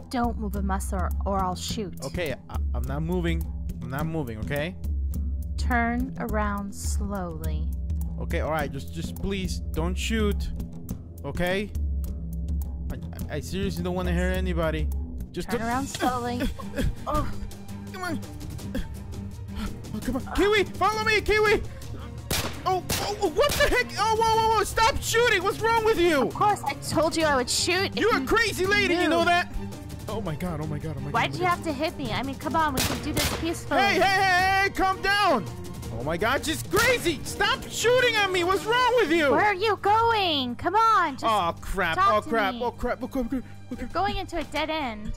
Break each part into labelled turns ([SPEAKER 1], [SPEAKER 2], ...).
[SPEAKER 1] Don't move a muscle or I'll shoot.
[SPEAKER 2] Okay, I'm not moving. I'm not moving, okay?
[SPEAKER 1] Turn around slowly.
[SPEAKER 2] Okay, alright, just please don't shoot. Okay? I seriously don't want to hurt anybody. Just
[SPEAKER 1] turn around slowly.
[SPEAKER 2] Oh, come on. Oh, come on. Kiwi, follow me, Kiwi. Oh, what the heck? Oh, whoa, stop shooting. What's wrong with you?
[SPEAKER 1] Of course, I told you I would shoot.
[SPEAKER 2] You're a crazy lady, you know that? Oh my god,
[SPEAKER 1] Why'd you have to hit me? I mean, come on, we can do this peacefully.
[SPEAKER 2] Hey, calm down. Oh my god, she's crazy. Stop shooting at me. What's wrong with you?
[SPEAKER 1] Where are you going? Come on, just
[SPEAKER 2] oh crap.
[SPEAKER 1] You're going into a dead end.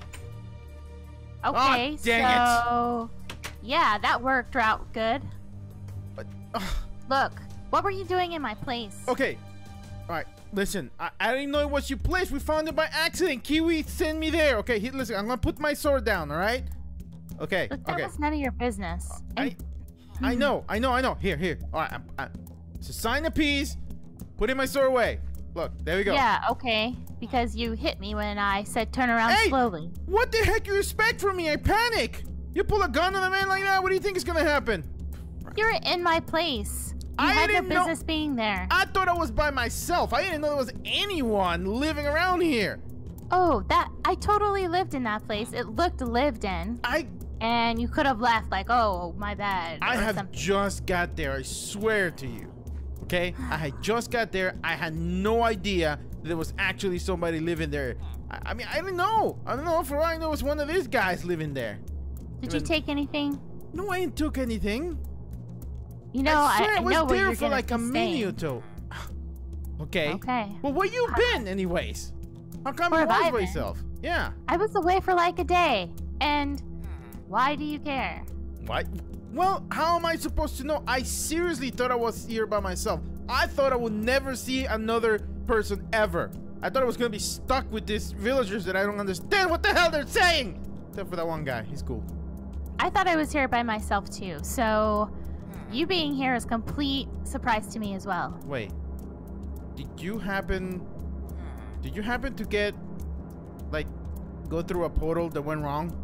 [SPEAKER 2] Oh,
[SPEAKER 1] Okay,
[SPEAKER 2] dang
[SPEAKER 1] so... Yeah, that worked out good.
[SPEAKER 2] But,
[SPEAKER 1] Look, what were you doing in my place?
[SPEAKER 2] Okay. Alright, listen. I didn't know it was your place. We found it by accident. Kiwi sent me there. Okay, listen. I'm gonna put my sword down, alright? Okay,
[SPEAKER 1] Look, that was none of your business.
[SPEAKER 2] I know. Here. Alright, so sign a piece. Put in my sword away. Look, there we go.
[SPEAKER 1] Yeah, okay. Because you hit me when I said turn around slowly.
[SPEAKER 2] What the heck you expect from me? I panic. You pull a gun on a man like that, what do you think is gonna happen?
[SPEAKER 1] You're in my place. You had no business being there.
[SPEAKER 2] I thought I was by myself. I didn't know there was anyone living around here.
[SPEAKER 1] Oh, I totally lived in that place. It looked lived in. And you could have left like, oh, my bad.
[SPEAKER 2] I have just got there, I swear to you. Okay? I had just got there. I had no idea that there was actually somebody living there. I mean, I didn't know. I don't know. For all I know, it was one of these guys living there.
[SPEAKER 1] Did you take anything?
[SPEAKER 2] No, I ain't took anything.
[SPEAKER 1] You know, I know where you're
[SPEAKER 2] there for like a minute or two. Okay. Well, where you been, anyways? How come you was by yourself? Yeah.
[SPEAKER 1] I was away for like a day. And why do you care?
[SPEAKER 2] Why? Well, how am I supposed to know? I seriously thought I was here by myself. I thought I would never see another person ever. I thought I was gonna be stuck with these villagers that I don't understand what the hell they're saying. Except for that one guy. He's cool.
[SPEAKER 1] I thought I was here by myself too. So you being here is a complete surprise to me as well.
[SPEAKER 2] Wait. Did you happen to get, like, go through a portal that went wrong?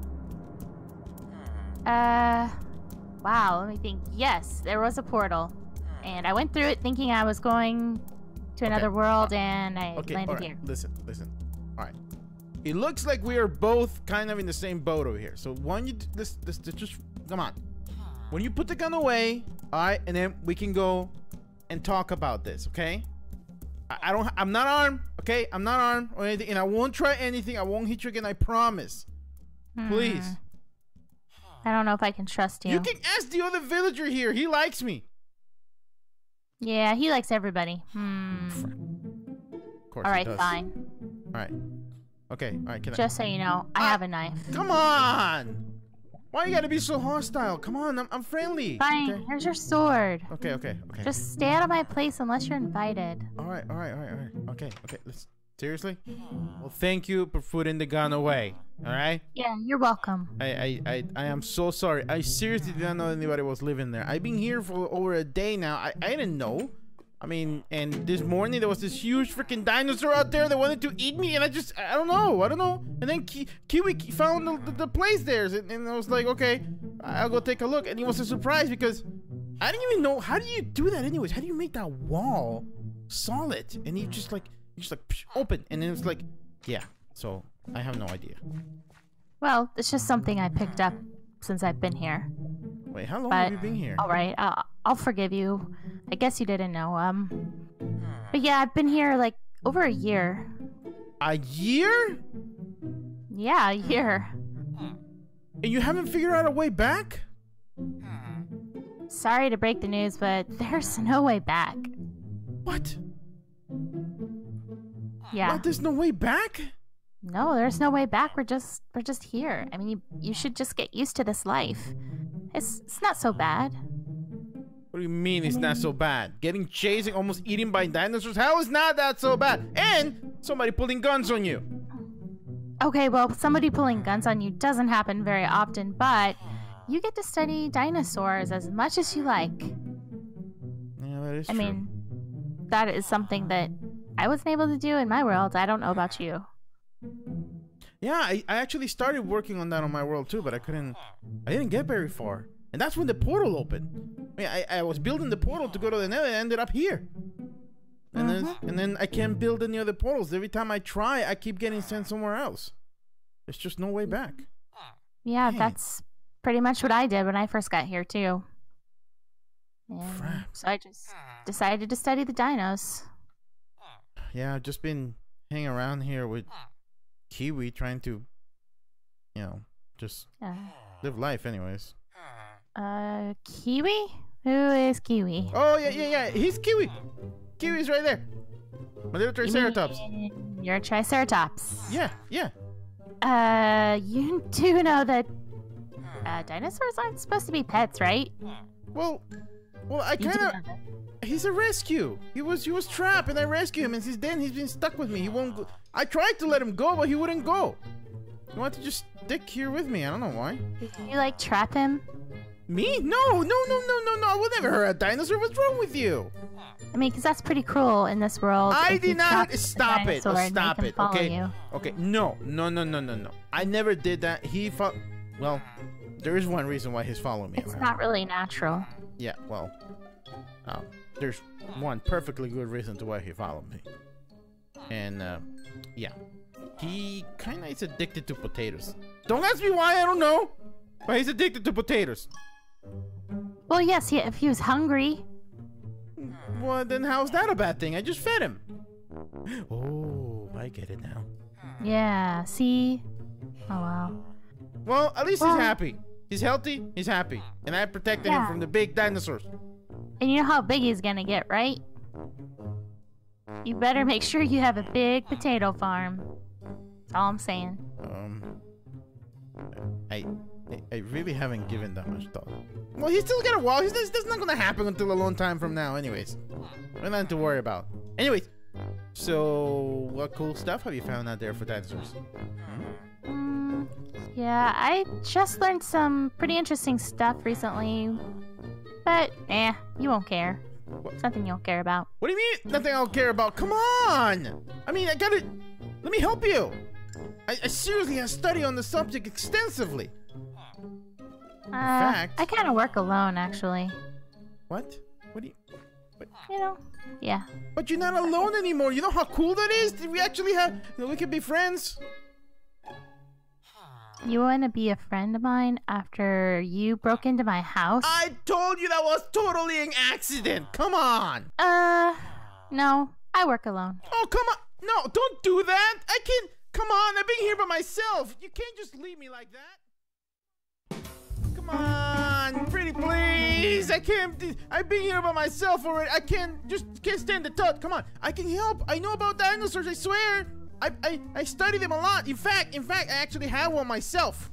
[SPEAKER 1] Wow, let me think. Yes, there was a portal. And I went through it thinking I was going to another world, and I landed here.
[SPEAKER 2] Listen. Alright. It looks like we are both kind of in the same boat over here. So why don't you just come on. When you put the gun away, alright, and then we can go and talk about this, okay? I'm not armed, okay? I'm not armed or anything, and I won't try anything. I won't hit you again, I promise. Please.
[SPEAKER 1] I don't know if I can trust you.
[SPEAKER 2] You can ask the other villager here. He likes me.
[SPEAKER 1] Yeah, he likes everybody.
[SPEAKER 2] Of course.
[SPEAKER 1] All right, fine.
[SPEAKER 2] All right. Okay. All right.
[SPEAKER 1] Just so you know, I have a knife.
[SPEAKER 2] Come on. Why you gotta be so hostile? Come on, I'm friendly.
[SPEAKER 1] Fine.
[SPEAKER 2] Okay?
[SPEAKER 1] Here's your sword.
[SPEAKER 2] Okay.
[SPEAKER 1] Just stay out of my place unless you're invited.
[SPEAKER 2] All right. Okay. Seriously? Well, thank you for putting the gun away. All right?
[SPEAKER 1] Yeah, you're welcome.
[SPEAKER 2] I am so sorry. I seriously didn't know anybody was living there. I've been here for over a day now. I didn't know. I mean, and this morning there was this huge freaking dinosaur out there that wanted to eat me, and I don't know. And then Kiwi found the place there, and I was like, okay, I'll go take a look. And it was a surprise because I didn't even know, how do you do that anyways? How do you make that wall solid? And you just like open, and then it's like, yeah. So I have no idea.
[SPEAKER 1] Well, it's just something I picked up since I've been here.
[SPEAKER 2] Wait, how long have you been here?
[SPEAKER 1] All right, I'll forgive you. I guess you didn't know. But yeah, I've been here like over a year.
[SPEAKER 2] A year?
[SPEAKER 1] Yeah, a year.
[SPEAKER 2] And you haven't figured out a way back?
[SPEAKER 1] Sorry to break the news, but there's no way back.
[SPEAKER 2] What?
[SPEAKER 1] Yeah.
[SPEAKER 2] What? There's no way back?
[SPEAKER 1] No, there's no way back. We're just here. I mean, you should just get used to this life. It's not so bad.
[SPEAKER 2] What do you mean it's not so bad? Getting chased and almost eaten by dinosaurs? How is not that so bad? And somebody pulling guns on you.
[SPEAKER 1] Okay, well, somebody pulling guns on you doesn't happen very often, but you get to study dinosaurs as much as you like.
[SPEAKER 2] Yeah, that is true.
[SPEAKER 1] I mean, that is something that I wasn't able to do in my world. I don't know about you.
[SPEAKER 2] Yeah, I actually started working on that on my world too, but I didn't get very far. And that's when the portal opened. I mean, I was building the portal to go to the nether and I ended up here. And then I can't build any other portals. Every time I try, I keep getting sent somewhere else. There's just no way back.
[SPEAKER 1] Yeah,
[SPEAKER 2] Dang.
[SPEAKER 1] that's pretty much what I did when I first got here too. And
[SPEAKER 2] Crap.
[SPEAKER 1] so I just decided to study the dinos.
[SPEAKER 2] Yeah, I've just been hanging around here with Kiwi trying to, you know, just live life anyways.
[SPEAKER 1] Kiwi? Who is Kiwi?
[SPEAKER 2] Oh, yeah. He's Kiwi. Kiwi's right there. My little Triceratops.
[SPEAKER 1] You're a Triceratops.
[SPEAKER 2] Yeah.
[SPEAKER 1] You do know that dinosaurs aren't supposed to be pets, right?
[SPEAKER 2] Well, I
[SPEAKER 1] You do
[SPEAKER 2] kind
[SPEAKER 1] know
[SPEAKER 2] of...
[SPEAKER 1] that.
[SPEAKER 2] He's a rescue. He was trapped and I rescued him, and since then he's been stuck with me. He won't go. I tried to let him go, but he wouldn't go. He wanted to just stick here with me. I don't know why.
[SPEAKER 1] Did you like trap him?
[SPEAKER 2] Me? No. I would never hurt a dinosaur. What's wrong with you?
[SPEAKER 1] I mean, because that's pretty cruel in this world.
[SPEAKER 2] I
[SPEAKER 1] if you
[SPEAKER 2] did not.
[SPEAKER 1] trap a
[SPEAKER 2] Stop it.
[SPEAKER 1] dinosaur and make
[SPEAKER 2] Stop
[SPEAKER 1] him
[SPEAKER 2] it.
[SPEAKER 1] follow
[SPEAKER 2] Okay.
[SPEAKER 1] you.
[SPEAKER 2] Okay. No. I never did that. He fought. Well, there is one reason why he's following me
[SPEAKER 1] It's
[SPEAKER 2] around.
[SPEAKER 1] not really natural.
[SPEAKER 2] Yeah. Well, there's one perfectly good reason to why he followed me. And yeah, he kind of is addicted to potatoes. Don't ask me why. I don't know. But he's addicted to potatoes.
[SPEAKER 1] Well, yes, if he was hungry.
[SPEAKER 2] Well, then how's that a bad thing? I just fed him. Oh, I get it now.
[SPEAKER 1] Yeah, see? Oh, wow.
[SPEAKER 2] Well, at least he's happy. He's healthy, he's happy. And I protected him from the big dinosaurs.
[SPEAKER 1] And you know how big he's gonna get, right? You better make sure you have a big potato farm. That's all I'm saying.
[SPEAKER 2] I really haven't given that much thought. Well, he's still got a while. That's not gonna happen until a long time from now anyways. Nothing to worry about. Anyways, so what cool stuff have you found out there for dinosaurs?
[SPEAKER 1] Yeah, I just learned some pretty interesting stuff recently. But, you won't care. It's nothing you'll care about.
[SPEAKER 2] What do you mean? Nothing I'll care about? Come on! I mean, let me help you! I seriously have studied on the subject extensively. In fact...
[SPEAKER 1] I kind of work alone, actually.
[SPEAKER 2] What? What do you... What?
[SPEAKER 1] You know, yeah.
[SPEAKER 2] But you're not alone anymore. You know how cool that is? We actually have... we could be friends.
[SPEAKER 1] You want to be a friend of mine after you broke into my house?
[SPEAKER 2] I told you that was totally an accident. Come on.
[SPEAKER 1] No. I work alone.
[SPEAKER 2] Oh, come on. No, don't do that. I can't... Come on, I've been here by myself. You can't just leave me like that. Come on, pretty please. I can't... I've been here by myself already. I can't stand the thought. Come on, I can help. I know about dinosaurs, I swear. I study them a lot. In fact, I actually had one myself.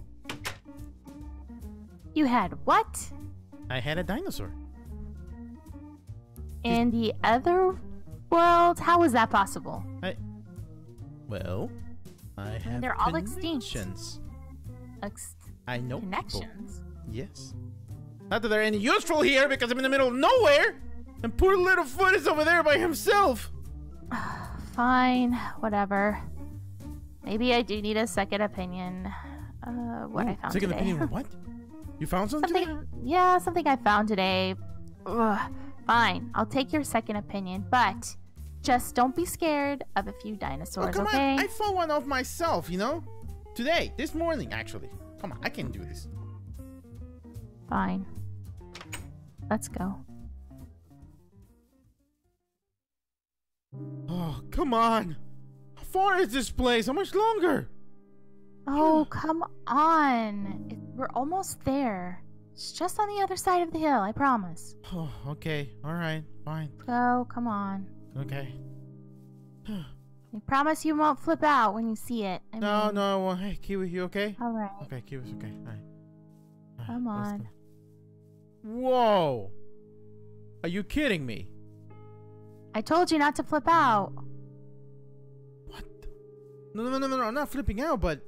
[SPEAKER 1] You had what?
[SPEAKER 2] I had a dinosaur.
[SPEAKER 1] In the other world? How was that possible?
[SPEAKER 2] Well, I have
[SPEAKER 1] They're all extinct.
[SPEAKER 2] connections. I know
[SPEAKER 1] Connections?
[SPEAKER 2] people. Yes. Not that they're any useful here because I'm in the middle of nowhere. And poor little Foot is over there by himself.
[SPEAKER 1] Fine, whatever. Maybe I do need a second opinion. What I found
[SPEAKER 2] Second
[SPEAKER 1] today.
[SPEAKER 2] opinion of what? You found something?
[SPEAKER 1] Something I found today. Ugh, fine, I'll take your second opinion, but just don't be scared of a few dinosaurs,
[SPEAKER 2] Oh, come
[SPEAKER 1] okay?
[SPEAKER 2] on. I fought one off myself, you know? Today, this morning, actually. Come on, I can do this.
[SPEAKER 1] Fine. Let's go.
[SPEAKER 2] Oh, come on. How far is this place? How much longer?
[SPEAKER 1] Oh, come on. We're almost there. It's just on the other side of the hill, I promise.
[SPEAKER 2] Oh, okay. All right. Fine.
[SPEAKER 1] Go, come on.
[SPEAKER 2] Okay.
[SPEAKER 1] I promise you won't flip out when you see it.
[SPEAKER 2] No. Well, hey, Kiwi, you okay?
[SPEAKER 1] All right.
[SPEAKER 2] Okay, Kiwi's okay. All right.
[SPEAKER 1] Come
[SPEAKER 2] let's
[SPEAKER 1] on.
[SPEAKER 2] go. Whoa. Are you kidding me?
[SPEAKER 1] I told you not to flip out.
[SPEAKER 2] What? No. I'm not flipping out, but...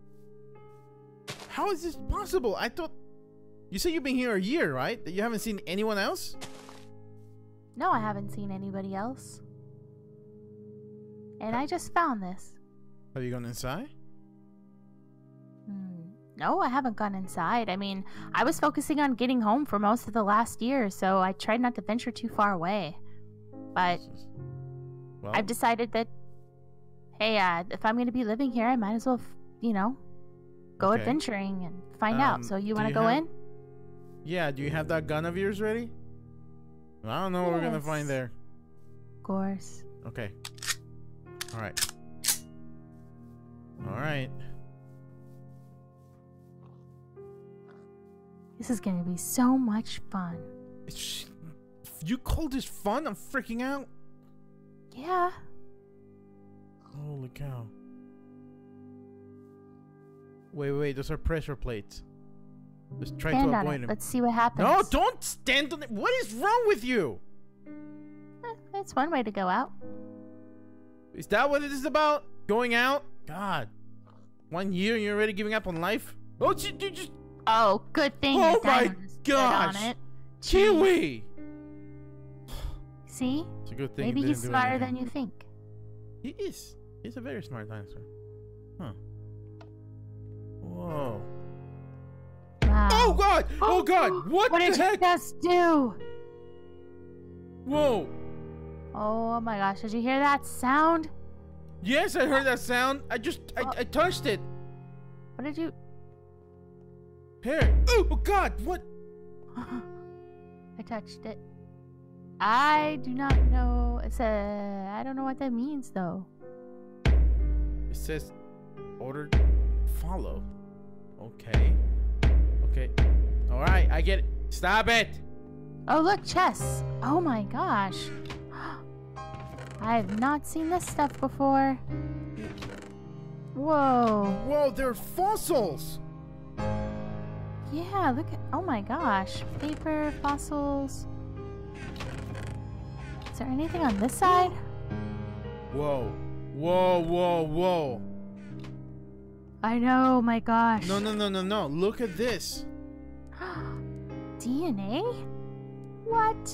[SPEAKER 2] How is this possible? I thought... You said you've been here a year, right? That you haven't seen anyone else?
[SPEAKER 1] No, I haven't seen anybody else. And I just found this.
[SPEAKER 2] Have you gone inside?
[SPEAKER 1] No, I haven't gone inside. I mean, I was focusing on getting home for most of the last year, so I tried not to venture too far away. But
[SPEAKER 2] Well,
[SPEAKER 1] I've decided that, hey, if I'm going to be living here, I might as well, go
[SPEAKER 2] okay.
[SPEAKER 1] adventuring and find out. So you want to go in?
[SPEAKER 2] Yeah, do you have that gun of yours ready? I don't know what we're going to find there.
[SPEAKER 1] Of course.
[SPEAKER 2] Okay. All right. All right.
[SPEAKER 1] This is going to be so much fun.
[SPEAKER 2] You call this fun? I'm freaking out.
[SPEAKER 1] Yeah.
[SPEAKER 2] Holy cow. Wait, those are pressure plates. Let's try
[SPEAKER 1] Stand
[SPEAKER 2] to
[SPEAKER 1] on
[SPEAKER 2] avoid
[SPEAKER 1] it.
[SPEAKER 2] them.
[SPEAKER 1] Let's see what happens.
[SPEAKER 2] No, don't stand on it. What is wrong with you?
[SPEAKER 1] That's one way to go out.
[SPEAKER 2] Is that what it is about? Going out? God. 1 year and you're already giving up on life? Oh, you just...
[SPEAKER 1] Oh, good thing
[SPEAKER 2] Oh
[SPEAKER 1] your
[SPEAKER 2] my
[SPEAKER 1] dino is
[SPEAKER 2] gosh.
[SPEAKER 1] on it.
[SPEAKER 2] Kiwi!
[SPEAKER 1] See?
[SPEAKER 2] It's a good thing.
[SPEAKER 1] Maybe he's smarter than you think.
[SPEAKER 2] He is. He's a very smart dinosaur. Huh. Whoa.
[SPEAKER 1] Wow.
[SPEAKER 2] Oh God! Oh God! What the
[SPEAKER 1] did
[SPEAKER 2] heck?
[SPEAKER 1] you just do?
[SPEAKER 2] Whoa!
[SPEAKER 1] Oh my gosh, did you hear that sound?
[SPEAKER 2] Yes, I heard that sound. I touched it.
[SPEAKER 1] What did you...
[SPEAKER 2] Here. Oh God! What?
[SPEAKER 1] I touched it. I do not know. I don't know what that means though.
[SPEAKER 2] It says order follow. Okay. Okay. Alright, I get it. Stop it!
[SPEAKER 1] Oh look, chess. Oh my gosh. I have not seen this stuff before. Whoa.
[SPEAKER 2] Whoa, they're fossils!
[SPEAKER 1] Yeah, look at... Oh my gosh. Paper, fossils. Is there anything on this side?
[SPEAKER 2] Whoa. Whoa.
[SPEAKER 1] I know, my gosh.
[SPEAKER 2] No. Look at this.
[SPEAKER 1] DNA? What?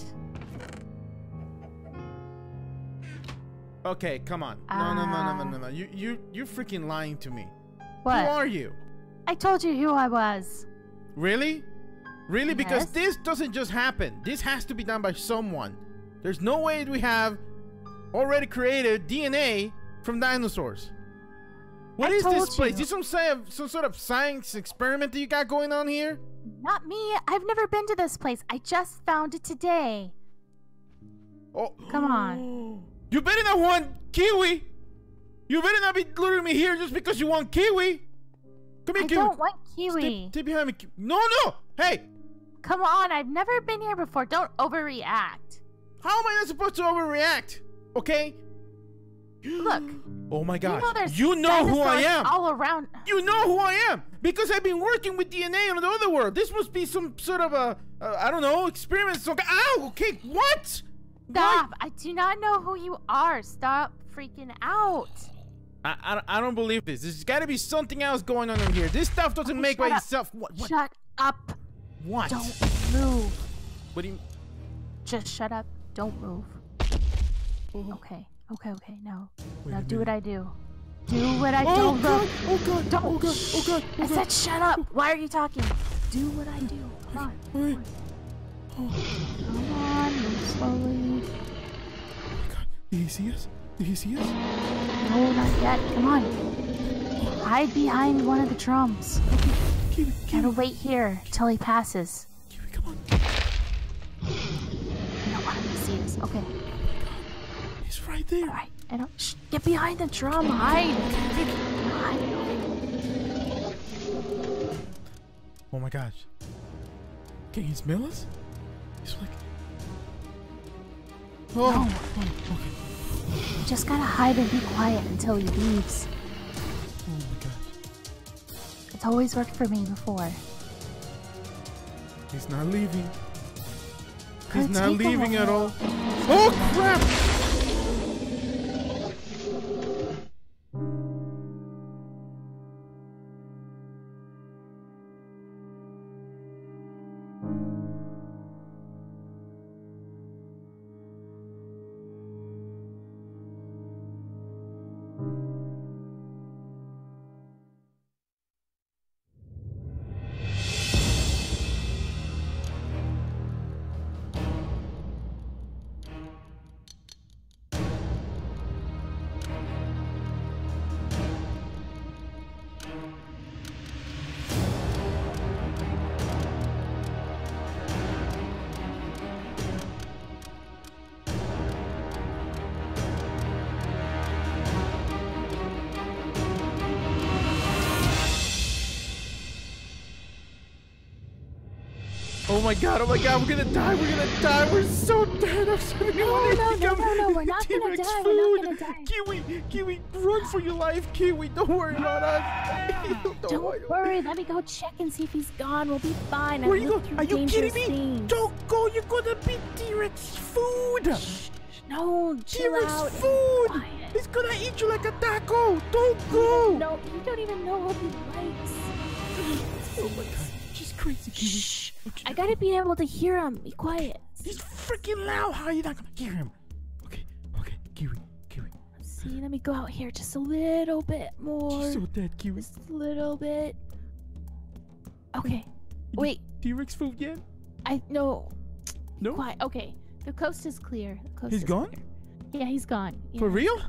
[SPEAKER 2] Okay, come on. No. You're freaking lying to me.
[SPEAKER 1] What?
[SPEAKER 2] Who are you?
[SPEAKER 1] I told you who I was.
[SPEAKER 2] Really? Really? Because
[SPEAKER 1] Yes.
[SPEAKER 2] this doesn't just happen. This has to be done by someone. There's no way we have already created DNA from dinosaurs. What is this place? Is this some sort of science experiment that you got going on here?
[SPEAKER 1] Not me. I've never been to this place. I just found it today.
[SPEAKER 2] Oh,
[SPEAKER 1] Come on.
[SPEAKER 2] You better not want kiwi. You better not be luring me here just because you want kiwi. Come here,
[SPEAKER 1] I
[SPEAKER 2] kiwi.
[SPEAKER 1] don't want kiwi.
[SPEAKER 2] Stay behind me. No. Hey.
[SPEAKER 1] Come on. I've never been here before. Don't overreact.
[SPEAKER 2] How am I not supposed to overreact? Okay.
[SPEAKER 1] Look.
[SPEAKER 2] Oh my gosh.
[SPEAKER 1] There's
[SPEAKER 2] You know who I
[SPEAKER 1] dinosaurs
[SPEAKER 2] am.
[SPEAKER 1] all around.
[SPEAKER 2] You know who I am because I've been working with DNA on the other world. This must be some sort of I don't know, experiment. Ow, okay, what?
[SPEAKER 1] Stop. I do not know who you are. Stop freaking out.
[SPEAKER 2] I don't believe this. There's got to be something else going on in here. This stuff doesn't make by itself. What?
[SPEAKER 1] Shut up.
[SPEAKER 2] What?
[SPEAKER 1] Don't move.
[SPEAKER 2] What do you...
[SPEAKER 1] Just shut up. Don't move.
[SPEAKER 2] Oh.
[SPEAKER 1] Okay. Now
[SPEAKER 2] Wait a
[SPEAKER 1] do
[SPEAKER 2] minute.
[SPEAKER 1] what I do. Do what I
[SPEAKER 2] Oh
[SPEAKER 1] don't
[SPEAKER 2] God!
[SPEAKER 1] look.
[SPEAKER 2] Oh God!
[SPEAKER 1] Don't.
[SPEAKER 2] Oh God! Oh God! Oh
[SPEAKER 1] I
[SPEAKER 2] God!
[SPEAKER 1] said shut up. Why are you talking? Do what I do. Come on.
[SPEAKER 2] Wait.
[SPEAKER 1] Come on. Move slowly.
[SPEAKER 2] Oh my God! Did he see us? Did he see us?
[SPEAKER 1] No, not yet. Come on. Hide behind one of the drums.
[SPEAKER 2] Kiwi,
[SPEAKER 1] Gotta wait here till he passes.
[SPEAKER 2] Kiwi, come on!
[SPEAKER 1] I don't want him to see us. Okay.
[SPEAKER 2] He's right there.
[SPEAKER 1] All right. Shh, get behind the drum. Hide. Hide.
[SPEAKER 2] Oh my gosh! Can he smell us? He's like... Oh.
[SPEAKER 1] No.
[SPEAKER 2] Okay.
[SPEAKER 1] You just gotta hide and be quiet until he leaves.
[SPEAKER 2] Oh my gosh!
[SPEAKER 1] It's always worked for me before.
[SPEAKER 2] He's not leaving.
[SPEAKER 1] Could
[SPEAKER 2] He's not
[SPEAKER 1] take a
[SPEAKER 2] leaving at
[SPEAKER 1] while.
[SPEAKER 2] all. Oh crap! Oh my god, we're gonna die, we're so dead. I'm sorry.
[SPEAKER 1] No, we're not gonna die, we're not gonna die.
[SPEAKER 2] Kiwi, run for your life, Kiwi, don't worry about us.
[SPEAKER 1] Don't worry, let me go check and see if he's gone, we'll be fine.
[SPEAKER 2] Where you go? Are you kidding me? Don't go, you're gonna be T-Rex food.
[SPEAKER 1] Shh, no, chill
[SPEAKER 2] T-Rex
[SPEAKER 1] out.
[SPEAKER 2] food.
[SPEAKER 1] Quiet.
[SPEAKER 2] He's gonna eat you like a taco. Don't go.
[SPEAKER 1] No, you don't even know what he likes.
[SPEAKER 2] Oh my god, she's crazy, Kiwi.
[SPEAKER 1] Shh, I gotta be able to hear him. Be quiet.
[SPEAKER 2] He's freaking loud. How are you not gonna hear him? Okay, Kiwi.
[SPEAKER 1] Let's see, let me go out here just a little bit more.
[SPEAKER 2] She's so dead, Kiwi.
[SPEAKER 1] Just a little bit. Okay, wait.
[SPEAKER 2] T-Rex food yet?
[SPEAKER 1] No.
[SPEAKER 2] No?
[SPEAKER 1] Quiet. Okay, the coast is clear.
[SPEAKER 2] He's gone?
[SPEAKER 1] Clear. Yeah, he's gone. Yeah.
[SPEAKER 2] For real?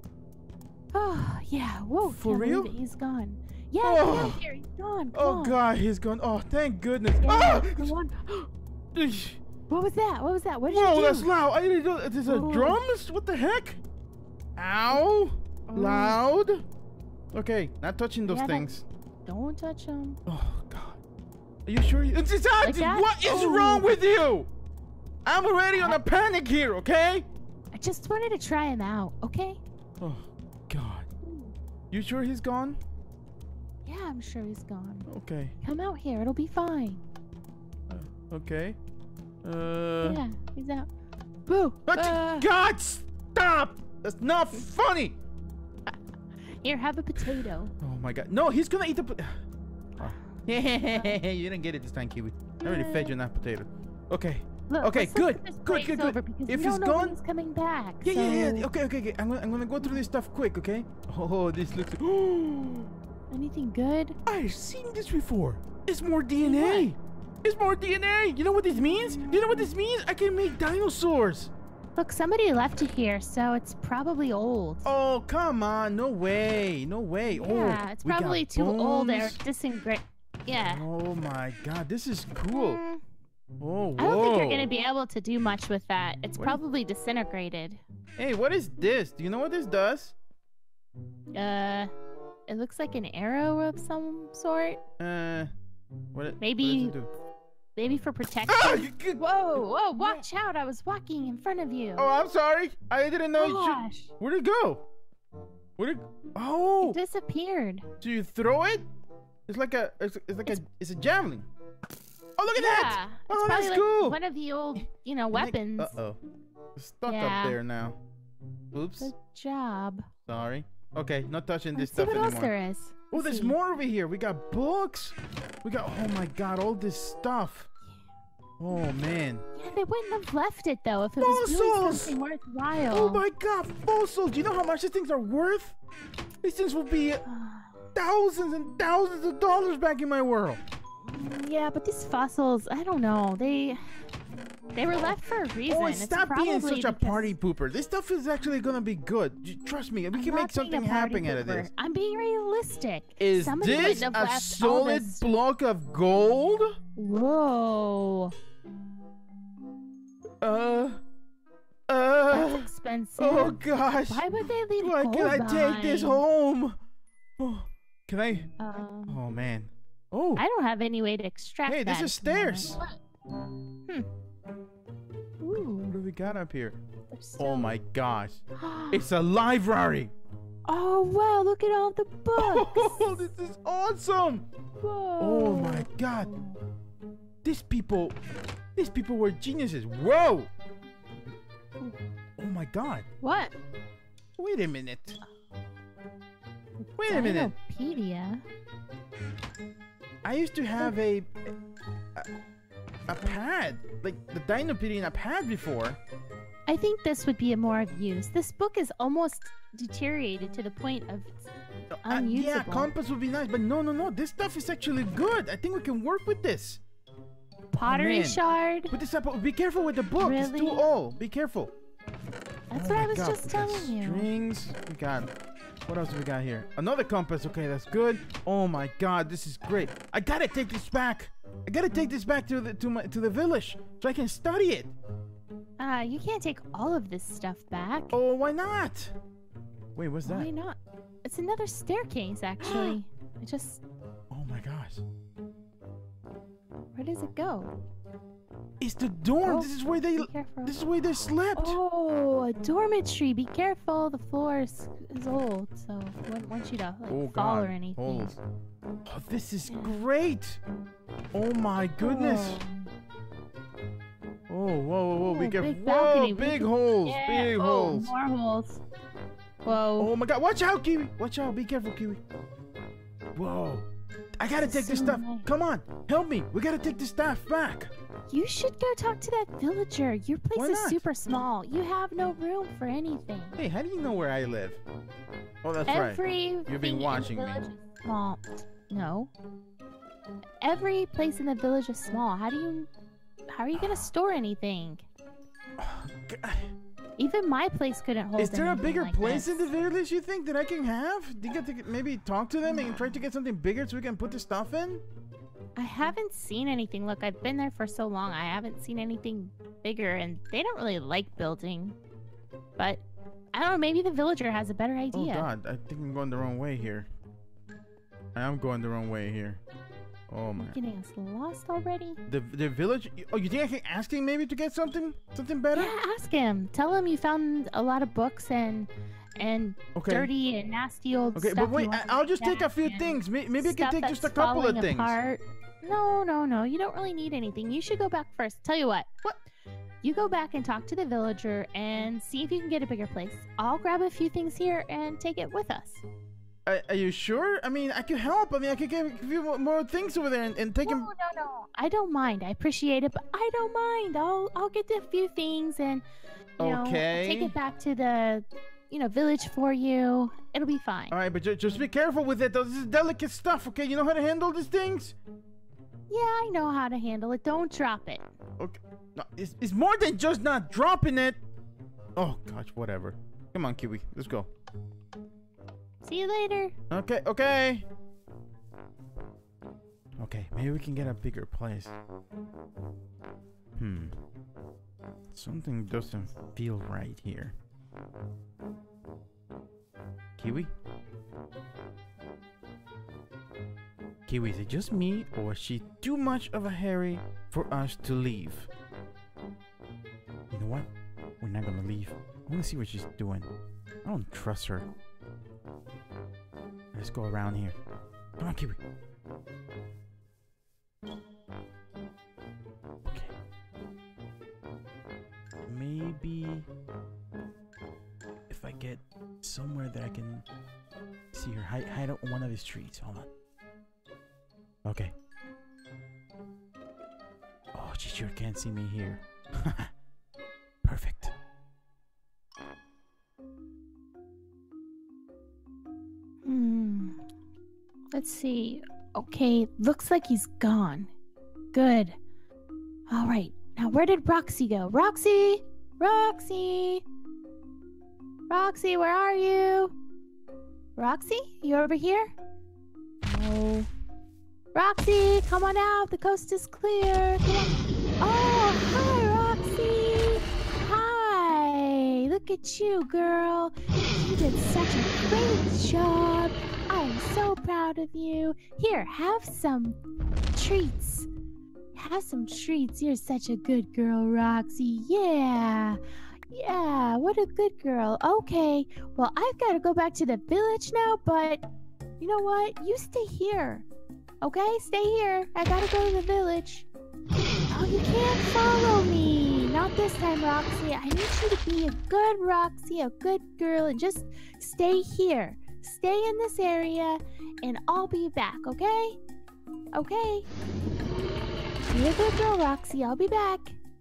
[SPEAKER 1] Oh, yeah. Whoa.
[SPEAKER 2] For
[SPEAKER 1] can't believe
[SPEAKER 2] real?
[SPEAKER 1] it. He's gone. Yeah,
[SPEAKER 2] Oh.
[SPEAKER 1] get out here. He's gone. Come
[SPEAKER 2] Oh
[SPEAKER 1] on.
[SPEAKER 2] god, he's gone. Oh, thank goodness.
[SPEAKER 1] Yeah,
[SPEAKER 2] Ah!
[SPEAKER 1] come on.
[SPEAKER 2] Eesh.
[SPEAKER 1] What was that? What did you
[SPEAKER 2] Whoa,
[SPEAKER 1] do?
[SPEAKER 2] that's loud. I didn't know. There's a
[SPEAKER 1] Oh.
[SPEAKER 2] drums? What the heck? Ow.
[SPEAKER 1] Oh.
[SPEAKER 2] Loud. Okay, not touching those
[SPEAKER 1] Yeah,
[SPEAKER 2] things.
[SPEAKER 1] Don't touch him.
[SPEAKER 2] Oh god. Are you sure? It's
[SPEAKER 1] Like that?
[SPEAKER 2] what is
[SPEAKER 1] Oh.
[SPEAKER 2] wrong with you? I'm already on a panic here, okay?
[SPEAKER 1] I just wanted to try him out, okay?
[SPEAKER 2] Oh god. You sure he's gone?
[SPEAKER 1] Yeah, I'm sure he's gone.
[SPEAKER 2] Okay.
[SPEAKER 1] Come out here. It'll be fine.
[SPEAKER 2] Okay.
[SPEAKER 1] Yeah, he's out. Boo!
[SPEAKER 2] God, stop! That's not funny!
[SPEAKER 1] Here, have a potato.
[SPEAKER 2] Oh my god. No, he's gonna eat the oh. You didn't get it this time, Kiwi. I already fed you that potato. Okay.
[SPEAKER 1] Look,
[SPEAKER 2] Okay,
[SPEAKER 1] let's
[SPEAKER 2] good.
[SPEAKER 1] look at this
[SPEAKER 2] Good.
[SPEAKER 1] place over because
[SPEAKER 2] If
[SPEAKER 1] we
[SPEAKER 2] he's
[SPEAKER 1] don't know when
[SPEAKER 2] gone-
[SPEAKER 1] he's coming back.
[SPEAKER 2] Yeah.
[SPEAKER 1] so-
[SPEAKER 2] Okay. I'm gonna go through this stuff quick, okay? Oh, this looks.
[SPEAKER 1] Anything good?
[SPEAKER 2] I've seen this before. It's more DNA. It's more DNA. You know what this means? I can make dinosaurs.
[SPEAKER 1] Look, somebody left it here, so it's probably old.
[SPEAKER 2] Oh, come on. No way.
[SPEAKER 1] Yeah, it's
[SPEAKER 2] we got
[SPEAKER 1] probably too old or
[SPEAKER 2] bones.
[SPEAKER 1] disintegrate. Yeah.
[SPEAKER 2] Oh my god, this is cool. Oh, whoa.
[SPEAKER 1] I don't think you're gonna be able to do much with that. It's
[SPEAKER 2] What?
[SPEAKER 1] probably disintegrated.
[SPEAKER 2] Hey, what is this? Do you know what this does?
[SPEAKER 1] It looks like an arrow of some sort. Maybe-
[SPEAKER 2] what does it do?
[SPEAKER 1] Maybe for protection.
[SPEAKER 2] Ah,
[SPEAKER 1] Whoa, watch out. I was walking in front of you.
[SPEAKER 2] Oh, I'm sorry. I didn't know you should.
[SPEAKER 1] Gosh,
[SPEAKER 2] Where'd it go? Oh,
[SPEAKER 1] it disappeared.
[SPEAKER 2] do you throw it? It's like it's a javelin. Oh, look at that!
[SPEAKER 1] Yeah,
[SPEAKER 2] Oh,
[SPEAKER 1] it's
[SPEAKER 2] that's
[SPEAKER 1] probably like
[SPEAKER 2] cool.
[SPEAKER 1] one of the old, weapons.
[SPEAKER 2] Uh-oh. It's stuck
[SPEAKER 1] Yeah.
[SPEAKER 2] up there now. Oops.
[SPEAKER 1] Good job.
[SPEAKER 2] Sorry. Okay, not touching this
[SPEAKER 1] Let's see
[SPEAKER 2] stuff
[SPEAKER 1] what else
[SPEAKER 2] anymore.
[SPEAKER 1] there is.
[SPEAKER 2] Oh,
[SPEAKER 1] Let's
[SPEAKER 2] there's
[SPEAKER 1] see.
[SPEAKER 2] more over here. We got books. We got, oh my god, all this stuff. Oh man.
[SPEAKER 1] Yeah, they wouldn't have left it though if it was really
[SPEAKER 2] Fossils!
[SPEAKER 1] something worthwhile.
[SPEAKER 2] Oh my god, fossils. Do you know how much these things are worth? These things will be thousands and thousands of dollars back in my world.
[SPEAKER 1] Yeah, but these fossils, I don't know. They were left for a reason.
[SPEAKER 2] Oh,
[SPEAKER 1] It's
[SPEAKER 2] stop being
[SPEAKER 1] probably
[SPEAKER 2] such a
[SPEAKER 1] because-
[SPEAKER 2] party pooper. This stuff is actually gonna be good. Trust me, we
[SPEAKER 1] I'm
[SPEAKER 2] can
[SPEAKER 1] not
[SPEAKER 2] make
[SPEAKER 1] being
[SPEAKER 2] something
[SPEAKER 1] a party
[SPEAKER 2] happen out of
[SPEAKER 1] pooper.
[SPEAKER 2] this.
[SPEAKER 1] I'm being realistic.
[SPEAKER 2] Is
[SPEAKER 1] Somebody
[SPEAKER 2] this
[SPEAKER 1] wouldn't have
[SPEAKER 2] a
[SPEAKER 1] left all
[SPEAKER 2] solid
[SPEAKER 1] this-
[SPEAKER 2] block of gold?
[SPEAKER 1] Whoa. That's expensive.
[SPEAKER 2] Oh gosh.
[SPEAKER 1] Why would they leave
[SPEAKER 2] Why
[SPEAKER 1] gold
[SPEAKER 2] can I take this
[SPEAKER 1] behind?
[SPEAKER 2] home? Oh, can I?
[SPEAKER 1] Um,
[SPEAKER 2] Oh man. Oh.
[SPEAKER 1] I don't have any way to extract
[SPEAKER 2] Hey,
[SPEAKER 1] that.
[SPEAKER 2] this is
[SPEAKER 1] at the moment.
[SPEAKER 2] stairs.
[SPEAKER 1] Ooh,
[SPEAKER 2] What do we got up here?
[SPEAKER 1] there's still-
[SPEAKER 2] Oh my gosh. It's a library.
[SPEAKER 1] Oh wow, look at all the books.
[SPEAKER 2] Oh, this is awesome.
[SPEAKER 1] Whoa.
[SPEAKER 2] Oh my god. These people were geniuses. Whoa. Oh my god.
[SPEAKER 1] What?
[SPEAKER 2] Wait a minute. Wait a minute.
[SPEAKER 1] Dinopedia.
[SPEAKER 2] I used to have a pad, like the Dinopedia in a pad before.
[SPEAKER 1] I think this would be a more of use. This book is almost deteriorated to the point of it's
[SPEAKER 2] Yeah,
[SPEAKER 1] unusable.
[SPEAKER 2] compass would be nice, but no. This stuff is actually good. I think we can work with this.
[SPEAKER 1] Pottery
[SPEAKER 2] man.
[SPEAKER 1] shard.
[SPEAKER 2] With this apple, be careful with the book. It's too
[SPEAKER 1] Really?
[SPEAKER 2] old. Be careful.
[SPEAKER 1] That's
[SPEAKER 2] Oh
[SPEAKER 1] what
[SPEAKER 2] my
[SPEAKER 1] I was
[SPEAKER 2] God,
[SPEAKER 1] just
[SPEAKER 2] we got
[SPEAKER 1] telling you.
[SPEAKER 2] Strings. We got. What else do we got here? Another compass. Okay, that's good. Oh my God, this is great. I gotta take this back. I gotta take this back to the village so I can study it.
[SPEAKER 1] You can't take all of this stuff back.
[SPEAKER 2] Oh, why not? Wait, what's that?
[SPEAKER 1] Why not? It's another staircase, actually.
[SPEAKER 2] Oh my gosh.
[SPEAKER 1] Where does it go?
[SPEAKER 2] is the dorm.
[SPEAKER 1] Oh,
[SPEAKER 2] This is where they.
[SPEAKER 1] be careful.
[SPEAKER 2] This is where they slept.
[SPEAKER 1] Oh, a dormitory. Be careful. The floor is old, so I wouldn't want you to like, fall or anything.
[SPEAKER 2] Oh, this is great. Oh my goodness. Oh, whoa. Be careful.
[SPEAKER 1] Big balcony.
[SPEAKER 2] Whoa, big holes.
[SPEAKER 1] Yeah.
[SPEAKER 2] Big holes.
[SPEAKER 1] More holes. Whoa.
[SPEAKER 2] Oh my God. Watch out, Kiwi. Watch out. Be careful, Kiwi. Whoa. I gotta take this stuff.
[SPEAKER 1] Nice.
[SPEAKER 2] Come on. Help me. We gotta take the staff back.
[SPEAKER 1] You should go talk to that villager. Your place
[SPEAKER 2] Why
[SPEAKER 1] is
[SPEAKER 2] not?
[SPEAKER 1] super small. You have no room for anything.
[SPEAKER 2] Hey, how do you know where I live? Oh, that's right. You've been watching me.
[SPEAKER 1] Small. No. Every place in the village is small. How are you gonna store anything? Even my place couldn't hold.
[SPEAKER 2] Is there a
[SPEAKER 1] anything
[SPEAKER 2] bigger
[SPEAKER 1] like
[SPEAKER 2] place
[SPEAKER 1] this.
[SPEAKER 2] in the village you think that I can have? Do you get to maybe talk to them and try to get something bigger so we can put the stuff in?
[SPEAKER 1] I haven't seen anything. Look, I've been there for so long. I haven't seen anything bigger, and they don't really like building. But I don't know. Maybe the villager has a better idea.
[SPEAKER 2] Oh God, I think I'm going the wrong way here. I am going the wrong way here. Oh my.
[SPEAKER 1] Getting us lost already?
[SPEAKER 2] The village? Oh, you think I can ask him maybe to get something better?
[SPEAKER 1] Yeah, ask him. Tell him you found a lot of books and
[SPEAKER 2] Okay.
[SPEAKER 1] dirty and nasty old
[SPEAKER 2] Okay,
[SPEAKER 1] stuff.
[SPEAKER 2] but wait,
[SPEAKER 1] you want
[SPEAKER 2] I'll just take a
[SPEAKER 1] back
[SPEAKER 2] few
[SPEAKER 1] and
[SPEAKER 2] things. Maybe I can
[SPEAKER 1] stuff
[SPEAKER 2] take just a
[SPEAKER 1] that's
[SPEAKER 2] couple of
[SPEAKER 1] falling
[SPEAKER 2] things.
[SPEAKER 1] apart. No. You don't really need anything. You should go back first. Tell you what. You go back and talk to the villager and see if you can get a bigger place. I'll grab a few things here and take it with us.
[SPEAKER 2] Are you sure? I mean, I could help. I mean, I could give a few more things over there and take him.
[SPEAKER 1] No. I don't mind. I appreciate it, but I don't mind. I'll get a few things and
[SPEAKER 2] Okay.
[SPEAKER 1] take it back to the village for you. It'll be fine.
[SPEAKER 2] All right, but just be careful with it, though. This is delicate stuff, okay? You know how to handle these things?
[SPEAKER 1] Yeah, I know how to handle it. Don't drop it.
[SPEAKER 2] Okay. No, it's more than just not dropping it. Oh, gosh, whatever. Come on, Kiwi. Let's go.
[SPEAKER 1] See you later.
[SPEAKER 2] Okay. Okay, maybe we can get a bigger place. Something doesn't feel right here. Kiwi? Kiwi, is it just me, or is she too much of a hurry for us to leave? You know what? We're not gonna leave. I wanna see what she's doing. I don't trust her. Let's go around here. Come on, Kiwi. Okay. Maybe if I get somewhere that I can see her hide on one of these trees. Hold on. Okay. Oh, she sure can't see me here. Perfect.
[SPEAKER 1] Let's see. Okay, looks like he's gone. Good. All right. Now, where did Roxy go? Roxy, where are you? Roxy, you over here? No. Roxy, come on out. The coast is clear. Come on. Oh, hi, Roxy. Hi. Look at you, girl. You did such a great job. I'm so proud of you. Here, have some treats. Have some treats. You're such a good girl, Roxy. Yeah, what a good girl. Okay, well, I've got to go back to the village now, but you know what? You stay here. Okay, stay here. I gotta go to the village. Oh, you can't follow me. Not this time, Roxy. I need you to be a good Roxy, a good girl, and just stay here. Stay in this area, and I'll be back, okay? Okay. Be a good girl, Roxy. I'll be back.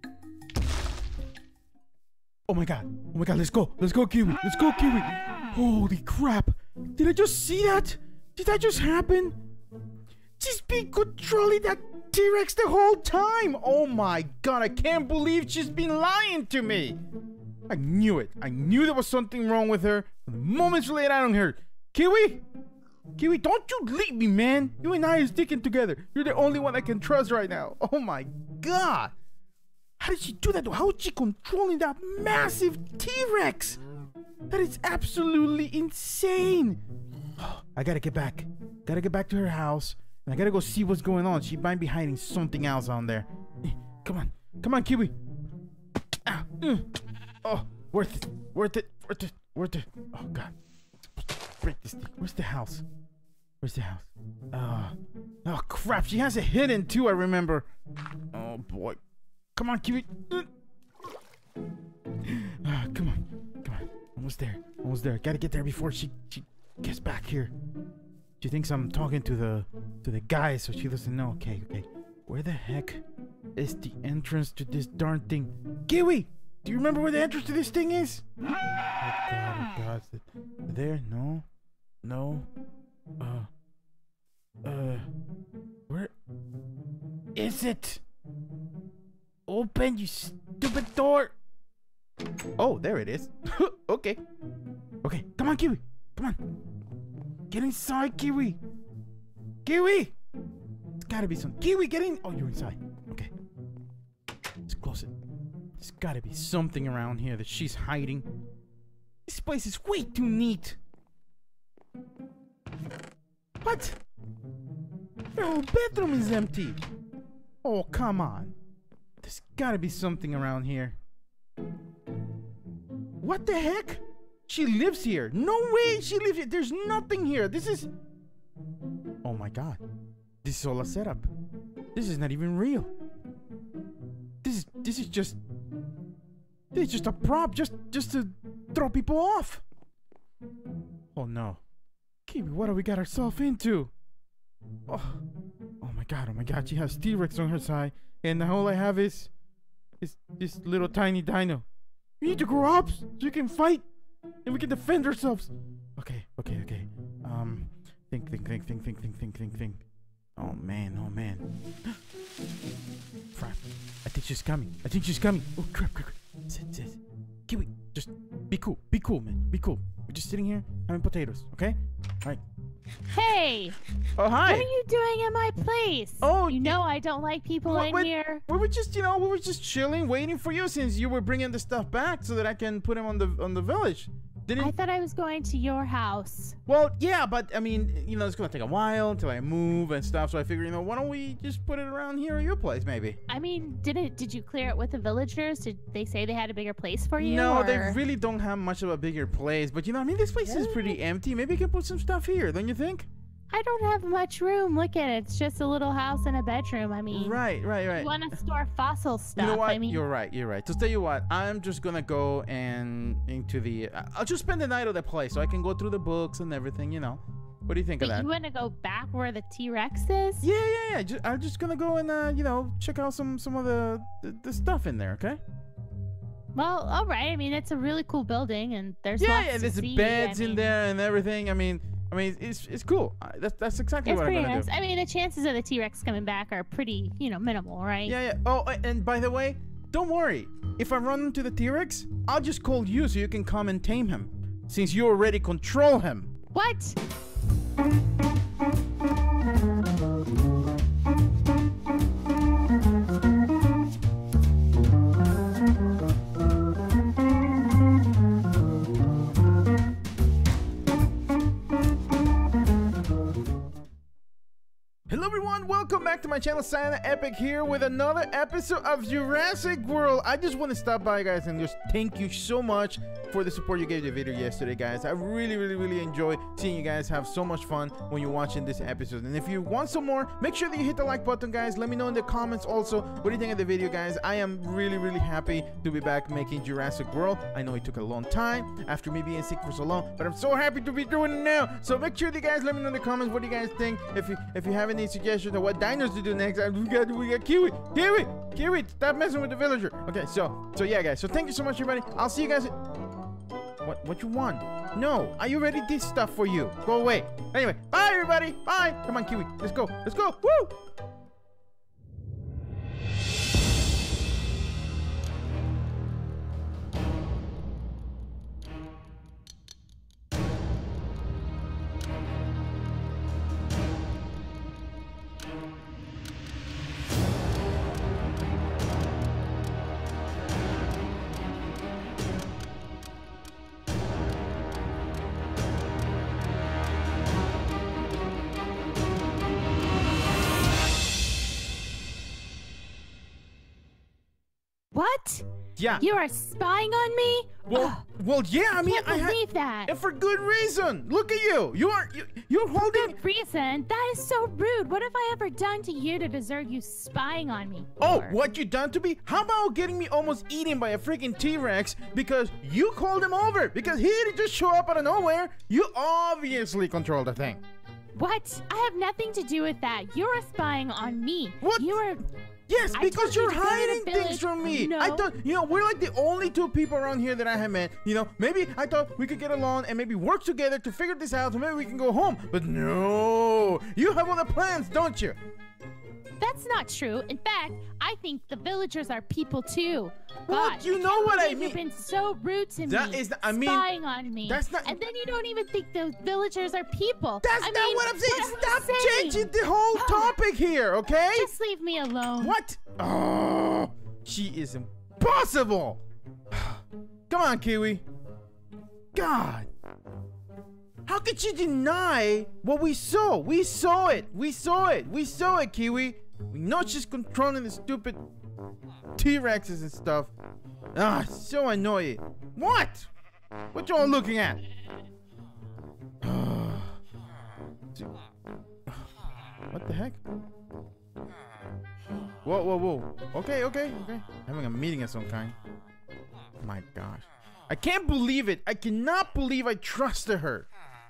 [SPEAKER 2] Oh my god, let's go, Kiwi, Holy crap, did I just see that? Did that just happen? She's been controlling that T-Rex the whole time. Oh my god, I can't believe she's been lying to me. I knew it. I knew there was something wrong with her. The moments later, I don't hear. Kiwi, don't you leave me, man. You and I are sticking together. You're the only one I can trust right now. Oh my god. How did she do that? How is she controlling that massive T-Rex? That is absolutely insane. I gotta get back. Gotta get back to her house. And I gotta go see what's going on. She might be hiding something else on there. Come on. Come on, Kiwi. Ah, oh, worth it. Worth it. Worth it. Worth it. Oh, God. Break this thing. Where's the house? Where's the house? Oh, crap. She has a hidden, too, I remember. Oh, boy. Come on, Kiwi. Come on. Come on. Almost there. Almost there. Gotta get there before she gets back here. She thinks I'm talking to the guy, so she doesn't know. Okay. Where the heck is the entrance to this darn thing? Kiwi! Do you remember where the entrance to this thing is? Oh God. Is it there? No. Where is it? Open, you stupid door. Oh, there it is. Okay, come on, Kiwi. Come on. Get inside, Kiwi. Kiwi! It's gotta be some... Kiwi, get in! Oh, you're inside. Okay. Let's close it. There's gotta be something around here that she's hiding. This place is way too neat. What? Your whole bedroom is empty. Oh, come on. There's gotta be something around here. What the heck? She lives here. No way she lives here. There's nothing here. This is... Oh my God. This is all a setup. This is not even real. This is just... This is just a prop just to throw people off. Oh no. Kiwi, what have we got ourselves into? Oh my God. She has T-Rex on her side. And all I have is this little tiny dino. We need to grow up so you can fight. And we can defend ourselves. Okay. Think. Oh man. Crap. I think she's coming. Oh, crap. Sit. Kiwi, just be cool, man. Be cool. We're just sitting here having potatoes, okay? All right.
[SPEAKER 1] Hey!
[SPEAKER 2] Oh, hi!
[SPEAKER 1] What are you doing in my place?
[SPEAKER 2] Oh,
[SPEAKER 1] you know I don't like people in here.
[SPEAKER 2] We were just chilling, waiting for you since you were bringing the stuff back so that I can put him on the village.
[SPEAKER 1] I thought I was going to your house.
[SPEAKER 2] Well, yeah, but I mean, it's gonna take a while until I move and stuff. So I figured, why don't we just put it around here at your place, maybe?
[SPEAKER 1] I mean, did you clear it with the villagers? Did they say they had a bigger place for you?
[SPEAKER 2] No,
[SPEAKER 1] or?
[SPEAKER 2] they really don't have much of a bigger place. But this place is pretty empty. Maybe you can put some stuff here, don't you think?
[SPEAKER 1] I don't have much room. Look at it. It's just a little house and a bedroom. I mean,
[SPEAKER 2] right.
[SPEAKER 1] You want to store fossil stuff.
[SPEAKER 2] You know what?
[SPEAKER 1] I mean,
[SPEAKER 2] You're right. To tell you what, I'm just gonna go I'll just spend the night at the place so I can go through the books and everything. What do you think of that?
[SPEAKER 1] You want to go back where the T-Rex is?
[SPEAKER 2] Yeah. I'm just gonna go and check out some of the stuff in there. Okay.
[SPEAKER 1] Well, all right. I mean, it's a really cool building, and there's lots to
[SPEAKER 2] there's
[SPEAKER 1] see.
[SPEAKER 2] beds in there and everything. I mean, it's cool. That's exactly what I'm gonna
[SPEAKER 1] nice.
[SPEAKER 2] do.
[SPEAKER 1] I mean, the chances of the T-Rex coming back are pretty, minimal, right?
[SPEAKER 2] Yeah. Oh, and by the way, don't worry. If I run into the T-Rex, I'll just call you so you can come and tame him, since you already control him.
[SPEAKER 1] What?
[SPEAKER 2] Hello everyone, welcome back to my channel. Santa Epic here with another episode of Jurassic World. I just want to stop by, guys, and just thank you so much for the support you gave the video yesterday, guys. I really enjoy seeing you guys have so much fun when you're watching this episode. And if you want some more, make sure that you hit the like button, guys. Let me know in the comments also what do you think of the video, guys. I am really happy to be back making Jurassic World. I know it took a long time after me being sick for so long, but I'm so happy to be doing it now. So make sure that you guys let me know in the comments what do you guys think. If you have any suggestions of what dinos to do next, we got Kiwi, stop messing with the villager. Okay, so yeah, guys. So thank you so much, everybody. I'll see you guys. What you want? No, I already did stuff for you. Go away. Anyway, bye everybody. Bye. Come on, Kiwi. Let's go. Woo! Yeah.
[SPEAKER 1] You are spying on me?
[SPEAKER 2] Well, yeah. I mean,
[SPEAKER 1] I can't believe that.
[SPEAKER 2] And for good reason. Look at you. You're holding.
[SPEAKER 1] Good reason? That is so rude. What have I ever done to you to deserve you spying on me?
[SPEAKER 2] Oh, what you done to me? How about getting me almost eaten by a freaking T-Rex because you called him over? Because he didn't just show up out of nowhere. You obviously control the thing.
[SPEAKER 1] What? I have nothing to do with that. You're spying on me.
[SPEAKER 2] What?
[SPEAKER 1] You are...
[SPEAKER 2] Yes, because you're hiding things from me.
[SPEAKER 1] No.
[SPEAKER 2] I thought, we're like the only two people around here that I have met. Maybe I thought we could get along and maybe work together to figure this out so maybe we can go home. But no, you have other plans, don't you?
[SPEAKER 1] That's not true. In fact, I think the villagers are people too.
[SPEAKER 2] What?
[SPEAKER 1] Gosh,
[SPEAKER 2] You know what I mean?
[SPEAKER 1] You've been so rude to me. Spying on me.
[SPEAKER 2] That's not.
[SPEAKER 1] And then you don't even think the villagers are people.
[SPEAKER 2] That's not what I'm saying. Stop changing the whole topic here, okay?
[SPEAKER 1] Just leave me alone.
[SPEAKER 2] What? Oh, she is impossible. Come on, Kiwi. God. How could you deny what we saw? We saw it. We saw it. We saw it, Kiwi. We know she's controlling the stupid T-Rexes and stuff. So annoying. What? What y'all looking at? What the heck? Whoa. Okay. Having a meeting of some kind. My gosh. I can't believe it. I cannot believe I trusted her.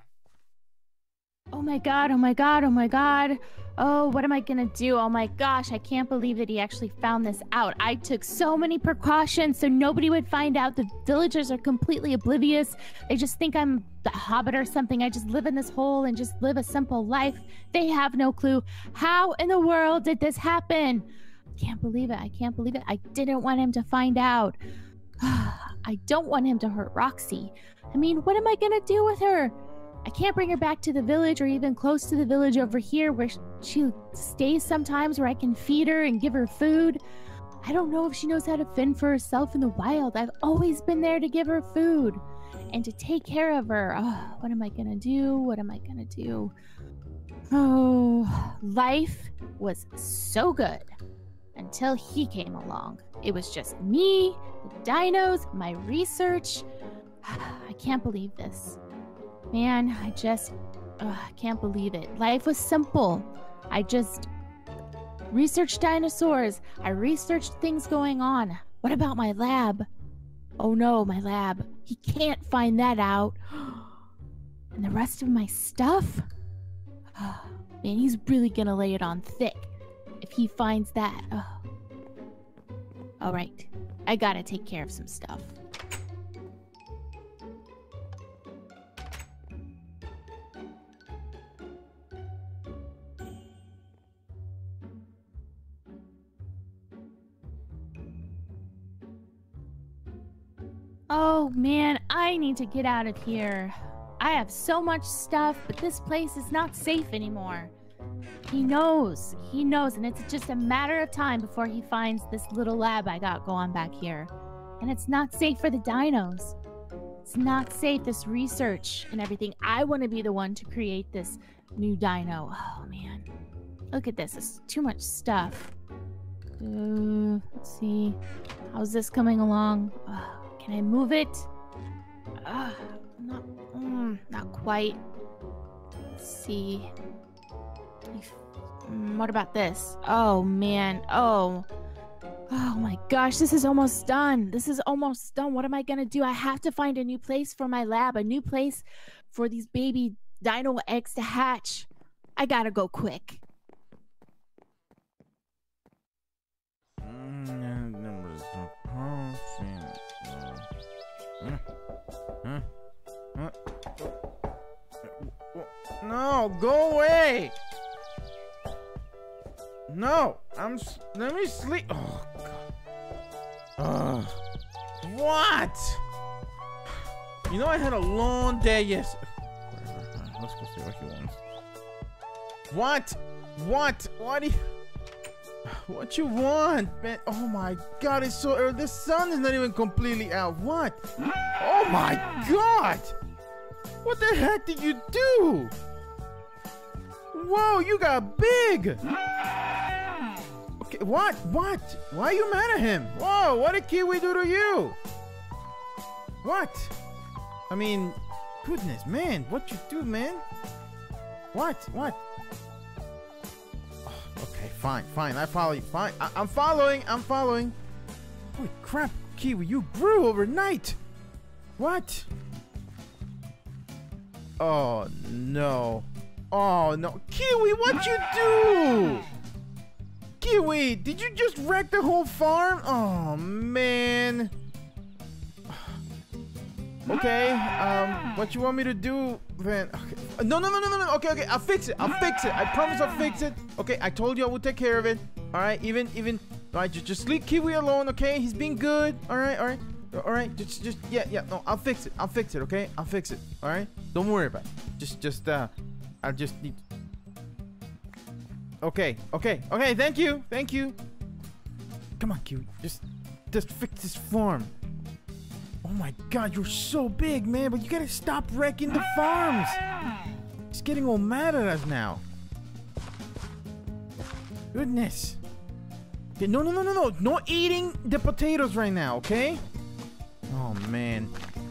[SPEAKER 1] Oh my god. Oh, what am I gonna do? Oh my gosh, I can't believe that he actually found this out. I took so many precautions so nobody would find out. The villagers are completely oblivious. They just think I'm the Hobbit or something. I just live in this hole and just live a simple life. They have no clue. How in the world did this happen? I can't believe it. I didn't want him to find out. I don't want him to hurt Roxy. I mean, what am I gonna do with her? I can't bring her back to the village or even close to the village over here where she stays sometimes where I can feed her and give her food. I don't know if she knows how to fend for herself in the wild. I've always been there to give her food and to take care of her. Oh, what am I gonna do? Oh, life was so good until he came along. It was just me, the dinos, my research. I can't believe this. Man, I can't believe it. Life was simple. I just researched dinosaurs. I researched things going on. What about my lab? Oh no, my lab. He can't find that out. And the rest of my stuff? Man, he's really gonna lay it on thick if he finds that. All right, I gotta take care of some stuff. Oh man, I need to get out of here. I have so much stuff, but this place is not safe anymore. He knows, and it's just a matter of time before he finds this little lab I got going back here. And it's not safe for the dinos. It's not safe, this research and everything. I want to be the one to create this new dino. Oh man, look at this, it's too much stuff. Let's see, how's this coming along? Can I move it? Not quite. Let's see. What about this? Oh man. Oh my gosh, this is almost done. What am I gonna do? I have to find a new place for my lab, a new place for these baby dino eggs to hatch. I gotta go quick.
[SPEAKER 2] No, go away. No, let me sleep. Oh god. What? I had a long day yesterday. Let's go see what he wants. What do you? What you want, man? Oh my god, it's so early. The sun is not even completely out. What? Oh my god! What the heck did you do? Whoa, you got big! Okay, what? What? Why are you mad at him? Whoa, what did Kiwi do to you? What? I mean, goodness, man, what you do, man? What? What? Oh, okay, fine, fine, I follow you, fine. I'm following. Holy crap, Kiwi, you grew overnight. What? Oh, no. Oh, no. Kiwi, what'd you do? Kiwi, did you just wreck the whole farm? Oh, man. Okay, what you want me to do then? Okay. No. Okay, I'll fix it. I promise I'll fix it. Okay, I told you I would take care of it. All right, even. All right, just leave Kiwi alone, okay? He's being good. All right. Yeah. No, I'll fix it. Okay? I'll fix it. All right? Don't worry about it. I just need. Okay. Thank you. Come on, Kiwi. Just fix this farm. Oh my God, you're so big, man. But you gotta stop wrecking the farms. He's getting all mad at us now. Goodness. Okay, no. No eating the potatoes right now, okay? Oh man.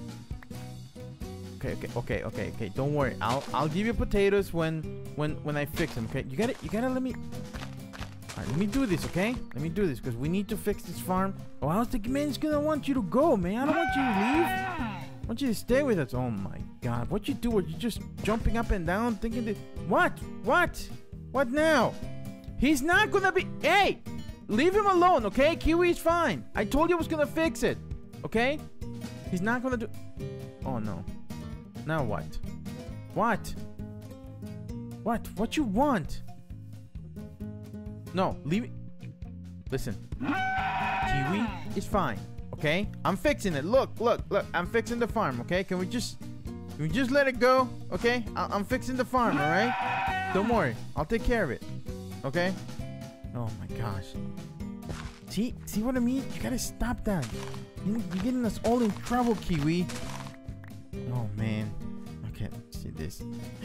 [SPEAKER 2] Okay. Don't worry. I'll give you potatoes when I fix them. Okay. You gotta let me. All right, let me do this. Okay. Let me do this because we need to fix this farm. Or else the man's gonna want you to go, man. I don't want you to leave. I want you to stay with us. Oh my God. What you do? Are you just jumping up and down, thinking that? What now? He's not gonna be. Hey, leave him alone. Okay. Kiwi's fine. I told you I was gonna fix it. Okay. He's not gonna do. Oh no. Now what? What you want? No, leave it. Listen. Kiwi is fine, okay? I'm fixing it. Look. I'm fixing the farm, okay? Can we just let it go, okay? I'm fixing the farm, all right? Don't worry. I'll take care of it, okay? Oh my gosh. See what I mean? You gotta stop that. You're getting us all in trouble, Kiwi. Oh man. Okay, see this.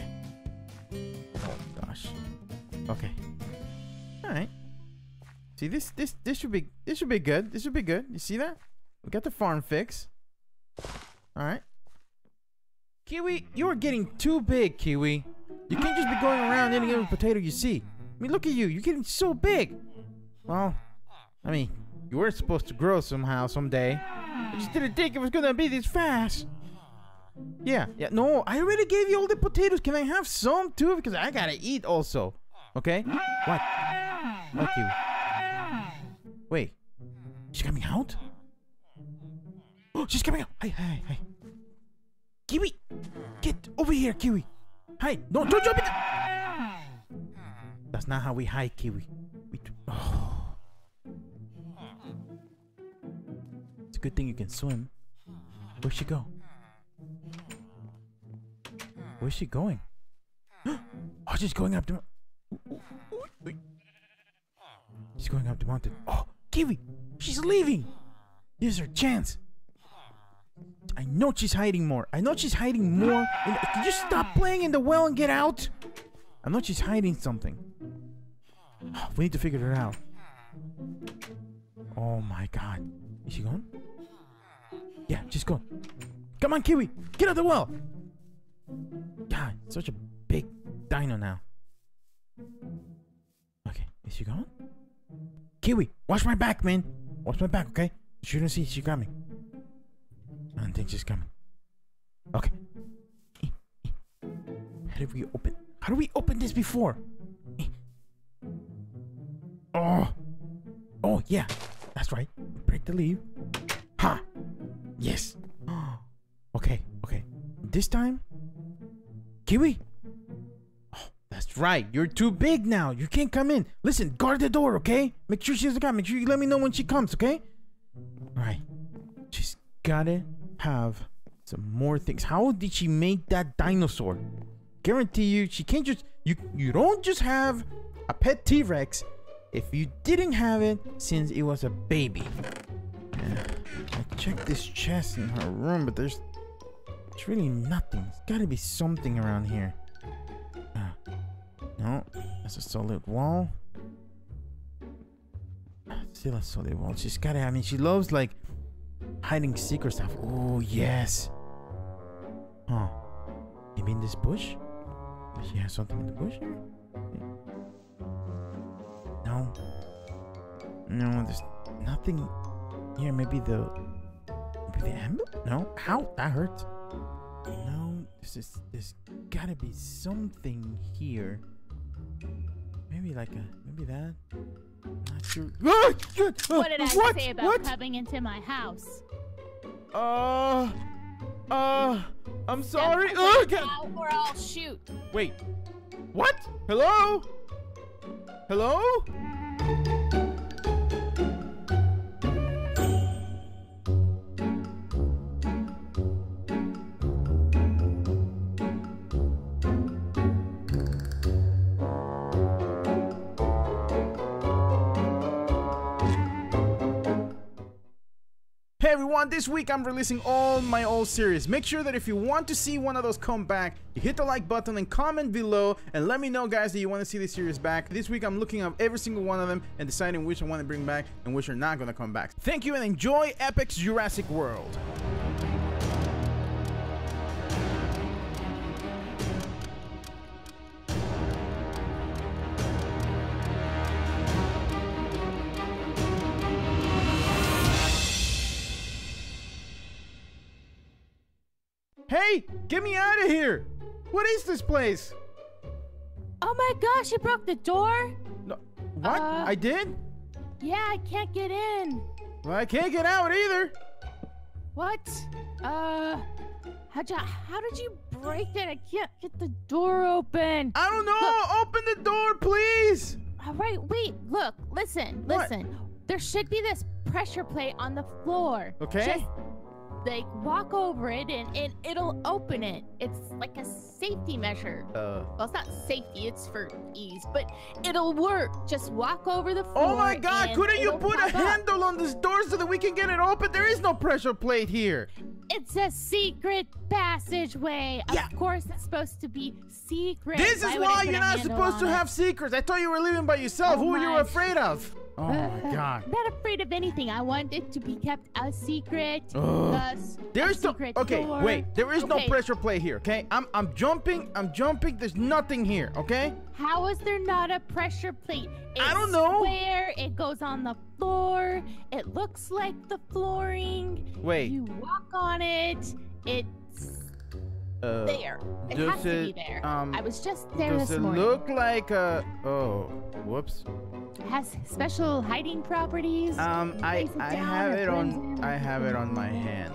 [SPEAKER 2] Oh gosh. Okay. All right. See this should be good. This should be good. You see that? We got the farm fix. All right. Kiwi, you're getting too big, Kiwi. You can't just be going around eating every potato you see. I mean, look at you. You're getting so big. Well, I mean, you were supposed to grow somehow someday. I just didn't think it was gonna be this fast. Yeah. No, I already gave you all the potatoes. Can I have some too? Because I gotta eat also. Okay? What? Kiwi. Wait. She's coming out? Oh, she's coming out. Hey. Kiwi! Get over here, Kiwi. Hi. No, don't jump in. That's not how we hide, Kiwi. Oh. It's a good thing you can swim. Where'd she go? Where's she going? Oh, she's going up the. She's going up the mountain. Oh, Kiwi! She's leaving! Here's her chance. I know she's hiding more. Can you stop playing in the well and get out? I know she's hiding something. We need to figure it out. Oh my God. Is she gone? Yeah, she's gone. Come on, Kiwi! Get out of the well! God, such a big dino now. Okay, is she gone? Kiwi, watch my back, man. Watch my back, okay? You shouldn't see she's coming. I don't think she's coming. Okay. How do we open this before? Oh yeah, that's right. Break the leaf. Ha! Yes. Okay. This time, Kiwi. Oh, that's right. You're too big now. You can't come in. Listen, guard the door, okay? Make sure she doesn't come. Make sure you let me know when she comes, okay? All right. She's gotta have some more things. How did she make that dinosaur? Guarantee you, she can't just. You don't just have a pet T-Rex if you didn't have it since it was a baby. I checked this chest in her room, but there's really nothing. There's gotta be something around here. No, that's a solid wall. Still a solid wall. She's gotta, I mean, she loves like hiding secret stuff. Oh, yes. Huh. Maybe in this bush? Does she have something in the bush here? No. No, there's nothing here. Maybe the emblem? No. Ow, that hurt. No, there's gotta be something here. Maybe like maybe that. Not sure.
[SPEAKER 1] What did I say about coming into my house?
[SPEAKER 2] I'm sorry.
[SPEAKER 1] Or I'll shoot.
[SPEAKER 2] Wait. What? Hello? Hello? Hey everyone, this week I'm releasing all my old series. Make sure that if you want to see one of those come back, you hit the like button and comment below and let me know, guys, that you want to see this series back. This week I'm looking at every single one of them and deciding which I want to bring back and which are not going to come back. Thank you and enjoy Epic's Jurassic World. Hey, get me out of here! What is this place?
[SPEAKER 1] Oh my gosh, you broke the door?
[SPEAKER 2] No, what? I did?
[SPEAKER 1] Yeah, I can't get in.
[SPEAKER 2] Well, I can't get out either.
[SPEAKER 1] What? How did you break it? I can't get the door open.
[SPEAKER 2] I don't know.
[SPEAKER 1] Look.
[SPEAKER 2] Open the door, please.
[SPEAKER 1] All right, wait, look, listen. There should be this pressure plate on the floor.
[SPEAKER 2] Okay.
[SPEAKER 1] Just like walk over it and it'll open it. It's like a safety measure. Well, it's not safety, it's for ease, but it'll work. Just walk over the floor.
[SPEAKER 2] Oh my god, couldn't you put a handle on this door so that we can get it open? There is no pressure plate here.
[SPEAKER 1] It's a secret passageway.
[SPEAKER 2] Yeah.
[SPEAKER 1] Of course it's supposed to be secret.
[SPEAKER 2] This is why you're not supposed to have secrets. I thought you were living by yourself. Who are you afraid of? Oh my god.
[SPEAKER 1] I'm not afraid of anything. I want it to be kept a secret.
[SPEAKER 2] There's no
[SPEAKER 1] door.
[SPEAKER 2] Wait. There is no pressure plate here, okay? I'm jumping. There's nothing here, okay?
[SPEAKER 1] How is there not a pressure plate?
[SPEAKER 2] I don't know.
[SPEAKER 1] Square. It goes on the floor. It looks like the flooring.
[SPEAKER 2] Wait.
[SPEAKER 1] You walk on it. It's there. It has to be there. I was just there this morning.
[SPEAKER 2] Does it look like a... Oh, whoops.
[SPEAKER 1] It has special hiding properties.
[SPEAKER 2] I have it on my hand.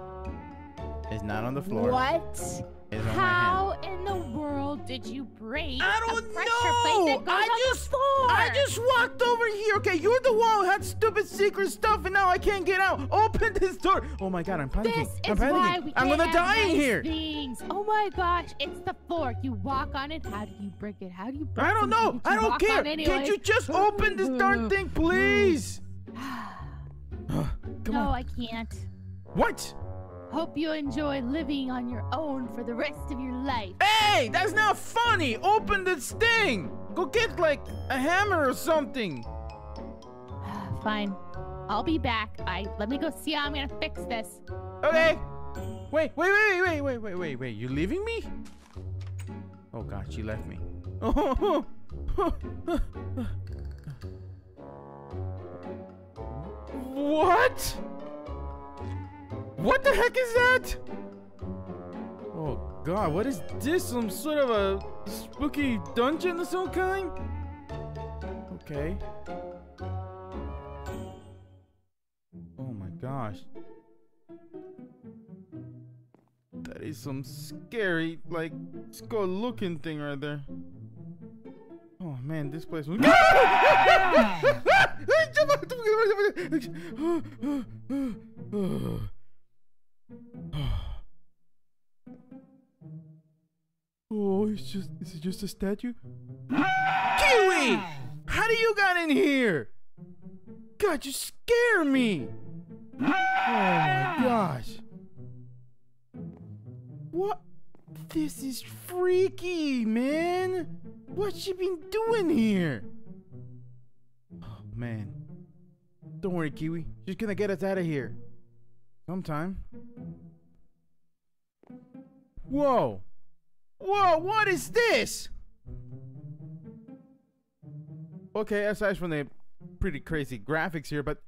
[SPEAKER 2] It's not on the floor.
[SPEAKER 1] What?
[SPEAKER 2] It's on
[SPEAKER 1] How in the world did you break
[SPEAKER 2] I don't
[SPEAKER 1] a pressure
[SPEAKER 2] know.
[SPEAKER 1] plate that goes on the floor?
[SPEAKER 2] I just walked over here. Okay, you're the one who had stupid secret stuff, and now I can't get out. Open this door. Oh my god, I'm panicking.
[SPEAKER 1] This
[SPEAKER 2] I'm
[SPEAKER 1] is
[SPEAKER 2] panicking.
[SPEAKER 1] why we
[SPEAKER 2] I'm
[SPEAKER 1] can't
[SPEAKER 2] gonna
[SPEAKER 1] have
[SPEAKER 2] die in
[SPEAKER 1] nice
[SPEAKER 2] here.
[SPEAKER 1] Things. Oh my gosh, it's the floor. You walk on it. How do you break it? How do you break it?
[SPEAKER 2] I don't know. I don't care. Can't you just open this darn thing, please? Come
[SPEAKER 1] no,
[SPEAKER 2] on.
[SPEAKER 1] I can't.
[SPEAKER 2] What?
[SPEAKER 1] Hope you enjoy living on your own for the rest of your life.
[SPEAKER 2] Hey, that's not funny. Open this thing. Go get like a hammer or something.
[SPEAKER 1] Fine. I'll be back. Let me go see how I'm gonna fix this.
[SPEAKER 2] Okay. Wait. You leaving me? Oh god, she left me. What? What the heck is that? Oh god, what is this? Some sort of a spooky dungeon of some kind? Okay. Oh my gosh. That is some scary, like, skull looking thing right there. Oh man, this place was... Oh, is it just a statue? Kiwi! How do you got in here? God, you scare me! Oh my gosh. What? This is freaky, man. What's she been doing here? Oh man. Don't worry, Kiwi. She's gonna get us out of here. Sometime. Whoa! Whoa, what is this? Okay, aside from the pretty crazy graphics here, but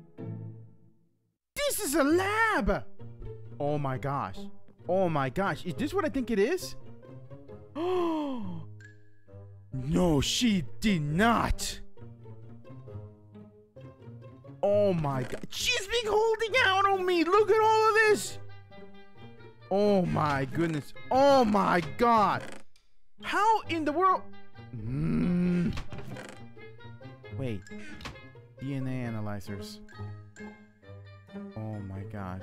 [SPEAKER 2] this is a lab! Oh my gosh. Oh my gosh. Is this what I think it is? Oh no, she did not. Oh my god. She's been holding out on me. Look at all of this. Oh my goodness. Oh my god. How in the world? Wait. DNA analyzers. Oh my gosh.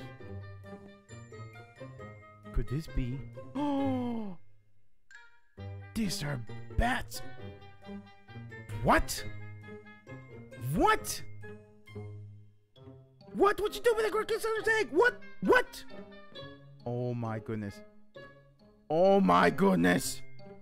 [SPEAKER 2] Could this be? Oh! These are bats. What? What? What would you do with a Gorgonzola egg? What? What? Oh my goodness. Oh my goodness.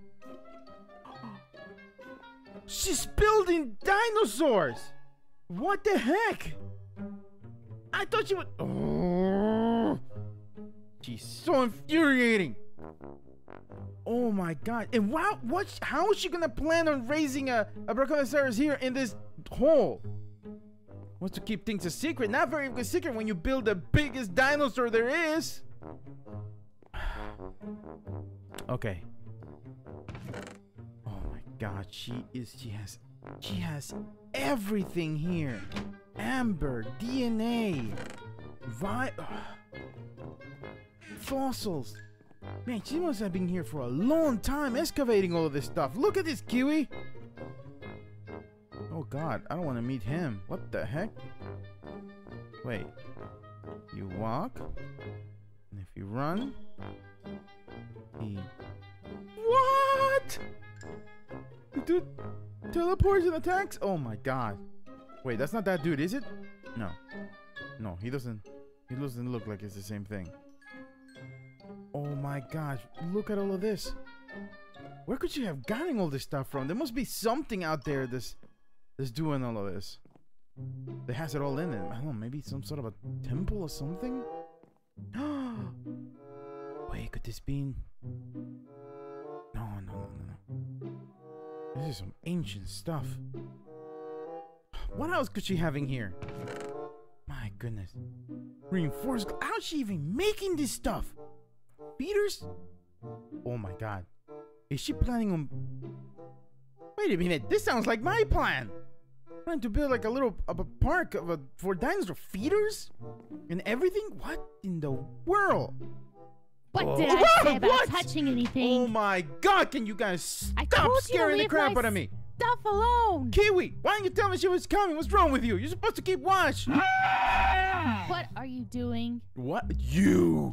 [SPEAKER 2] She's building dinosaurs. What the heck? I thought she would. Oh, she's so infuriating. Oh my god. And wow, how is she gonna plan on raising a Brachiosaurus here in this hole? Wants to keep things a secret. Not very good secret when you build the biggest dinosaur there is. Okay. Oh my god, she has everything here. Amber, DNA, fossils. Man, she must have been here for a long time excavating all of this stuff. Look at this, Kiwi. Oh god, I don't want to meet him. What the heck? Wait. You walk, and if you run, he... What? Dude, teleports and attacks? Oh my god. Wait, that's not that dude, is it? No. No, he doesn't look like it's the same thing. Oh my gosh, look at all of this. Where could you have gotten all this stuff from? There must be something out there that's doing all of this. That has it all in it. I don't know, maybe some sort of a temple or something? Wait, could this be... No. This is some ancient stuff. What else could she have in here? My goodness. Reinforced... How's she even making this stuff? Feeders? Oh my god. Is she planning on... Wait a minute. This sounds like my plan. Trying to build like a little park for dinosaur feeders? And everything? What in the world?
[SPEAKER 1] What did I say about touching anything?
[SPEAKER 2] Oh my god, can you guys stop scaring the crap out of me?
[SPEAKER 1] Stuff alone.
[SPEAKER 2] Kiwi, why didn't you tell me she was coming? What's wrong with you? You're supposed to keep watch.
[SPEAKER 1] What are you doing?
[SPEAKER 2] What? You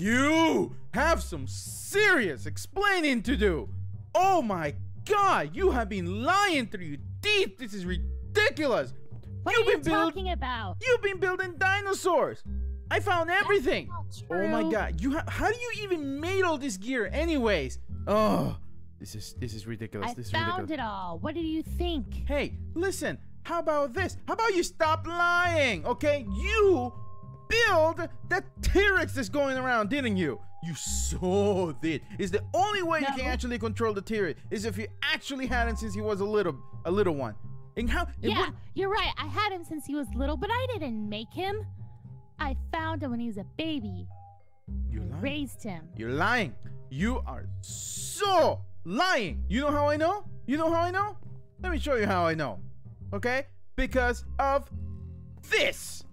[SPEAKER 2] have some serious explaining to do. Oh my god, you have been lying through your teeth. This is ridiculous.
[SPEAKER 1] What are you talking about?
[SPEAKER 2] You've been building dinosaurs. I found everything. Oh my god, how do you even made all this gear anyways? Oh, this is ridiculous.
[SPEAKER 1] I found it all. What do you think?
[SPEAKER 2] Hey, listen, how about this? How about you stop lying, okay? You build that T-Rex that's going around, didn't you? You so did. It's the only way you can actually control the T-Rex is if you actually had him since he was a little one. And how?
[SPEAKER 1] Yeah, you're right. I had him since he was little, but I didn't make him. I found him when he was a baby.
[SPEAKER 2] You're lying.
[SPEAKER 1] Raised him.
[SPEAKER 2] You're lying. You are so lying. You know how I know? You know how I know? Let me show you how I know. Okay? Because of this.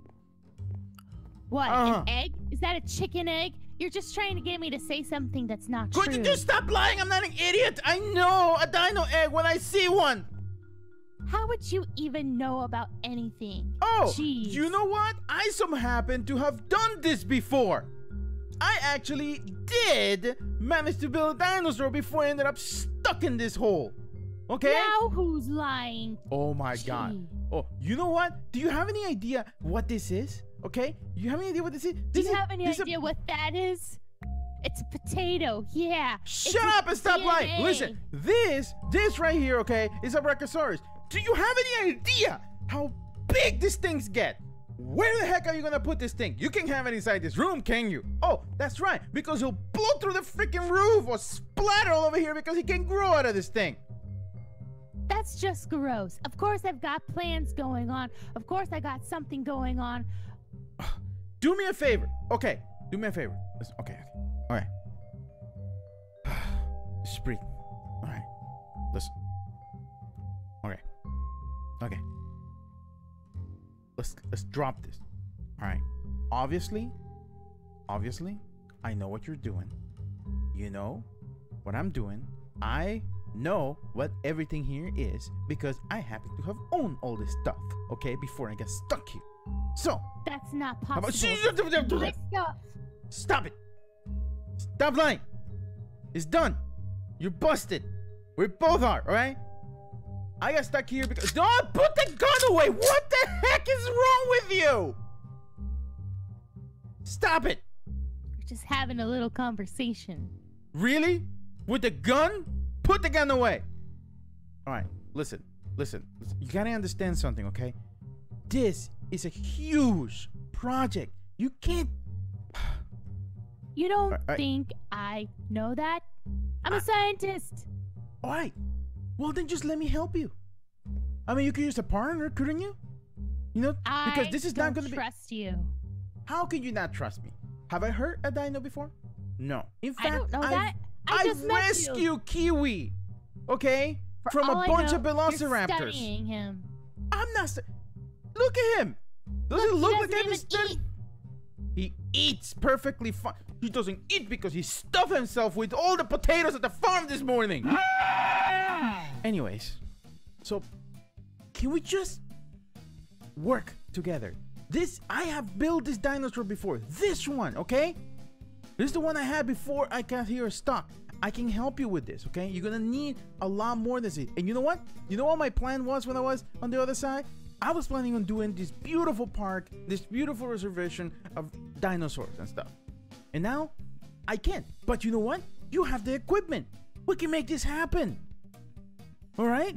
[SPEAKER 1] What? An egg? Is that a chicken egg? You're just trying to get me to say something that's not true.
[SPEAKER 2] Could you just stop lying? I'm not an idiot. I know a dino egg when I see one.
[SPEAKER 1] How would you even know about anything?
[SPEAKER 2] Oh,
[SPEAKER 1] jeez.
[SPEAKER 2] You know what? I happen to have done this before. I actually did manage to build a dinosaur before I ended up stuck in this hole. Okay?
[SPEAKER 1] Now who's lying?
[SPEAKER 2] Oh my god. Oh, you know what? Do you have any idea what this is? Okay? You have any idea what this is?
[SPEAKER 1] Do you have any idea what that is? It's a potato, yeah.
[SPEAKER 2] Shut up and stop lying. Listen, this right here, okay, is a Brachiosaurus. Do you have any idea how big these things get. Where the heck are you gonna put this thing? You can't have it inside this room, can you? Oh, that's right, because he'll blow through the freaking roof or splatter all over here because he can't grow out of this thing.
[SPEAKER 1] That's just gross. Of course I've got plans going on. Of course I got something going on.
[SPEAKER 2] Do me a favor. Okay, do me a favor. Listen, okay. All right. Just breathe. All right. Listen. Okay. Okay. Let's drop this. All right. Obviously, I know what you're doing. You know what I'm doing. I know what everything here is because I happen to have owned all this stuff, okay, before I get stuck here. So
[SPEAKER 1] that's not possible.
[SPEAKER 2] Stop it. Stop lying. It's done. You're busted. We both are, all right? I got stuck here because... Don't put the gun away! What the heck is wrong with you? Stop it!
[SPEAKER 1] We're just having a little conversation.
[SPEAKER 2] Really? With the gun? Put the gun away! Alright, listen. You gotta understand something, okay? This is a huge project. You can't...
[SPEAKER 1] You don't think I know that? I'm a scientist.
[SPEAKER 2] Alright. Well, then just let me help you. I mean, you could use a partner, couldn't you? You know, because this is not going to be...
[SPEAKER 1] I don't trust you.
[SPEAKER 2] How can you not trust me? Have I hurt a dino before? No. In fact,
[SPEAKER 1] I don't know that. I just
[SPEAKER 2] rescued Kiwi, okay? From a bunch of velociraptors.
[SPEAKER 1] You're studying him.
[SPEAKER 2] I'm not... Look at him. Does it look like I'm studying? He eats perfectly fine. He doesn't eat because he stuffed himself with all the potatoes at the farm this morning. Anyways, so can we just work together? I have built this dinosaur before. This one, okay? This is the one I had before I got here stuck. I can help you with this, okay? You're gonna need a lot more than this. And you know what? You know what my plan was when I was on the other side? I was planning on doing this beautiful park, this beautiful reservation of dinosaurs and stuff. And now, I can't. But you know what? You have the equipment. We can make this happen. All right?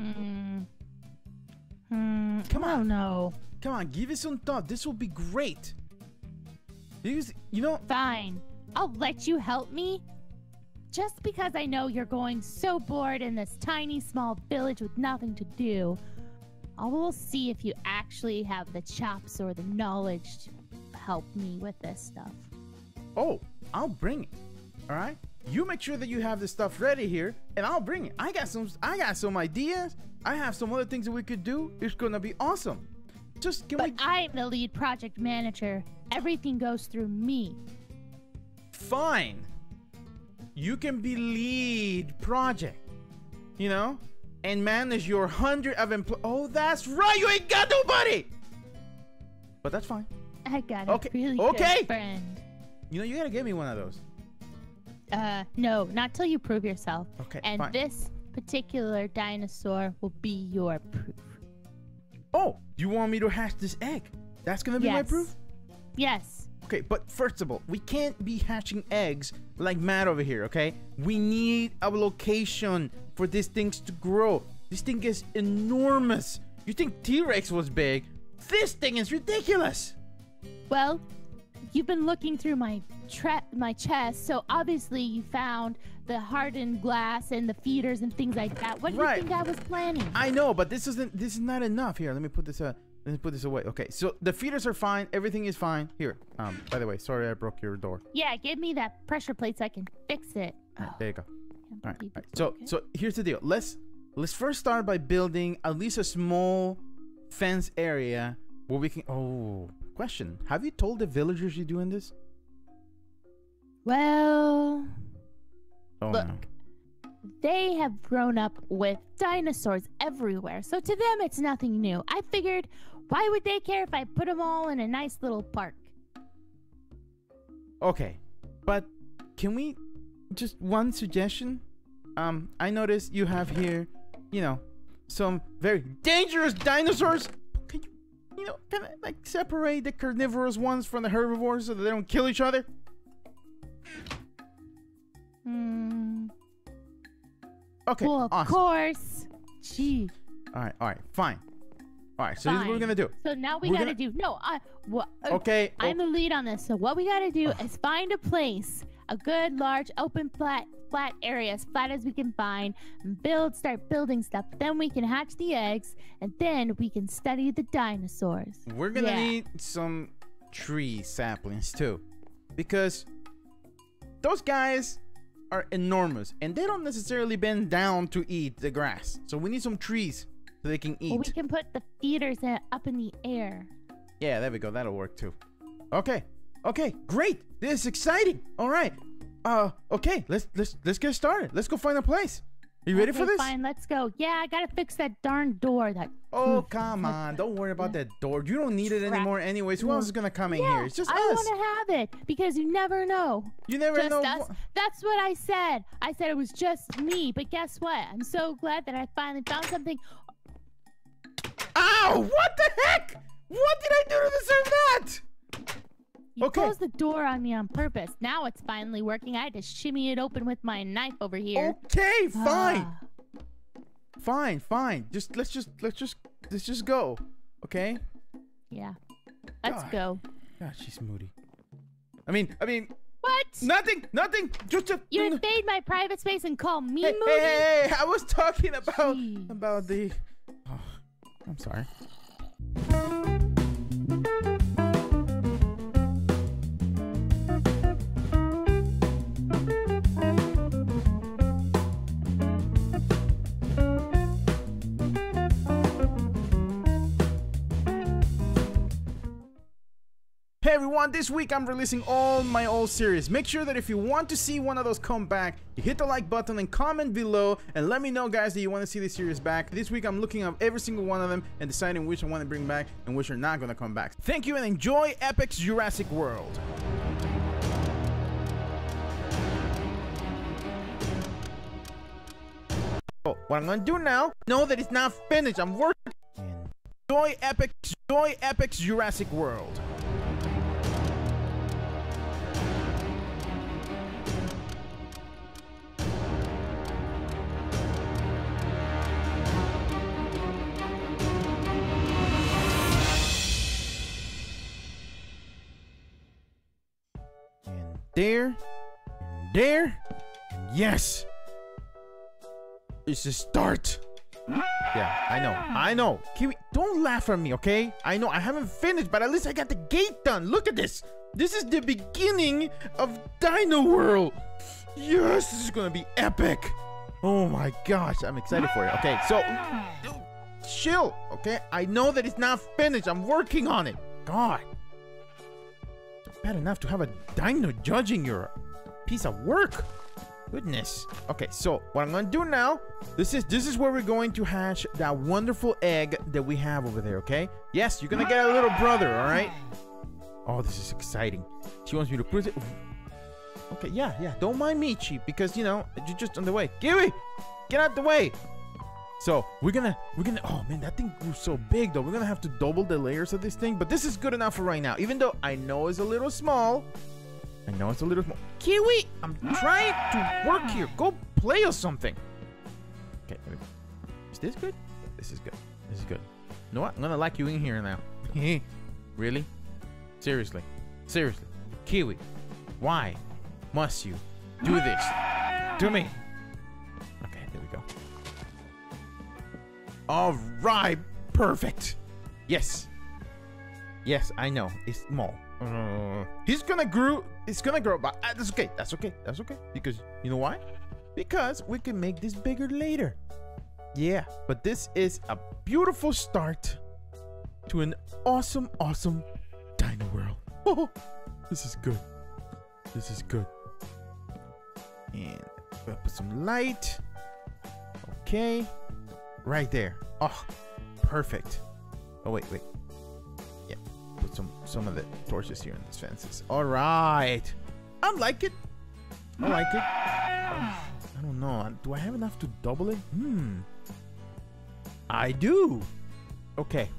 [SPEAKER 2] Come on.
[SPEAKER 1] No.
[SPEAKER 2] Come on, give it some thought. This will be great. Because, you know...
[SPEAKER 1] Fine. I'll let you help me. Just because I know you're going so bored in this tiny, small village with nothing to do. I will see if you actually have the chops or the knowledge to help me with this stuff.
[SPEAKER 2] Oh, I'll bring it. All right? You make sure that you have the stuff ready here, and I'll bring it. I got some ideas. I have some other things that we could do. It's gonna be awesome. But
[SPEAKER 1] I'm the lead project manager. Everything goes through me.
[SPEAKER 2] Fine. You can be lead project, you know, and manage your 100 of employees. Oh, that's right. You ain't got nobody. But that's fine.
[SPEAKER 1] I got a really good friend.
[SPEAKER 2] You know, you gotta give me one of those.
[SPEAKER 1] No, not till you prove yourself.
[SPEAKER 2] Okay,
[SPEAKER 1] and
[SPEAKER 2] fine.
[SPEAKER 1] This particular dinosaur will be your proof.
[SPEAKER 2] Oh, you want me to hatch this egg? That's gonna be my proof?
[SPEAKER 1] Yes.
[SPEAKER 2] Okay, but first of all, we can't be hatching eggs like mad over here, okay? We need a location for these things to grow. This thing is enormous. You think T-Rex was big? This thing is ridiculous.
[SPEAKER 1] Well, you've been looking through my chest, so obviously you found the hardened glass and the feeders and things like that. What do you think I was planning? I know, but this is not enough. Here, let me put this away. Okay, so the feeders are fine. Everything is fine. Here. By the way, sorry I broke your door. Yeah, give me that pressure plate so I can fix it.
[SPEAKER 2] There you go. All right. So here's the deal. Let's first start by building at least a small fence area where we can. Oh, question. Have you told the villagers you're doing this?
[SPEAKER 1] Well, look,
[SPEAKER 2] no.
[SPEAKER 1] They have grown up with dinosaurs everywhere, so to them it's nothing new. I figured, why would they care if I put them all in a nice little park?
[SPEAKER 2] Okay, but can we just one suggestion? I noticed you have here, you know, some very dangerous dinosaurs. Can you kind of like separate the carnivorous ones from the herbivores so that they don't kill each other? Okay,
[SPEAKER 1] well, of
[SPEAKER 2] awesome.
[SPEAKER 1] course. Gee.
[SPEAKER 2] All right, fine. All right, so this is what we're gonna do.
[SPEAKER 1] So now we gotta do. No,
[SPEAKER 2] okay.
[SPEAKER 1] I'm the lead on this. So what we gotta do is find a place, a good, large, open, flat area, as flat as we can find, and start building stuff. Then we can hatch the eggs, and then we can study the dinosaurs.
[SPEAKER 2] We're gonna need some tree saplings too, because those guys are enormous, and they don't necessarily bend down to eat the grass. So we need some trees so they can eat.
[SPEAKER 1] Well, we can put the feeders up in the air.
[SPEAKER 2] Yeah, there we go. That'll work too. Okay. Okay, great. This is exciting. All right. Okay. Let's get started. Let's go find a place. Are you ready for this?
[SPEAKER 1] Fine, let's go. Yeah, I gotta fix that darn door.
[SPEAKER 2] Oh, come on. Don't worry about that door. You don't need it anymore anyways. Who else is gonna come in here? It's just us.
[SPEAKER 1] I want to have it because you never know.
[SPEAKER 2] You never know.
[SPEAKER 1] Us. That's what I said. I said it was just me, but guess what? I'm so glad that I finally found something.
[SPEAKER 2] Ow! What the heck? What did I do to deserve that?
[SPEAKER 1] You closed the door on me on purpose. Now it's finally working. I had to shimmy it open with my knife over here.
[SPEAKER 2] Okay, fine. Fine. Let's just go. Okay?
[SPEAKER 1] Yeah. Let's go.
[SPEAKER 2] God, she's moody. I mean
[SPEAKER 1] what?
[SPEAKER 2] Nothing. Just
[SPEAKER 1] you invade my private space and call me moody?
[SPEAKER 2] Hey, I was talking about the I'm sorry. Hey everyone, this week I'm releasing all my old series. Make sure that if you want to see one of those come back, you hit the like button and comment below and let me know, guys, that you want to see this series back. This week I'm looking up every single one of them and deciding which I want to bring back and which are not going to come back. Thank you and enjoy Epic's Jurassic World. Oh, what I'm going to do now, know that it's not finished. I'm working. Enjoy Epic's Jurassic World. There, and there, and yes! It's a start! Yeah, I know. Kiwi, don't laugh at me, okay? I know I haven't finished, but at least I got the gate done. Look at this! This is the beginning of Dino World! Yes, this is gonna be epic! Oh my gosh, I'm excited for it. Okay, so, chill, okay? I know that it's not finished. I'm working on it. God. Bad enough to have a dino judging your piece of work. Goodness. Okay, so what I'm gonna do now, this is where we're going to hatch that wonderful egg that we have over there. Okay, yes, you're gonna get a little brother. All right. Oh, this is exciting. She wants me to put it. Okay, yeah, don't mind me, Cheap, because you know you're just on the way. Kiwi, get out the way. So we're gonna oh man, that thing grew so big though. We're gonna have to double the layers of this thing, but this is good enough for right now, even though I know it's a little small. Kiwi, I'm trying to work here. Go play or something. Okay, is this good? This is good. You know what? I'm gonna lock you in here now. Really? Seriously, Kiwi, why must you do this to me? Okay, there we go. All right, perfect. Yes, I know it's small. It's gonna grow, but that's okay. Because you know why? Because we can make this bigger later. Yeah, but this is a beautiful start to an awesome Dino World. Oh, this is good. And we'll put some light. Okay. Right there. Oh, perfect. Oh, wait. Yeah, put some of the torches here in these fences. All right. I like it. Oh, I don't know. Do I have enough to double it? I do. Okay.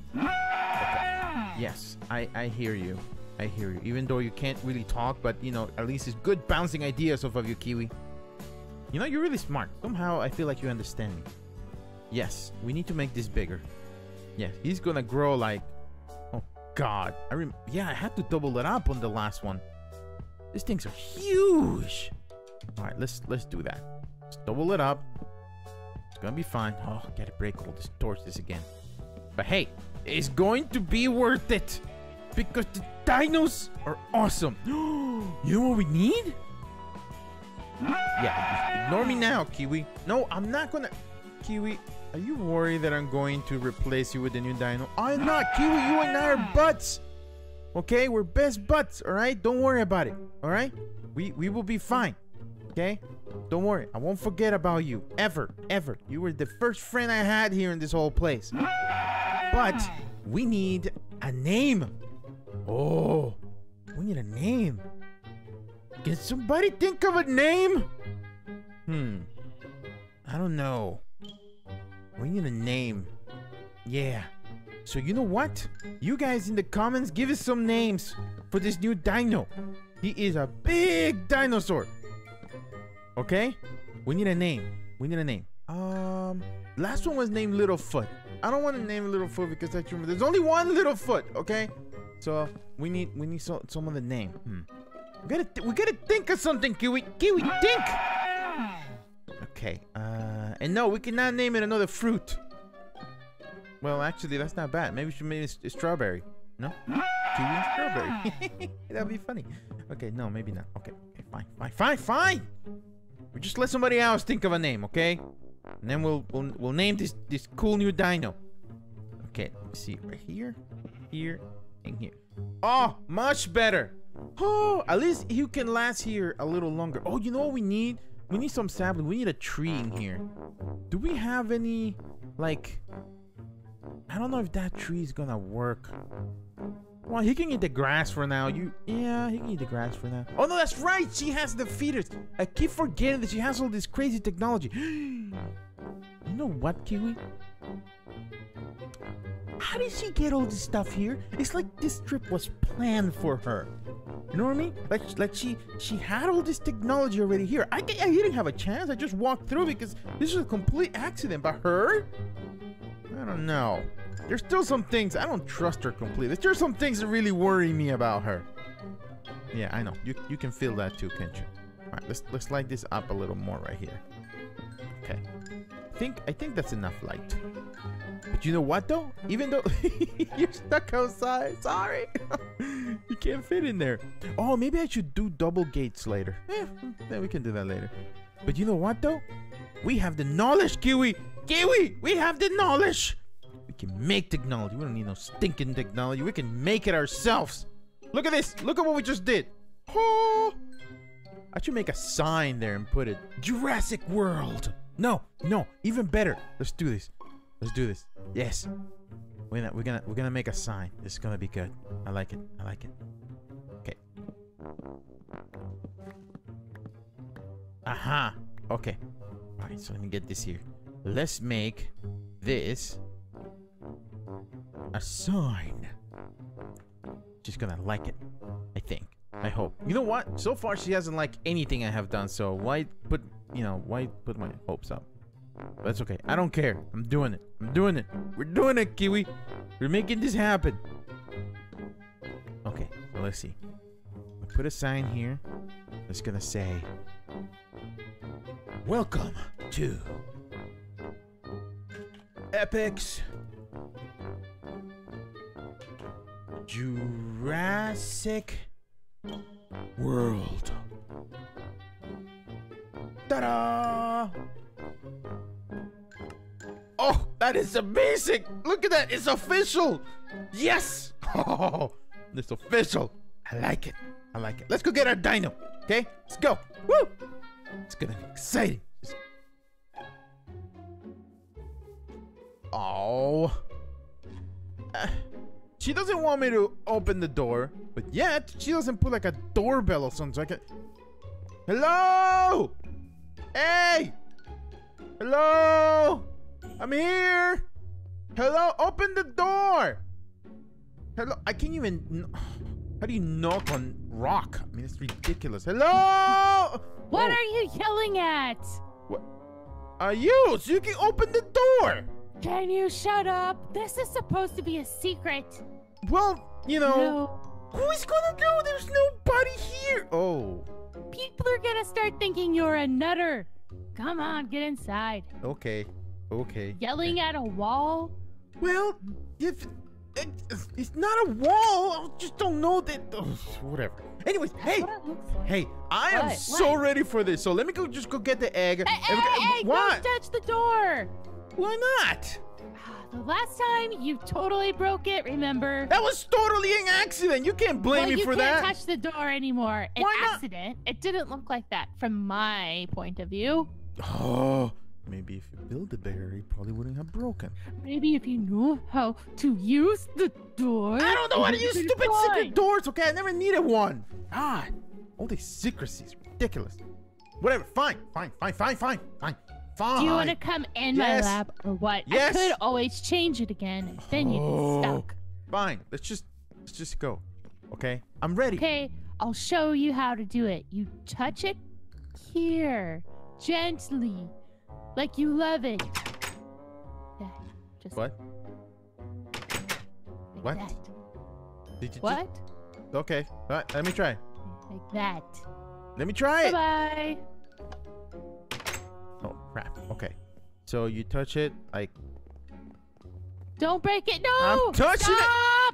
[SPEAKER 2] Yes, I hear you. Even though you can't really talk, but you know, at least it's good bouncing ideas off of you, Kiwi. You know, you're really smart. Somehow I feel like you understand me. Yes, we need to make this bigger. Yeah, he's gonna grow like... Oh, God. Yeah, I had to double it up on the last one. These things are huge. All right, let's do that. Let's double it up. It's gonna be fine. Oh, gotta break all these torches again. But hey, it's going to be worth it. Because the dinos are awesome. You know what we need? Yeah, ignore me now, Kiwi. No, I'm not gonna... Kiwi, are you worried that I'm going to replace you with the new dino? I'm not, Kiwi. You and I are buds. Okay, we're best buds, all right? Don't worry about it, all right? We will be fine, okay? Don't worry. I won't forget about you, ever, ever. You were the first friend I had here in this whole place. But we need a name. Oh, we need a name. Can somebody think of a name? I don't know. We need a name. Yeah. So you know what? You guys in the comments, give us some names for this new dino. He is a big dinosaur. Okay? We need a name. We need a name. Last one was named Littlefoot. I don't want to name Littlefoot because I remember there's only one Littlefoot. Okay? So we need some other name. We gotta think of something, Kiwi. Kiwi, think. Okay. And no, we cannot name it another fruit. Well, actually, that's not bad. Maybe we should name it strawberry. No? Kiwi and strawberry. That'd be funny. Okay, no, maybe not. Okay, fine. We just let somebody else think of a name, okay? And then we'll name this cool new dino. Okay, let me see. Right here, and here. Oh, much better. Oh, at least you can last here a little longer. Oh, you know what we need? We need some sapling. We need a tree in here. Do we have any, like... I don't know if that tree is gonna work. Well, he can eat the grass for now. Yeah, he can eat the grass for now. Oh, no, that's right. She has the feeders. I keep forgetting that she has all this crazy technology. You know what, Kiwi? How did she get all this stuff here? It's like this trip was planned for her. You know what I mean? Like she had all this technology already here. I didn't have a chance. I just walked through because this was a complete accident. But her? I don't know. There's still some things. I don't trust her completely. There's some things that really worry me about her. Yeah, I know. You can feel that too, can't you? All right, let's light this up a little more right here. Okay. I think that's enough light. But you know what though? Even though you're stuck outside, sorry. You can't fit in there. Oh, maybe I should do double gates later. Yeah, we can do that later. But you know what though? We have the knowledge, Kiwi. Kiwi, we have the knowledge. We can make technology. We don't need no stinking technology. We can make it ourselves. Look at this. Look at what we just did. Oh, I should make a sign there and put it Jurassic World. No, even better. Let's do this. Let's do this. Yes. We're gonna make a sign. This is gonna be good. I like it. Okay. Aha. Okay. All right. So let me get this here. Let's make this a sign. She's gonna like it. I think. I hope. You know what? So far she hasn't liked anything I have done. So why put my hopes up? But that's okay. I don't care. I'm doing it. We're doing it, Kiwi. We're making this happen. Okay, so let's see. I'll put a sign here. It's gonna say, welcome to Epic's Jurassic World. Ta-da! Oh, that is amazing! Look at that, it's official! Yes! Oh, it's official. I like it. Let's go get our dino, okay? Let's go. Woo! It's gonna be exciting. Oh. She doesn't want me to open the door, but yet she doesn't put like a doorbell or something so I can... Hello! Hey! Hello! I'm here! Hello? Open the door! Hello? I can't even... How do you knock on rock? I mean, it's ridiculous. Hello!
[SPEAKER 1] What are you yelling at?
[SPEAKER 2] What? Are you? So you can open the door!
[SPEAKER 1] Can you shut up? This is supposed to be a secret.
[SPEAKER 2] Well, you know,
[SPEAKER 1] No.
[SPEAKER 2] who is gonna know? There's nobody here. Oh,
[SPEAKER 1] People are gonna start thinking you're a nutter. Come on, get inside.
[SPEAKER 2] okay.
[SPEAKER 1] Yelling at a wall?
[SPEAKER 2] Well, if it's not a wall, I just don't know that. Oh, whatever. Anyways, hey,
[SPEAKER 1] What it looks like.
[SPEAKER 2] hey, I am
[SPEAKER 1] What?
[SPEAKER 2] so
[SPEAKER 1] What?
[SPEAKER 2] ready for this. So let me just go get the egg.
[SPEAKER 1] Hey,
[SPEAKER 2] What?
[SPEAKER 1] don't touch the door.
[SPEAKER 2] Why not?
[SPEAKER 1] The last time you totally broke it, remember?
[SPEAKER 2] That was totally an accident. You can't blame me for that.
[SPEAKER 1] You can't touch the door anymore. An
[SPEAKER 2] Why not?
[SPEAKER 1] accident. It didn't look like that from my point of view.
[SPEAKER 2] Oh, maybe if you build it better, it probably wouldn't have broken.
[SPEAKER 1] Maybe if you knew how to use the door.
[SPEAKER 2] I don't know how to
[SPEAKER 1] it
[SPEAKER 2] use
[SPEAKER 1] would be
[SPEAKER 2] stupid
[SPEAKER 1] fine.
[SPEAKER 2] secret doors, okay? I never needed one. God, all these secrecies, ridiculous. Whatever, fine.
[SPEAKER 1] Do you want to come in my lab or what?
[SPEAKER 2] Yes.
[SPEAKER 1] I could always change it again, and then you'd be stuck.
[SPEAKER 2] Fine, let's just go, okay? I'm ready.
[SPEAKER 1] Okay, I'll show you how to do it. You touch it here, gently, like you love it. Yeah, just
[SPEAKER 2] What?
[SPEAKER 1] like
[SPEAKER 2] What?
[SPEAKER 1] that.
[SPEAKER 2] Did you
[SPEAKER 1] What?
[SPEAKER 2] Okay, all right, let me try.
[SPEAKER 1] Like that.
[SPEAKER 2] Let me try it.
[SPEAKER 1] Bye-bye.
[SPEAKER 2] Oh, crap. Okay. So you touch it like...
[SPEAKER 1] Don't break it. No!
[SPEAKER 2] I'm touching it.
[SPEAKER 1] Stop!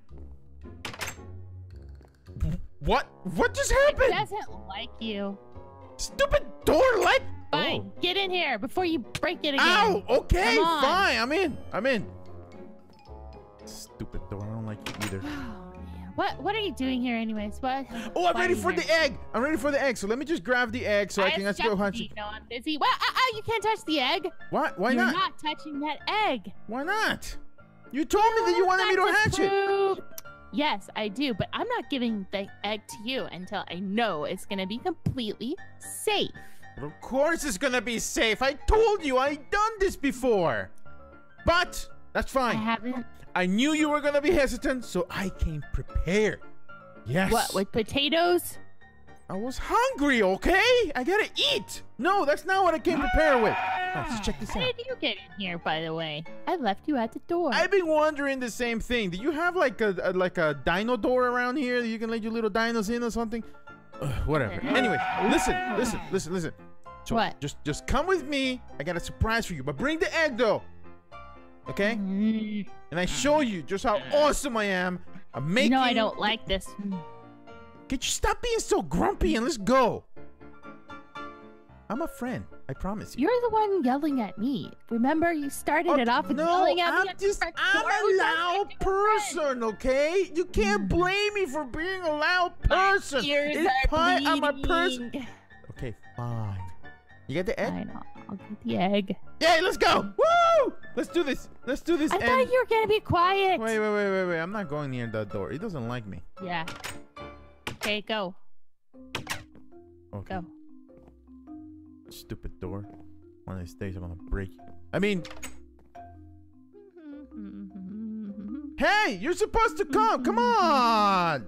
[SPEAKER 2] What? What just
[SPEAKER 1] It
[SPEAKER 2] happened?
[SPEAKER 1] doesn't like you.
[SPEAKER 2] Stupid door like...
[SPEAKER 1] Fine, get in here before you break it again.
[SPEAKER 2] Ow! Okay,
[SPEAKER 1] Come on.
[SPEAKER 2] fine. I'm in. Stupid door. I don't like you either.
[SPEAKER 1] Oh, man. What are you doing here anyways? What?
[SPEAKER 2] Oh, I'm
[SPEAKER 1] Why
[SPEAKER 2] ready
[SPEAKER 1] are you
[SPEAKER 2] for
[SPEAKER 1] here?
[SPEAKER 2] the egg. I'm ready for the egg. So let me just grab the egg so I can
[SPEAKER 1] have
[SPEAKER 2] just go
[SPEAKER 1] stuff to
[SPEAKER 2] hunt
[SPEAKER 1] do.
[SPEAKER 2] you.
[SPEAKER 1] No, I'm busy. Well, you can't touch the egg.
[SPEAKER 2] What? Why
[SPEAKER 1] You're
[SPEAKER 2] not?
[SPEAKER 1] not touching that egg.
[SPEAKER 2] Why not? You told me that you wanted me to hatch it.
[SPEAKER 1] Yes, I do, but I'm not giving the egg to you until I know it's gonna be completely safe.
[SPEAKER 2] Of course it's gonna be safe. I told you I've done this before. But that's
[SPEAKER 1] I
[SPEAKER 2] fine.
[SPEAKER 1] haven't.
[SPEAKER 2] I knew you were gonna be hesitant, so I came prepared. Yes.
[SPEAKER 1] What, with potatoes?
[SPEAKER 2] I was hungry, okay? I gotta eat. No, that's not what I came prepared with. Let's check this
[SPEAKER 1] How
[SPEAKER 2] out.
[SPEAKER 1] did you get in here, by the way? I left you at the door.
[SPEAKER 2] I've been wondering the same thing. Do you have like a dino door around here that you can let your little dinos in or something? Whatever. Anyway, listen. So
[SPEAKER 1] What?
[SPEAKER 2] Just come with me. I got a surprise for you, but bring the egg though. Okay?
[SPEAKER 1] Mm,
[SPEAKER 2] And I show you just how awesome I am. I'm making.
[SPEAKER 1] no, I don't like this.
[SPEAKER 2] Could you stop being so grumpy and let's go? I'm a friend. I promise you.
[SPEAKER 1] You're the one yelling at me. Remember, you started it off with yelling at me.
[SPEAKER 2] I'm
[SPEAKER 1] at the front door.
[SPEAKER 2] a
[SPEAKER 1] Who does
[SPEAKER 2] loud
[SPEAKER 1] that to a friend?
[SPEAKER 2] person, okay? You can't blame me for being a loud person.
[SPEAKER 1] Ears
[SPEAKER 2] It's
[SPEAKER 1] are
[SPEAKER 2] part of my person.
[SPEAKER 1] bleeding.
[SPEAKER 2] Okay, fine. You get the egg?
[SPEAKER 1] I know. I'll get the egg.
[SPEAKER 2] Yeah, let's go. Woo! Let's do this. Let's do this.
[SPEAKER 1] I thought you were gonna be quiet.
[SPEAKER 2] Wait. I'm not going near that door. It doesn't like me.
[SPEAKER 1] Yeah. Okay, go.
[SPEAKER 2] Okay.
[SPEAKER 1] Go.
[SPEAKER 2] Stupid door. One of these days I'm gonna break you. I mean, hey, you're supposed to come. Come on.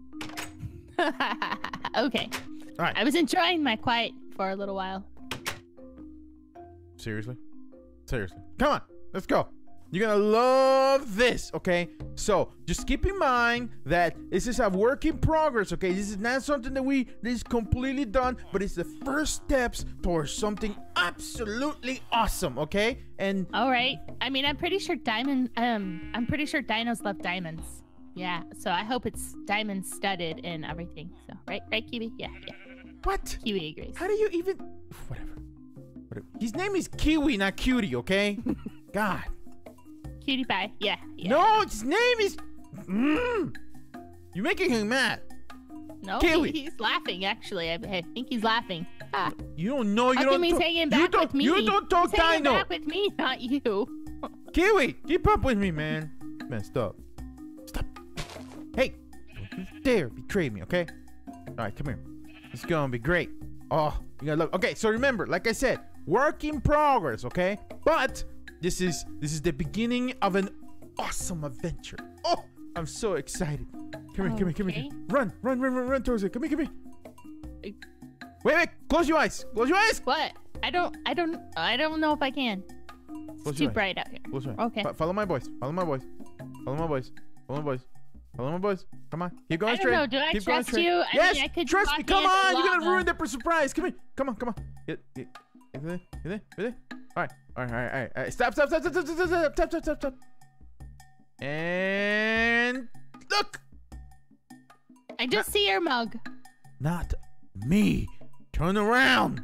[SPEAKER 1] Okay.
[SPEAKER 2] All right.
[SPEAKER 1] I was enjoying my quiet for a little while.
[SPEAKER 2] Seriously? Come on. Let's go. You're gonna love this, okay? So just keep in mind that this is a work in progress, okay? This is not something that is completely done, but it's the first steps towards something absolutely awesome, okay? And
[SPEAKER 1] All right. I mean, I'm pretty sure dinos love diamonds. Yeah. So I hope it's diamond studded and everything. So right, Kiwi? Yeah.
[SPEAKER 2] what?
[SPEAKER 1] Kiwi agrees.
[SPEAKER 2] How do you even? Whatever. His name is Kiwi, not Cutie, okay? God.
[SPEAKER 1] Cutie pie. Yeah.
[SPEAKER 2] No, his name is. You're making him mad.
[SPEAKER 1] No,
[SPEAKER 2] Kiwi.
[SPEAKER 1] he's laughing. Actually, I think he's laughing. Ah.
[SPEAKER 2] You don't know. You
[SPEAKER 1] How
[SPEAKER 2] don't.
[SPEAKER 1] come he's hanging back with me?
[SPEAKER 2] You don't talk
[SPEAKER 1] He's hanging
[SPEAKER 2] dino.
[SPEAKER 1] back with me, not you.
[SPEAKER 2] Kiwi, keep up with me, man. Man, stop. Hey, don't you dare betray me, okay? All right, come here. It's gonna be great. Oh, you gotta look. Okay, so remember, like I said, work in progress, okay? But this is the beginning of an awesome adventure. Oh, I'm so excited. Come here. Run towards it. Come here. Wait. Close your eyes.
[SPEAKER 1] What? I don't know if I can. It's
[SPEAKER 2] Close
[SPEAKER 1] too
[SPEAKER 2] your eyes.
[SPEAKER 1] bright out here.
[SPEAKER 2] Closer.
[SPEAKER 1] Okay.
[SPEAKER 2] Follow my voice. Follow my voice. Follow my voice. Follow my voice. Follow my voice. Come on. Keep going straight.
[SPEAKER 1] I don't know. Do I trust you?
[SPEAKER 2] Yes.
[SPEAKER 1] I mean, I could
[SPEAKER 2] trust me.
[SPEAKER 1] walk
[SPEAKER 2] Come
[SPEAKER 1] in
[SPEAKER 2] on. You're
[SPEAKER 1] lava.
[SPEAKER 2] gonna ruin the surprise. Come here. Come on. Come on. Get there. Get there. All right. Stop. And look.
[SPEAKER 1] I just see your mug.
[SPEAKER 2] Not me. Turn around.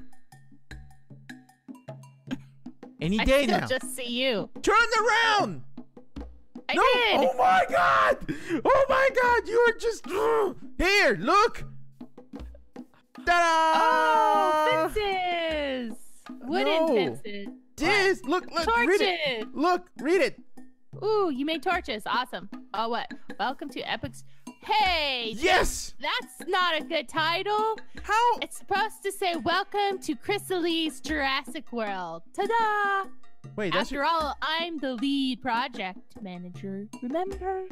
[SPEAKER 2] Any day now.
[SPEAKER 1] I still just see you.
[SPEAKER 2] Turn around.
[SPEAKER 1] I
[SPEAKER 2] No!
[SPEAKER 1] did.
[SPEAKER 2] Oh my God! Oh my God! You are just here. Look. Ta-da!
[SPEAKER 1] Oh, fences. Wooden fences.
[SPEAKER 2] This. Look.
[SPEAKER 1] Torches.
[SPEAKER 2] Read it. Look. Read it.
[SPEAKER 1] Ooh, you made torches. Awesome. Oh, what? Welcome to Epic's. Hey.
[SPEAKER 2] Yes.
[SPEAKER 1] That's not a good title.
[SPEAKER 2] How?
[SPEAKER 1] It's supposed to say, welcome to Chrysali's Jurassic World. Ta-da!
[SPEAKER 2] Wait. That's
[SPEAKER 1] After all, I'm the lead project manager. Remember?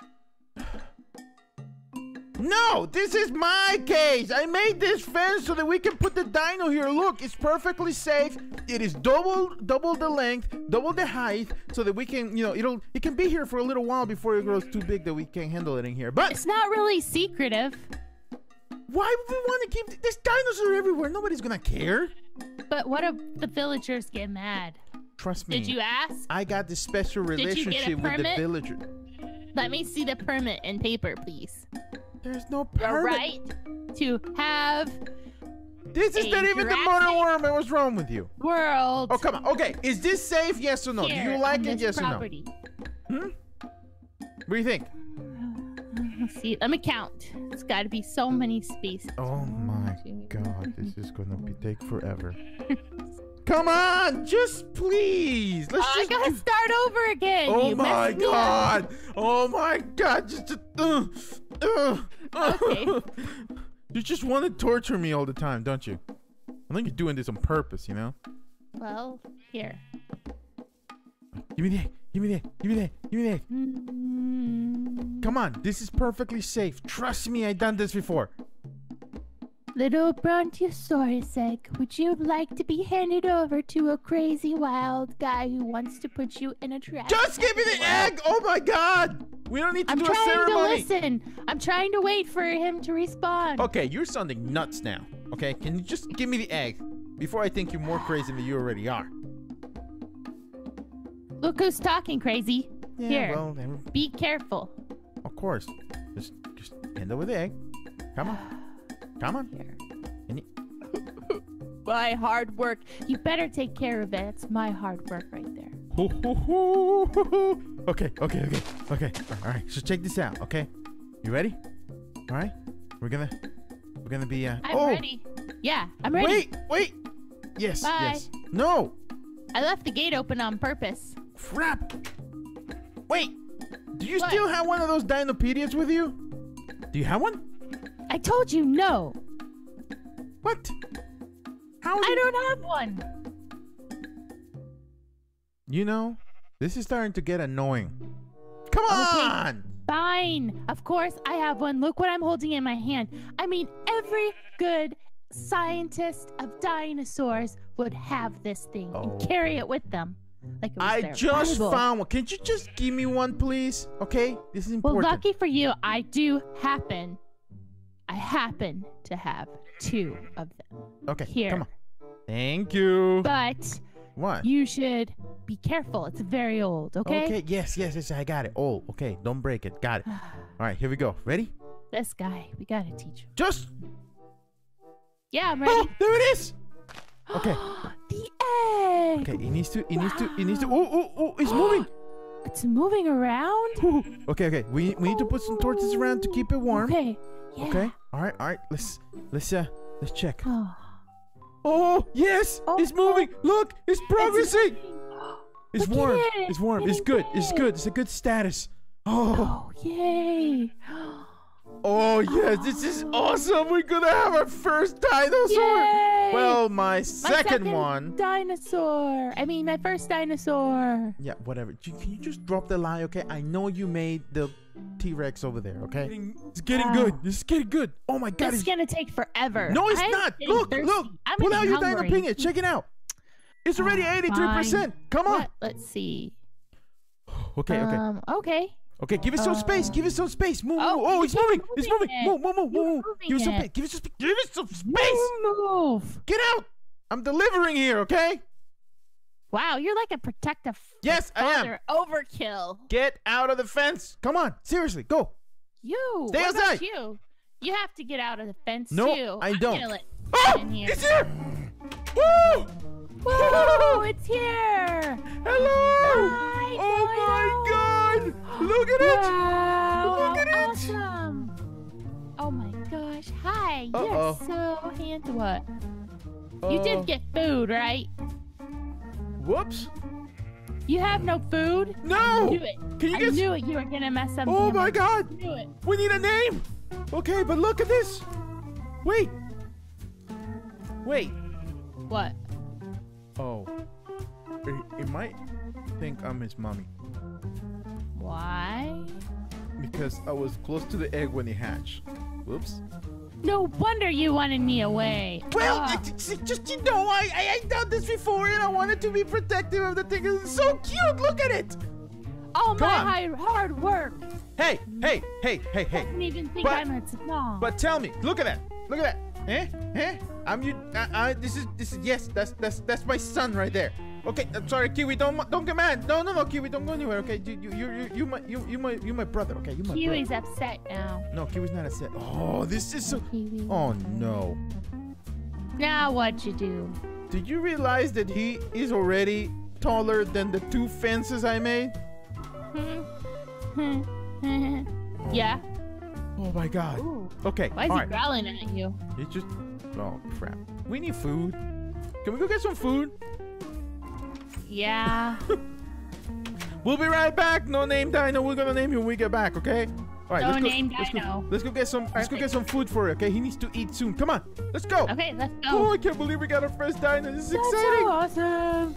[SPEAKER 2] No, this is my case. I made this fence so that we can put the dino here. Look, it's perfectly safe. It is double the length, double the height, so that we can, it can be here for a little while before it grows too big that we can't handle it in here. But
[SPEAKER 1] It's not really secretive.
[SPEAKER 2] why would we want to keep this dinosaur everywhere? Nobody's gonna care.
[SPEAKER 1] But what if the villagers get mad?
[SPEAKER 2] Trust me.
[SPEAKER 1] Did you ask?
[SPEAKER 2] I got this special
[SPEAKER 1] Did you get a
[SPEAKER 2] relationship with the
[SPEAKER 1] permit?
[SPEAKER 2] villager.
[SPEAKER 1] Let me see the permit and paper, please.
[SPEAKER 2] There's no
[SPEAKER 1] The
[SPEAKER 2] permit.
[SPEAKER 1] right to have
[SPEAKER 2] This is
[SPEAKER 1] a
[SPEAKER 2] not even the
[SPEAKER 1] Jurassic
[SPEAKER 2] motor worm. What's wrong with you?
[SPEAKER 1] world.
[SPEAKER 2] Oh, come on. Okay, is this safe? Yes or no? Do
[SPEAKER 1] here
[SPEAKER 2] you like
[SPEAKER 1] on
[SPEAKER 2] it?
[SPEAKER 1] this
[SPEAKER 2] Yes
[SPEAKER 1] property.
[SPEAKER 2] or no? What do you think?
[SPEAKER 1] Let's see. Let me count. It's got to be so many spaces.
[SPEAKER 2] Oh my God, this is gonna take forever. Come on, just please. Let's
[SPEAKER 1] I
[SPEAKER 2] just.
[SPEAKER 1] gotta start over again.
[SPEAKER 2] Oh
[SPEAKER 1] you
[SPEAKER 2] my
[SPEAKER 1] messed me up.
[SPEAKER 2] God! Oh my God! Just.
[SPEAKER 1] Okay.
[SPEAKER 2] You just want to torture me all the time, don't you? I think you're doing this on purpose, you know?
[SPEAKER 1] Well, here.
[SPEAKER 2] Give me the egg. Give me the egg. Give me the egg. Give me the egg.
[SPEAKER 1] Mm.
[SPEAKER 2] Come on, this is perfectly safe. Trust me, I've done this before.
[SPEAKER 1] Little Brontosaurus egg, would you like to be handed over to a crazy wild guy who wants to put you in a trap?
[SPEAKER 2] Just give me the egg! Oh my God! We don't need to do a ceremony.
[SPEAKER 1] I'm trying to listen. I'm trying to wait for him to respond.
[SPEAKER 2] Okay, you're sounding nuts now. Okay, can you just give me the egg before I think you're more crazy than you already are?
[SPEAKER 1] Look who's talking crazy.
[SPEAKER 2] Yeah,
[SPEAKER 1] Here,
[SPEAKER 2] well, then,
[SPEAKER 1] be careful.
[SPEAKER 2] of course. Just hand over the egg. Come on. Come on.
[SPEAKER 1] Here.
[SPEAKER 2] And
[SPEAKER 1] My hard work. You better take care of it. It's my hard work right there.
[SPEAKER 2] Okay. All right. So check this out. Okay, you ready? All right. We're gonna be.
[SPEAKER 1] I'm ready. Yeah, I'm ready.
[SPEAKER 2] Wait. Yes.
[SPEAKER 1] Bye.
[SPEAKER 2] Yes. No.
[SPEAKER 1] I left the gate open on purpose.
[SPEAKER 2] Crap. Wait. Do you
[SPEAKER 1] What?
[SPEAKER 2] still have one of those Dinopedias with you? Do you have one?
[SPEAKER 1] I told you no.
[SPEAKER 2] What? How?
[SPEAKER 1] I don't have one.
[SPEAKER 2] You know, this is starting to get annoying. Come
[SPEAKER 1] Okay.
[SPEAKER 2] on.
[SPEAKER 1] Fine. Of course I have one. Look what I'm holding in my hand. I mean, every good scientist of dinosaurs would have this thing and carry it with them. Like it was
[SPEAKER 2] I
[SPEAKER 1] their
[SPEAKER 2] just
[SPEAKER 1] Bible.
[SPEAKER 2] found one. Can't you just give me one, please? Okay, this is
[SPEAKER 1] Well,
[SPEAKER 2] important.
[SPEAKER 1] lucky for you, I happen to have two of them.
[SPEAKER 2] Okay,
[SPEAKER 1] Here.
[SPEAKER 2] come on. Thank you.
[SPEAKER 1] But
[SPEAKER 2] What?
[SPEAKER 1] you should be careful. It's very old, okay?
[SPEAKER 2] Okay, yes, I got it. Oh, okay, don't break it. Got it. All right, here we go. Ready?
[SPEAKER 1] This guy, we gotta teach him.
[SPEAKER 2] Just.
[SPEAKER 1] Yeah, I'm ready.
[SPEAKER 2] Oh, there it is. Okay.
[SPEAKER 1] The egg.
[SPEAKER 2] Okay, it needs to. Oh, it's moving.
[SPEAKER 1] It's moving around.
[SPEAKER 2] Ooh. Okay. We need to put some torches around to keep it warm.
[SPEAKER 1] Okay. Yeah.
[SPEAKER 2] Okay. All right. Let's check.
[SPEAKER 1] Oh.
[SPEAKER 2] Oh, yes,
[SPEAKER 1] Oh,
[SPEAKER 2] it's moving. Look, it's progressing. It's
[SPEAKER 1] Look
[SPEAKER 2] warm.
[SPEAKER 1] at it.
[SPEAKER 2] It's warm. It's good. It's good. It's a good status. Oh.
[SPEAKER 1] Oh, yay.
[SPEAKER 2] Oh, yes. This is awesome. We're going to have our first dinosaur.
[SPEAKER 1] Yay.
[SPEAKER 2] Well, my second one.
[SPEAKER 1] Dinosaur. I mean, my first dinosaur.
[SPEAKER 2] Yeah, whatever. Can you just drop the lie, okay? I know you made the T-Rex over there, okay? It's getting good. This is getting good. Oh, my God.
[SPEAKER 1] This is going to take forever.
[SPEAKER 2] No, it's
[SPEAKER 1] I'm
[SPEAKER 2] not.
[SPEAKER 1] getting
[SPEAKER 2] Look.
[SPEAKER 1] thirsty. I'm
[SPEAKER 2] Pull out
[SPEAKER 1] getting
[SPEAKER 2] your
[SPEAKER 1] hungry.
[SPEAKER 2] Dinopinion. Check it out. It's already 83%. Come on.
[SPEAKER 1] What? Let's see.
[SPEAKER 2] Okay, okay.
[SPEAKER 1] Okay.
[SPEAKER 2] Okay, give it some space. Give it some space. Move,
[SPEAKER 1] Oh,
[SPEAKER 2] move. Oh, it's moving. It's moving.
[SPEAKER 1] it.
[SPEAKER 2] Move. Give it some space. Give it some space. Give it some space.
[SPEAKER 1] Move.
[SPEAKER 2] Get out. I'm delivering here, okay?
[SPEAKER 1] Wow, you're like a protective
[SPEAKER 2] Yes, I am.
[SPEAKER 1] father. Overkill.
[SPEAKER 2] Get out of the fence. Come on. Seriously, go.
[SPEAKER 1] You.
[SPEAKER 2] Stay
[SPEAKER 1] what
[SPEAKER 2] outside.
[SPEAKER 1] about you? You have to get out of the fence
[SPEAKER 2] No,
[SPEAKER 1] too.
[SPEAKER 2] I
[SPEAKER 1] I'm
[SPEAKER 2] don't.
[SPEAKER 1] gonna let
[SPEAKER 2] Oh,
[SPEAKER 1] in here.
[SPEAKER 2] it's here. Woo!
[SPEAKER 1] Whoa, it's here.
[SPEAKER 2] Hello.
[SPEAKER 1] Hi,
[SPEAKER 2] Oh my God. Look at it.
[SPEAKER 1] Wow,
[SPEAKER 2] Look at it.
[SPEAKER 1] awesome. Oh my gosh. Hi.
[SPEAKER 2] Uh-oh.
[SPEAKER 1] You're so handsome. What? You did get food, right?
[SPEAKER 2] Whoops.
[SPEAKER 1] You have no food?
[SPEAKER 2] No.
[SPEAKER 1] I knew it.
[SPEAKER 2] Can you
[SPEAKER 1] I
[SPEAKER 2] guess?
[SPEAKER 1] knew it. You were gonna mess up.
[SPEAKER 2] Oh my God.
[SPEAKER 1] I knew it.
[SPEAKER 2] We need a name. Okay, but look at this. Wait. Wait.
[SPEAKER 1] What?
[SPEAKER 2] Oh. It might think I'm his mommy.
[SPEAKER 1] Why?
[SPEAKER 2] Because I was close to the egg when he hatched. Whoops.
[SPEAKER 1] No wonder you wanted me away.
[SPEAKER 2] Well,
[SPEAKER 1] Ah.
[SPEAKER 2] just, you know, I done this before and I wanted to be protective of the thing. It's so cute. Look at it.
[SPEAKER 1] All
[SPEAKER 2] Come
[SPEAKER 1] my
[SPEAKER 2] on.
[SPEAKER 1] hard work.
[SPEAKER 2] Hey.
[SPEAKER 1] I didn't even think
[SPEAKER 2] But-
[SPEAKER 1] I'm a small.
[SPEAKER 2] But tell me, look at that. Look at that. I'm you. This is yes. That's my son right there. Okay, I'm sorry, Kiwi. Don't get mad. No, Kiwi. Don't go anywhere. Okay, you my brother. Okay, you my
[SPEAKER 1] Kiwi's
[SPEAKER 2] brother.
[SPEAKER 1] upset now.
[SPEAKER 2] No, Kiwi's not upset. Oh, this is so.
[SPEAKER 1] Kiwi.
[SPEAKER 2] Oh no.
[SPEAKER 1] Now what you do?
[SPEAKER 2] Did you realize that he is already taller than the 2 fences I made?
[SPEAKER 1] Yeah.
[SPEAKER 2] Oh my God.
[SPEAKER 1] Ooh.
[SPEAKER 2] Okay.
[SPEAKER 1] Why is
[SPEAKER 2] all
[SPEAKER 1] he
[SPEAKER 2] right.
[SPEAKER 1] growling at you?
[SPEAKER 2] He just. Oh crap. We need food. Can we go get some food?
[SPEAKER 1] Yeah.
[SPEAKER 2] We'll be right back. No name Dino. We're gonna name you when we get back, okay? All right,
[SPEAKER 1] No
[SPEAKER 2] let's go,
[SPEAKER 1] name
[SPEAKER 2] let's go-
[SPEAKER 1] Dino.
[SPEAKER 2] Let's go get some. Let's go get some food for it, okay? He needs to eat soon. Come on, let's go.
[SPEAKER 1] Okay, let's
[SPEAKER 2] Oh,
[SPEAKER 1] go.
[SPEAKER 2] I can't believe we got our first Dino. This is
[SPEAKER 1] That's
[SPEAKER 2] exciting.
[SPEAKER 1] so awesome.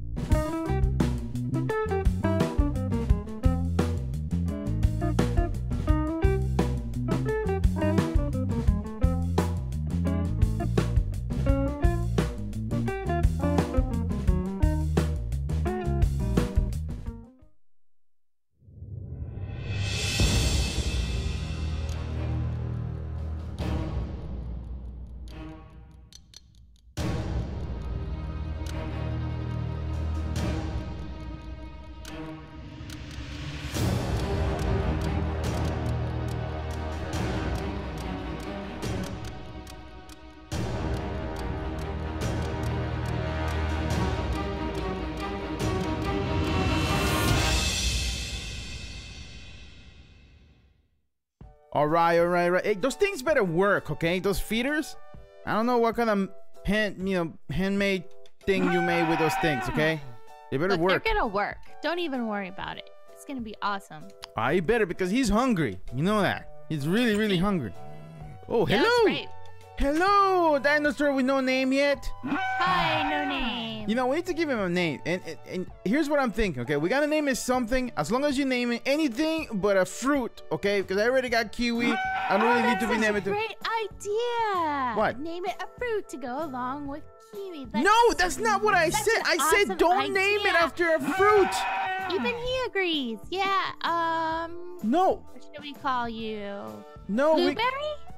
[SPEAKER 2] All right. Hey, those things better work, okay? Those feeders. I don't know what kind of handmade thing you made with those things, okay? They better
[SPEAKER 1] Look,
[SPEAKER 2] work.
[SPEAKER 1] they're gonna work. Don't even worry about it. It's gonna be awesome.
[SPEAKER 2] I better because he's hungry. You know that. He's really hungry. Oh,
[SPEAKER 1] Yeah,
[SPEAKER 2] hello.
[SPEAKER 1] that's right.
[SPEAKER 2] Hello, dinosaur with no name yet.
[SPEAKER 1] Hi, no name.
[SPEAKER 2] You know, we need to give him a name. And here's what I'm thinking, okay? We gotta name it something, as long as you name it anything but a fruit, okay? Because I already got kiwi. I don't really need to be naming it.
[SPEAKER 1] Great idea.
[SPEAKER 2] What?
[SPEAKER 1] Name it a fruit to go along with kiwi.
[SPEAKER 2] No, that's not what I
[SPEAKER 1] such
[SPEAKER 2] said.
[SPEAKER 1] an
[SPEAKER 2] I said
[SPEAKER 1] awesome
[SPEAKER 2] don't name it
[SPEAKER 1] idea.
[SPEAKER 2] after a fruit.
[SPEAKER 1] Even he agrees. Yeah.
[SPEAKER 2] No,
[SPEAKER 1] What should we call you?
[SPEAKER 2] no.
[SPEAKER 1] Blueberry?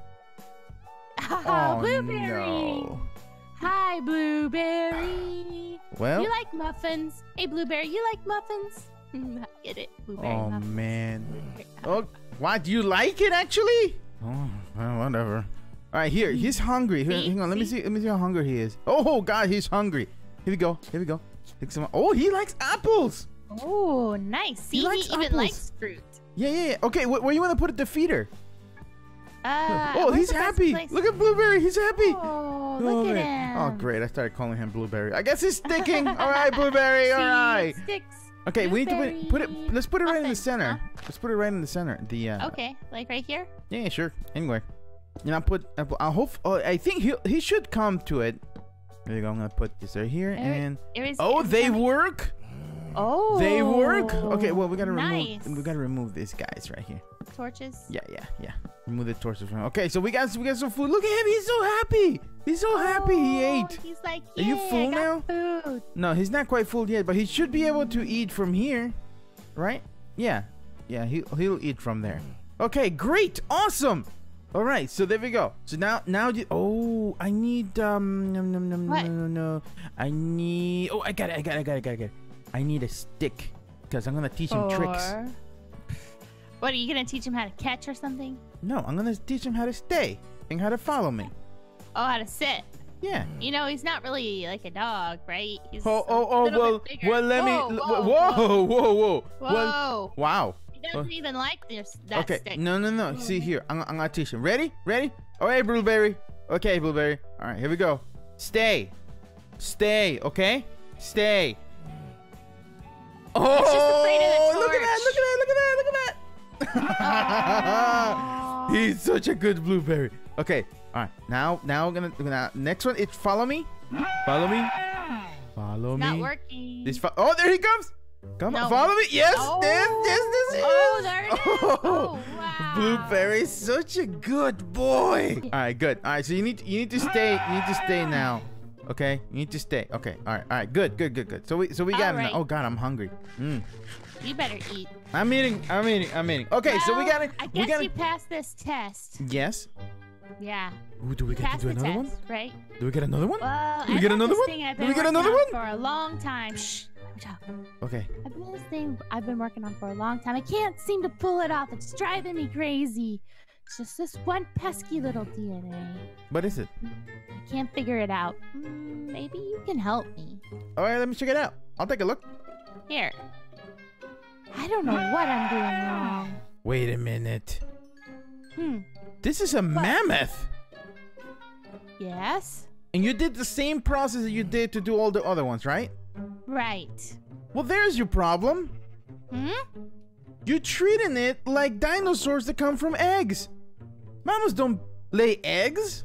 [SPEAKER 2] Oh,
[SPEAKER 1] Blueberry.
[SPEAKER 2] no.
[SPEAKER 1] Hi, Blueberry.
[SPEAKER 2] Well.
[SPEAKER 1] You like muffins? Hey, Blueberry, you like muffins? I get it. Blueberry
[SPEAKER 2] Oh,
[SPEAKER 1] muffins.
[SPEAKER 2] man.
[SPEAKER 1] Blueberry
[SPEAKER 2] Oh, what? Do you like it actually? Oh, well, whatever. All right, here. He's hungry. Here, hang on. Let me see how hungry he is. Oh, God, he's hungry. Here we go. Take some. Oh, he likes apples.
[SPEAKER 1] Oh, nice. See, he
[SPEAKER 2] likes
[SPEAKER 1] even
[SPEAKER 2] apples.
[SPEAKER 1] likes fruit.
[SPEAKER 2] Yeah. Okay, where you want to put the feeder? Oh,
[SPEAKER 1] Where's
[SPEAKER 2] he's
[SPEAKER 1] the best
[SPEAKER 2] happy.
[SPEAKER 1] place?
[SPEAKER 2] Look at Blueberry. He's happy.
[SPEAKER 1] Oh, look at
[SPEAKER 2] man.
[SPEAKER 1] him.
[SPEAKER 2] Oh, great. I started calling him Blueberry. I guess he's sticking. All right, Blueberry. All
[SPEAKER 1] See,
[SPEAKER 2] right.
[SPEAKER 1] it sticks.
[SPEAKER 2] Okay, we need to put it. Let's put it right in the
[SPEAKER 1] Muffin,
[SPEAKER 2] center.
[SPEAKER 1] huh?
[SPEAKER 2] Let's put it right in the center. The
[SPEAKER 1] Okay, like right here?
[SPEAKER 2] Yeah, sure. Anyway, you know, I hope. Oh, I think he should come to it. There you go. I'm gonna put this right here and. Oh, they work.
[SPEAKER 1] Oh.
[SPEAKER 2] They work. Okay, well we gotta
[SPEAKER 1] nice.
[SPEAKER 2] remove these guys right here.
[SPEAKER 1] Torches?
[SPEAKER 2] Yeah. Remove the torches from. Okay, so we got some food. Look at him. He's so happy. He's so happy. He ate.
[SPEAKER 1] He's like,
[SPEAKER 2] Are you
[SPEAKER 1] "Yay,
[SPEAKER 2] full
[SPEAKER 1] I got
[SPEAKER 2] now?
[SPEAKER 1] Food.
[SPEAKER 2] No, he's not quite full yet, but he should be able to eat from here, right? Yeah. Yeah, he'll eat from there. Okay, great. Awesome. All right, so there we go. So now you... Oh, I need... No. I need... Oh, I got it. I need a stick. Because I'm going to teach him tricks.
[SPEAKER 1] What, are you going to teach him how to catch or something?
[SPEAKER 2] No, I'm going to teach him how to stay. And how to follow me.
[SPEAKER 1] Oh, how to sit.
[SPEAKER 2] Yeah.
[SPEAKER 1] You know, he's not really like a dog, right? He's
[SPEAKER 2] well, let me... Whoa. Well, wow.
[SPEAKER 1] He doesn't even like that stick.
[SPEAKER 2] No. See here. I'm gonna teach him. Ready? All right, Blueberry. Okay, Blueberry. All right, here we go. Stay. Okay? Stay. Oh!
[SPEAKER 1] He's just afraid of the
[SPEAKER 2] Look at that!
[SPEAKER 1] Oh.
[SPEAKER 2] He's such a good Blueberry. Okay. All right. Now we're gonna next one. It's follow me. Follow me.
[SPEAKER 1] Not working.
[SPEAKER 2] Oh, there he comes. Come on, follow me. Yes, this is.
[SPEAKER 1] Oh, there it is. Oh, wow.
[SPEAKER 2] Blueberry's such a good boy. All right, good. All right, so you need to stay. You need to stay now. Okay, you need to stay. Okay, all right, good. So we got it now. Oh God, I'm hungry.
[SPEAKER 1] You better eat.
[SPEAKER 2] I'm eating. Okay,
[SPEAKER 1] well,
[SPEAKER 2] so we got it.
[SPEAKER 1] I guess you passed this test.
[SPEAKER 2] Yes.
[SPEAKER 1] Yeah.
[SPEAKER 2] Ooh, do we get to do another one?
[SPEAKER 1] Right?
[SPEAKER 2] Do we get another one?
[SPEAKER 1] Well,
[SPEAKER 2] do we get another one?
[SPEAKER 1] Do we get another one? For a long time. Shh.
[SPEAKER 2] Okay.
[SPEAKER 1] This thing I've been working on for a long time. I can't seem to pull it off. It's driving me crazy. It's just this one pesky little DNA.
[SPEAKER 2] What is it?
[SPEAKER 1] I can't figure it out. Maybe you can help me.
[SPEAKER 2] All right, let me check it out. I'll take a look.
[SPEAKER 1] Here. I don't know what I'm doing wrong.
[SPEAKER 2] Wait a minute. This is a mammoth.
[SPEAKER 1] Yes.
[SPEAKER 2] And you did the same process that you did to do all the other ones, right?
[SPEAKER 1] Right.
[SPEAKER 2] Well, there's your problem. You're treating it like dinosaurs that come from eggs. Mammals don't lay eggs.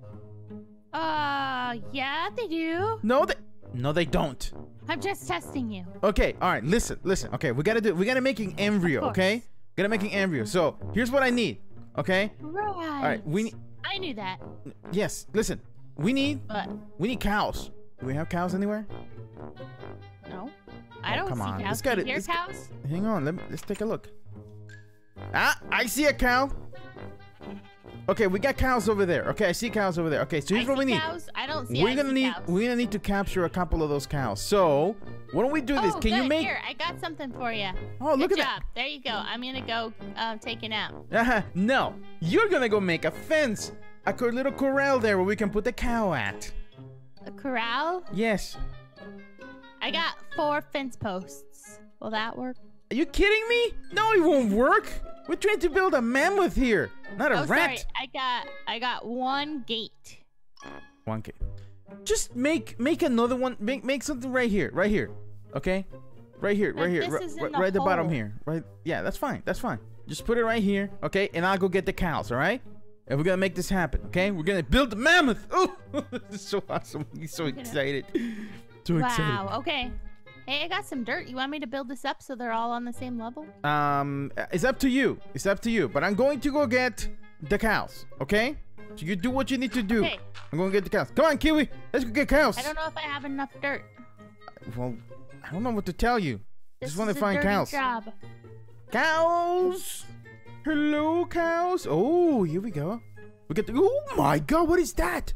[SPEAKER 1] Yeah, they do.
[SPEAKER 2] No, they don't.
[SPEAKER 1] I'm just testing you.
[SPEAKER 2] Okay, all right, listen. Okay, we gotta make an embryo, okay? Gotta make an embryo. So, here's what I need, okay?
[SPEAKER 1] Right.
[SPEAKER 2] All right,
[SPEAKER 1] I knew that.
[SPEAKER 2] Yes, listen. We need cows. Do we have cows anywhere?
[SPEAKER 1] No. I don't see cows.
[SPEAKER 2] Let's get it.
[SPEAKER 1] Hear cows?
[SPEAKER 2] Hang on, let's take a look. Ah, I see a cow. Okay, we got cows over there. Okay, I see cows over there. Okay, so here's what we need.
[SPEAKER 1] Cows. I don't see.
[SPEAKER 2] We're gonna need to capture a couple of those cows. So why don't we do this? Can you make?
[SPEAKER 1] Here, I got something for you.
[SPEAKER 2] Oh, look at that.
[SPEAKER 1] There you go. I'm gonna go take a nap.
[SPEAKER 2] No, you're gonna go make a fence, a little corral there where we can put the cow at.
[SPEAKER 1] A corral?
[SPEAKER 2] Yes.
[SPEAKER 1] I got 4 fence posts. Will that work?
[SPEAKER 2] Are you kidding me? No, it won't work. We're trying to build a mammoth here, not a rat.
[SPEAKER 1] Sorry. I got 1 gate.
[SPEAKER 2] 1 gate. Just make another one. Make something right here. Okay? Right here. Right at the bottom here. Right. Yeah, that's fine. Just put it right here, okay? And I'll go get the cows, all right? And we're gonna make this happen, okay? We're gonna build the mammoth. Oh, this is so awesome. He's so excited. So excited.
[SPEAKER 1] Wow. Okay. Hey, I got some dirt. You want me to build this up so they're all on the same level?
[SPEAKER 2] It's up to you. But I'm going to go get the cows, okay? So you do what you need to do.
[SPEAKER 1] Okay.
[SPEAKER 2] I'm going to get the cows. Come on, Kiwi. Let's go get cows.
[SPEAKER 1] I don't know if I have enough dirt.
[SPEAKER 2] Well, I don't know what to tell you.
[SPEAKER 1] This
[SPEAKER 2] just want to find cows.
[SPEAKER 1] Job.
[SPEAKER 2] Cows. Hello, cows. Oh, here we go. We get the. Oh my God! What is that?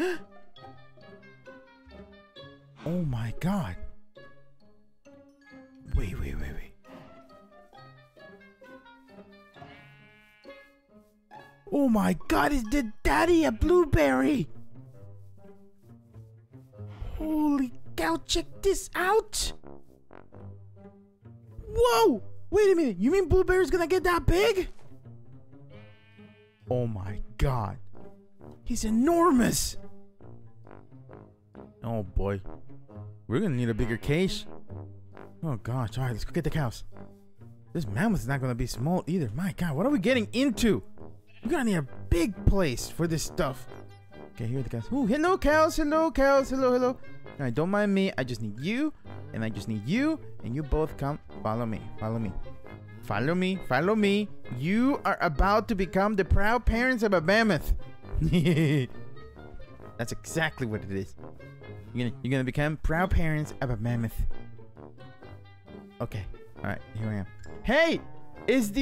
[SPEAKER 2] Oh my God. Wait. Oh my God, is the daddy a blueberry? Holy cow, check this out. Whoa, wait a minute. You mean Blueberry's gonna get that big? Oh my God. He's enormous. Oh boy. We're gonna need a bigger cage. Oh gosh, all right, let's go get the cows. This mammoth is not gonna be small either. My God, what are we getting into? We're gonna need a big place for this stuff. Okay, here are the cows. Oh, hello cows, hello. All right, don't mind me. I just need you, and I just need you, and you both come. Follow me. You are about to become the proud parents of a mammoth. That's exactly what it is. You're gonna become proud parents of a mammoth. Okay. All right, here I am. Hey, is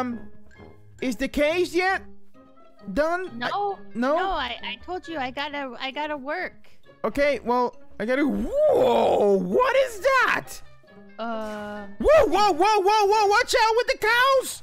[SPEAKER 2] the case yet done?
[SPEAKER 1] No.
[SPEAKER 2] No.
[SPEAKER 1] No, I told you I gotta work.
[SPEAKER 2] Okay, well, I gotta. Whoa! What is that? Whoa! Whoa! Whoa! Whoa! Whoa! Watch out with the cows!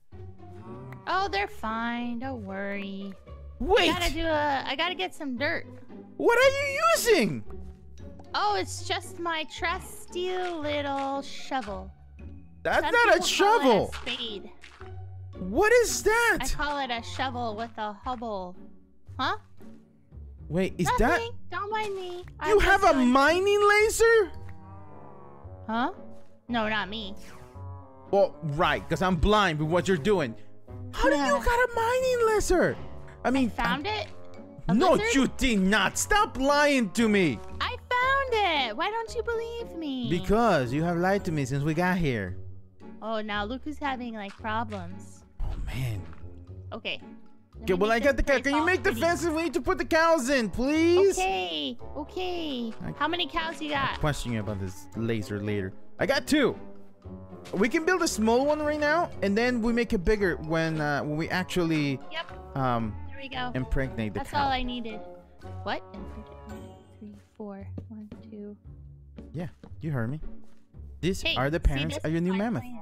[SPEAKER 1] Oh, they're fine. Don't worry.
[SPEAKER 2] Wait.
[SPEAKER 1] I gotta get some dirt.
[SPEAKER 2] What are you using?
[SPEAKER 1] Oh, it's just my trusty little shovel.
[SPEAKER 2] That's
[SPEAKER 1] Some
[SPEAKER 2] not a
[SPEAKER 1] people
[SPEAKER 2] shovel.
[SPEAKER 1] call it a spade.
[SPEAKER 2] What is that?
[SPEAKER 1] I call it a shovel with a hubble. Huh?
[SPEAKER 2] Wait, is
[SPEAKER 1] Nothing.
[SPEAKER 2] that?
[SPEAKER 1] Don't mind me.
[SPEAKER 2] You have a mining laser?
[SPEAKER 1] Huh? No, not me.
[SPEAKER 2] Well, right, because I'm blind with what you're doing. How do you got a mining laser? I mean,
[SPEAKER 1] Found it?
[SPEAKER 2] No,
[SPEAKER 1] lizard?
[SPEAKER 2] you did not. Stop lying to me.
[SPEAKER 1] I found it. Why don't you believe me?
[SPEAKER 2] Because you have lied to me since we got here.
[SPEAKER 1] Oh, now Luca's having like problems.
[SPEAKER 2] Oh man.
[SPEAKER 1] Okay.
[SPEAKER 2] Okay, well I got the cow. Can you make the fences? We need to put the cows in, please.
[SPEAKER 1] Okay. Okay. How many cows you got?
[SPEAKER 2] I'll question you about this laser later. I got 2. We can build a small one right now, and then we make it bigger when we actually
[SPEAKER 1] Yep. There we go.
[SPEAKER 2] impregnate the
[SPEAKER 1] That's
[SPEAKER 2] cow.
[SPEAKER 1] all I needed. What? 1, 2, 3, 4. 1, 2.
[SPEAKER 2] Yeah, you heard me. These
[SPEAKER 1] Hey,
[SPEAKER 2] are the
[SPEAKER 1] see,
[SPEAKER 2] parents
[SPEAKER 1] this
[SPEAKER 2] of your
[SPEAKER 1] is
[SPEAKER 2] new
[SPEAKER 1] my
[SPEAKER 2] mammoth.
[SPEAKER 1] plan.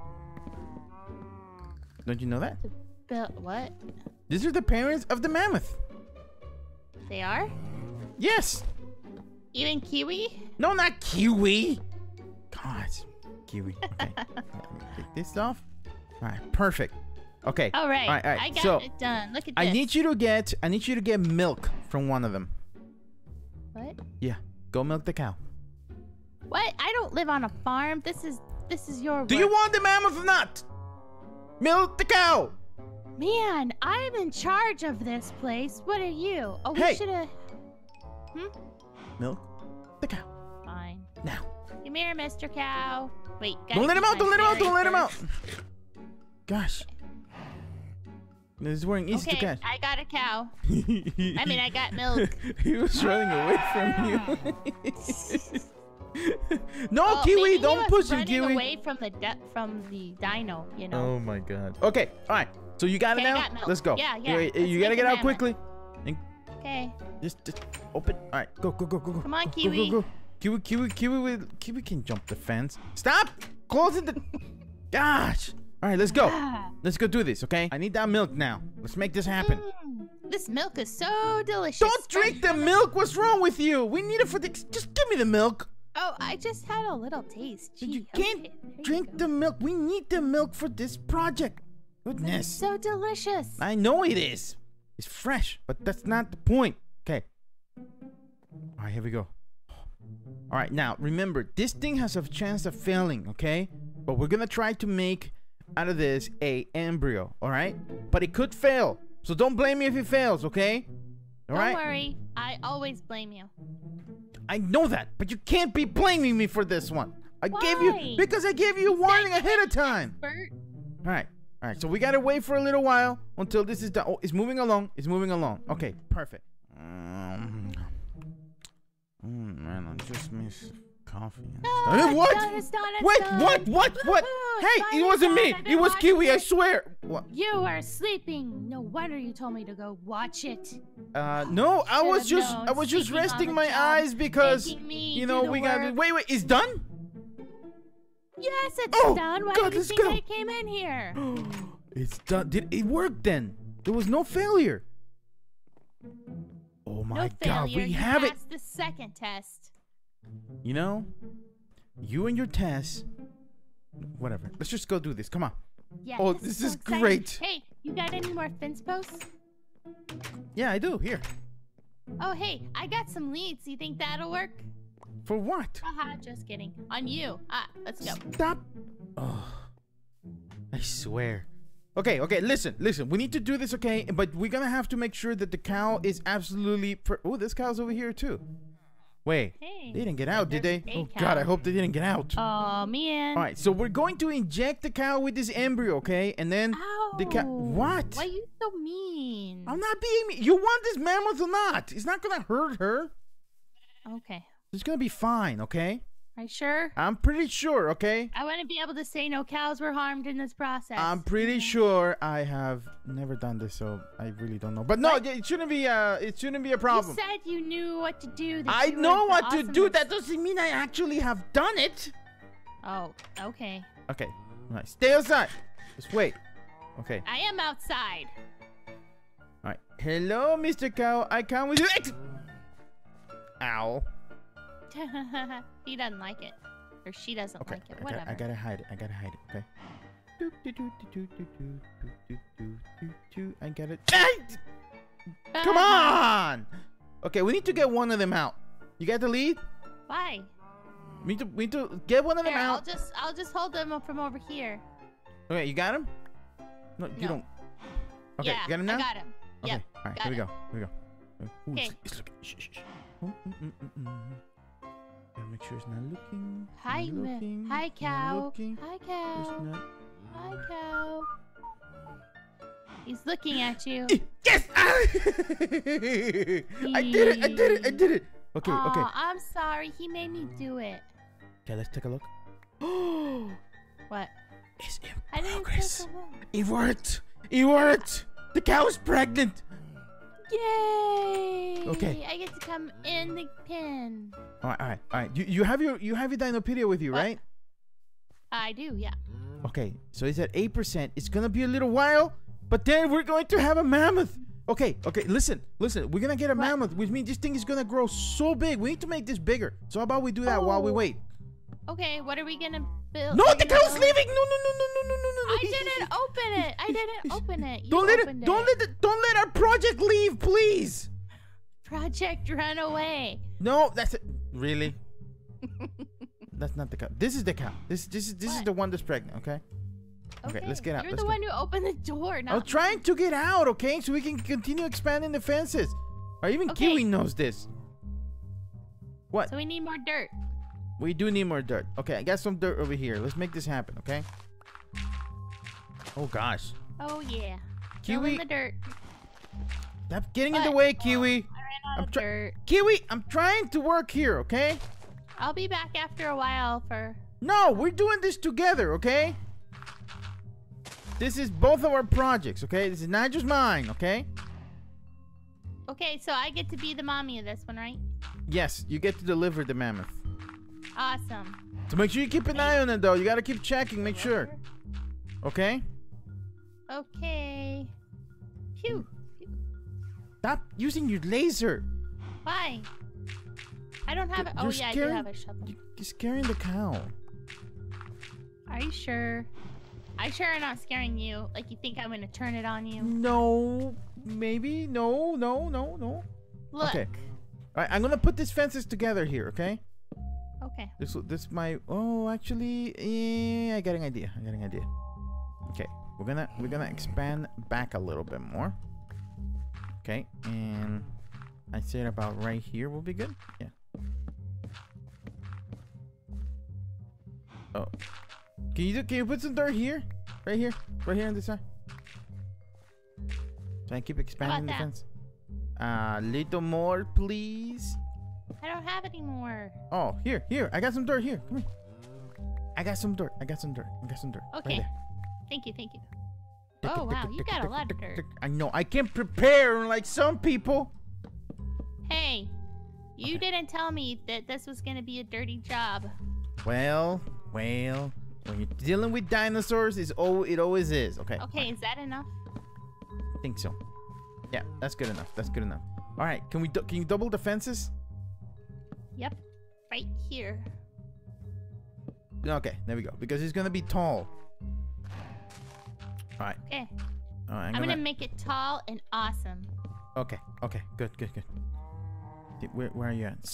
[SPEAKER 2] Don't you know that?
[SPEAKER 1] What?
[SPEAKER 2] These are the parents of the mammoth.
[SPEAKER 1] They are?
[SPEAKER 2] Yes.
[SPEAKER 1] Even Kiwi?
[SPEAKER 2] No, not Kiwi. God, Kiwi. Okay. Let me take this off. All right, perfect. Okay.
[SPEAKER 1] All right.
[SPEAKER 2] All right.
[SPEAKER 1] I got
[SPEAKER 2] So,
[SPEAKER 1] it done. Look at
[SPEAKER 2] I
[SPEAKER 1] this.
[SPEAKER 2] need you to get milk from one of them.
[SPEAKER 1] What?
[SPEAKER 2] Yeah. Go milk the cow.
[SPEAKER 1] What? I don't live on a farm. This is your
[SPEAKER 2] Do
[SPEAKER 1] work.
[SPEAKER 2] you want the mammoth or not? Milk the cow.
[SPEAKER 1] Man, I'm in charge of this place. What are you? Oh,
[SPEAKER 2] Hey.
[SPEAKER 1] we should have.
[SPEAKER 2] Milk the cow.
[SPEAKER 1] Fine.
[SPEAKER 2] Now.
[SPEAKER 1] Come here, Mr. Cow. Wait.
[SPEAKER 2] Don't let him out. Don't let him out. Don't let him out.
[SPEAKER 1] first.
[SPEAKER 2] Gosh. This is wearing easy to
[SPEAKER 1] Okay,
[SPEAKER 2] catch.
[SPEAKER 1] I got a cow. I mean, I got milk.
[SPEAKER 2] He was running away from you. No,
[SPEAKER 1] Oh,
[SPEAKER 2] Kiwi,
[SPEAKER 1] maybe he
[SPEAKER 2] don't
[SPEAKER 1] was
[SPEAKER 2] push him,
[SPEAKER 1] running
[SPEAKER 2] Kiwi.
[SPEAKER 1] away from the dino, you know.
[SPEAKER 2] Oh my god. Okay, all right. So you got it
[SPEAKER 1] Okay, I
[SPEAKER 2] now?
[SPEAKER 1] got milk.
[SPEAKER 2] Let's go.
[SPEAKER 1] Yeah, yeah.
[SPEAKER 2] Wait,
[SPEAKER 1] Let's
[SPEAKER 2] you gotta
[SPEAKER 1] make
[SPEAKER 2] get
[SPEAKER 1] a
[SPEAKER 2] out
[SPEAKER 1] mammoth.
[SPEAKER 2] quickly. And
[SPEAKER 1] Okay.
[SPEAKER 2] just open. All right, go.
[SPEAKER 1] Come on,
[SPEAKER 2] Go,
[SPEAKER 1] Kiwi.
[SPEAKER 2] go. Kiwi can jump the fence. Stop closing the. Gosh. All right, let's go.
[SPEAKER 1] Ah.
[SPEAKER 2] Let's go do this, okay? I need that milk now. Let's make this happen.
[SPEAKER 1] This milk is so delicious.
[SPEAKER 2] Don't drink the milk. What's wrong with you? We need it for the. Just give me the milk.
[SPEAKER 1] Oh, I just had a little taste. Gee,
[SPEAKER 2] You can't
[SPEAKER 1] okay, there you
[SPEAKER 2] drink
[SPEAKER 1] go.
[SPEAKER 2] the milk. We need the milk for this project.
[SPEAKER 1] It's
[SPEAKER 2] Goodness.
[SPEAKER 1] so delicious.
[SPEAKER 2] I know it is. It's fresh, but that's not the point. Okay. All right, here we go. All right, now remember, this thing has a chance of failing, okay? But we're gonna try to make out of this a embryo, all right? But it could fail, so don't blame me if it fails, okay? All right?
[SPEAKER 1] Don't worry. I always blame you.
[SPEAKER 2] I know that, but you can't be blaming me for this one. I gave you
[SPEAKER 1] Why?
[SPEAKER 2] because I gave you a warning ahead of time.
[SPEAKER 1] Bert.
[SPEAKER 2] All right. So we gotta wait for a little while until this is done. Oh, it's moving along. It's moving along. Okay, perfect. Man, I just miss coffee.
[SPEAKER 1] No,
[SPEAKER 2] What?
[SPEAKER 1] It's done, it's done, it's
[SPEAKER 2] Wait,
[SPEAKER 1] done.
[SPEAKER 2] what?
[SPEAKER 1] Woohoo,
[SPEAKER 2] Hey,
[SPEAKER 1] it's
[SPEAKER 2] it
[SPEAKER 1] finally
[SPEAKER 2] wasn't me.
[SPEAKER 1] done. I've been
[SPEAKER 2] It was
[SPEAKER 1] watching
[SPEAKER 2] Kiwi. I
[SPEAKER 1] it.
[SPEAKER 2] swear. What?
[SPEAKER 1] You are sleeping. No wonder you told me to go watch it.
[SPEAKER 2] No, I was
[SPEAKER 1] Should've
[SPEAKER 2] just,
[SPEAKER 1] known.
[SPEAKER 2] I was just
[SPEAKER 1] Sleeping on
[SPEAKER 2] resting
[SPEAKER 1] the
[SPEAKER 2] my
[SPEAKER 1] job,
[SPEAKER 2] eyes because,
[SPEAKER 1] making me
[SPEAKER 2] you
[SPEAKER 1] do
[SPEAKER 2] know,
[SPEAKER 1] the
[SPEAKER 2] we got.
[SPEAKER 1] work.
[SPEAKER 2] Wait, it's done.
[SPEAKER 1] Yes, it's
[SPEAKER 2] Oh,
[SPEAKER 1] done. Why
[SPEAKER 2] God,
[SPEAKER 1] do you
[SPEAKER 2] let's
[SPEAKER 1] think
[SPEAKER 2] go.
[SPEAKER 1] I came in here?
[SPEAKER 2] It's done. Did it work then? There was no failure. Oh my
[SPEAKER 1] No
[SPEAKER 2] God,
[SPEAKER 1] failure.
[SPEAKER 2] we
[SPEAKER 1] You
[SPEAKER 2] have it.
[SPEAKER 1] passed the second test.
[SPEAKER 2] You know, you and your Tess. Whatever. Let's just go do this. Come on.
[SPEAKER 1] Yeah.
[SPEAKER 2] Oh,
[SPEAKER 1] this
[SPEAKER 2] this
[SPEAKER 1] so
[SPEAKER 2] is
[SPEAKER 1] exciting.
[SPEAKER 2] great.
[SPEAKER 1] Hey, you got any more fence posts?
[SPEAKER 2] Yeah, I do. Here.
[SPEAKER 1] Oh, hey, I got some leads. You think that'll work?
[SPEAKER 2] For what?
[SPEAKER 1] Haha, just kidding. On you. Let's go.
[SPEAKER 2] Stop. Oh, I swear. Okay, listen. We need to do this, okay? But we're gonna have to make sure that the cow is absolutely. Oh, this cow's over here too. Wait,
[SPEAKER 1] Hey.
[SPEAKER 2] they didn't get out, did they?
[SPEAKER 1] There's a
[SPEAKER 2] Oh
[SPEAKER 1] cow.
[SPEAKER 2] God, I hope they didn't get out.
[SPEAKER 1] Oh, man.
[SPEAKER 2] All right, so we're going to inject the cow with this embryo, okay? And then the cow.
[SPEAKER 1] Ow.
[SPEAKER 2] What?
[SPEAKER 1] Why are you so mean?
[SPEAKER 2] I'm not being mean. You want this mammoth or not? It's not gonna hurt her.
[SPEAKER 1] Okay.
[SPEAKER 2] It's gonna be fine, okay?
[SPEAKER 1] Are you sure?
[SPEAKER 2] I'm pretty sure, okay?
[SPEAKER 1] I wouldn't be able to say no cows were harmed in this process.
[SPEAKER 2] I'm pretty sure I have never done this, so I really don't know. But no, it shouldn't be a problem.
[SPEAKER 1] You said you knew what to do.
[SPEAKER 2] I know what to do. That doesn't mean I actually have done it.
[SPEAKER 1] Oh, okay.
[SPEAKER 2] Okay, nice. Stay outside. Just wait. Okay.
[SPEAKER 1] I am outside.
[SPEAKER 2] All right. Hello, Mr. Cow. I come with you. Ow.
[SPEAKER 1] He doesn't like it. Or she doesn't like it. Whatever.
[SPEAKER 2] I gotta hide it. I gotta hide it. Okay. I got it. Come on! Okay, we need to get one of them out. You got the lead?
[SPEAKER 1] Why?
[SPEAKER 2] We need to get one of them out.
[SPEAKER 1] I'll just hold them up from over here.
[SPEAKER 2] Okay, you got him? No, you don't. Okay,
[SPEAKER 1] yeah,
[SPEAKER 2] you got him now?
[SPEAKER 1] I got him.
[SPEAKER 2] Okay.
[SPEAKER 1] Yep.
[SPEAKER 2] All right, here we go.
[SPEAKER 1] Okay.
[SPEAKER 2] Shh. Gotta make sure it's not looking.
[SPEAKER 1] Hi, hi, cow. Hi, cow.
[SPEAKER 2] Not...
[SPEAKER 1] Hi, cow. He's looking at you.
[SPEAKER 2] Yes! I did it. Okay, okay.
[SPEAKER 1] I'm sorry. He made me do it.
[SPEAKER 2] Okay, let's take a look.
[SPEAKER 1] What?
[SPEAKER 2] It's in progress.
[SPEAKER 1] It
[SPEAKER 2] worked. It worked. The cow is pregnant.
[SPEAKER 1] Yay!
[SPEAKER 2] Okay.
[SPEAKER 1] I get to come in the pen.
[SPEAKER 2] All right. You have your Dinopedia with you,
[SPEAKER 1] what?
[SPEAKER 2] right?
[SPEAKER 1] I do, yeah.
[SPEAKER 2] Okay, so it's at 8%. It's gonna be a little while, but then we're going to have a mammoth. Okay. Listen. We're gonna get a mammoth, which means this thing is gonna grow so big. We need to make this bigger. So how about we do that while we wait?
[SPEAKER 1] Okay, what are we gonna build?
[SPEAKER 2] No, the cow's leaving. No.
[SPEAKER 1] I didn't open it. I didn't open it.
[SPEAKER 2] Don't let our project leave, please.
[SPEAKER 1] Project run away.
[SPEAKER 2] No, that's it. Really? That's not the cow. This is the cow. This is the one that's pregnant. Okay. Okay, let's get out.
[SPEAKER 1] You're the one who opened the door.
[SPEAKER 2] I'm trying to get out, okay, so we can continue expanding the fences. Or even Kiwi knows this. What?
[SPEAKER 1] So we need more dirt.
[SPEAKER 2] We do need more dirt. Okay, I got some dirt over here. Let's make this happen, okay? Oh gosh.
[SPEAKER 1] Oh yeah.
[SPEAKER 2] Kiwi.
[SPEAKER 1] In the dirt.
[SPEAKER 2] Stop getting in the way, Kiwi.
[SPEAKER 1] I ran out of dirt.
[SPEAKER 2] Kiwi, I'm trying to work here, okay?
[SPEAKER 1] I'll be back after a while for...
[SPEAKER 2] No, we're doing this together, okay? This is both of our projects, okay? This is not just mine, okay?
[SPEAKER 1] Okay, so I get to be the mommy of this one, right?
[SPEAKER 2] Yes, you get to deliver the mammoth.
[SPEAKER 1] Awesome.
[SPEAKER 2] So make sure you keep an eye on it, though. You gotta keep checking, make sure. Okay?
[SPEAKER 1] Okay. Phew.
[SPEAKER 2] Stop using your laser.
[SPEAKER 1] Why? I don't have it. Oh, yeah, I do have a shovel.
[SPEAKER 2] You're scaring the cow.
[SPEAKER 1] Are you sure? I'm sure I'm not scaring you. Like, you think I'm gonna turn it on you?
[SPEAKER 2] No. Maybe. No.
[SPEAKER 1] Look.
[SPEAKER 2] Okay. All right, I'm gonna put these fences together here, okay?
[SPEAKER 1] Okay.
[SPEAKER 2] This my... Oh, actually... Yeah, I got an idea. Okay. We're gonna expand back a little bit more. Okay, and I'd say about right here will be good. Yeah. Oh. Can you put some dirt here? Right here on this side. So I keep expanding the fence. Little more, please.
[SPEAKER 1] I don't have any more.
[SPEAKER 2] Oh, here. I got some dirt here. Come here. I got some dirt.
[SPEAKER 1] Okay.
[SPEAKER 2] Right,
[SPEAKER 1] Thank you. Oh, wow. You got a lot of dirt.
[SPEAKER 2] I know. I can prepare like some people.
[SPEAKER 1] Hey, you didn't tell me that this was going to be a dirty job.
[SPEAKER 2] Well, when you're dealing with dinosaurs, it always is. Okay.
[SPEAKER 1] Okay, is that enough?
[SPEAKER 2] I think so. Yeah, that's good enough. All right, can you double the fences?
[SPEAKER 1] Yep, right here.
[SPEAKER 2] Okay, there we go. Because it's gonna be tall. All right.
[SPEAKER 1] Okay.
[SPEAKER 2] All right,
[SPEAKER 1] I'm gonna make it tall and awesome.
[SPEAKER 2] Okay. Good. Where are you at?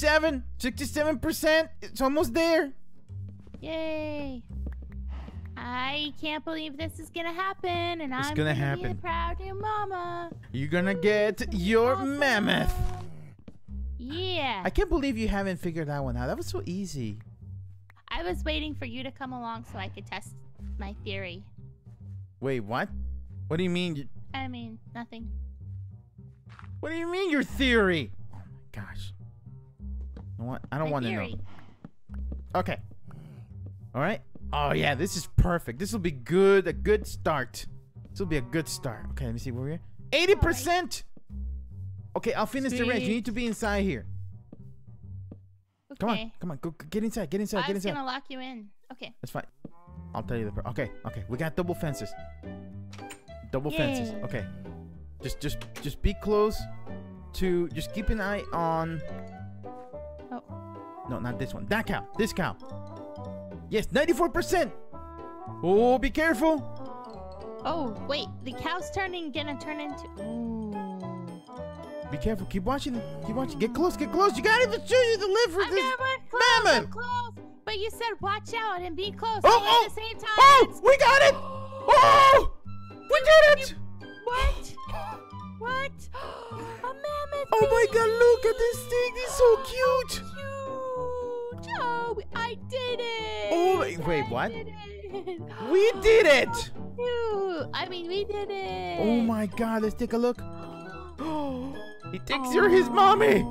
[SPEAKER 2] 67%. It's almost there.
[SPEAKER 1] Yay! I can't believe this is gonna happen, and
[SPEAKER 2] It's
[SPEAKER 1] I'm
[SPEAKER 2] gonna
[SPEAKER 1] be a
[SPEAKER 2] happen.
[SPEAKER 1] proud new mama.
[SPEAKER 2] You're gonna get your mammoth.
[SPEAKER 1] Yeah.
[SPEAKER 2] I can't believe you haven't figured that one out. That was so easy.
[SPEAKER 1] I was waiting for you to come along so I could test my theory.
[SPEAKER 2] Wait, what? What do you mean?
[SPEAKER 1] I mean, nothing.
[SPEAKER 2] What do you mean your theory? Oh my gosh. You know what? I don't want to know. Okay. All right. Oh yeah, this is perfect. This will be good. A good start. This will be a good start. Okay, let me see where we're. 80%. Okay, I'll finish the rest. You need to be inside here.
[SPEAKER 1] Okay.
[SPEAKER 2] Come on, go get inside. Get inside.
[SPEAKER 1] I was gonna lock you in. Okay.
[SPEAKER 2] That's fine. I'll tell you the. Okay. We got double fences. Double fences. Okay. Just be close to. Just keep an eye on.
[SPEAKER 1] Oh.
[SPEAKER 2] No, not this one. That cow. This cow. Yes, 94%. Oh, be careful.
[SPEAKER 1] Oh, wait. The cow's gonna turn into. Ooh.
[SPEAKER 2] Be careful. Keep watching. Keep watching. Get close. Get close. You gotta show you the live for this mammoth.
[SPEAKER 1] I'm close. But you said watch out and be close at the same time.
[SPEAKER 2] Oh, we got it. Oh, we did it.
[SPEAKER 1] What? What? A mammoth.
[SPEAKER 2] Oh my God! Look at this thing. It's so cute.
[SPEAKER 1] Cute. Oh, I did it.
[SPEAKER 2] Oh, wait, what?
[SPEAKER 1] Did it.
[SPEAKER 2] We did it.
[SPEAKER 1] Cute. I mean, we did it.
[SPEAKER 2] Oh my God! Let's take a look. He thinks you're his mommy.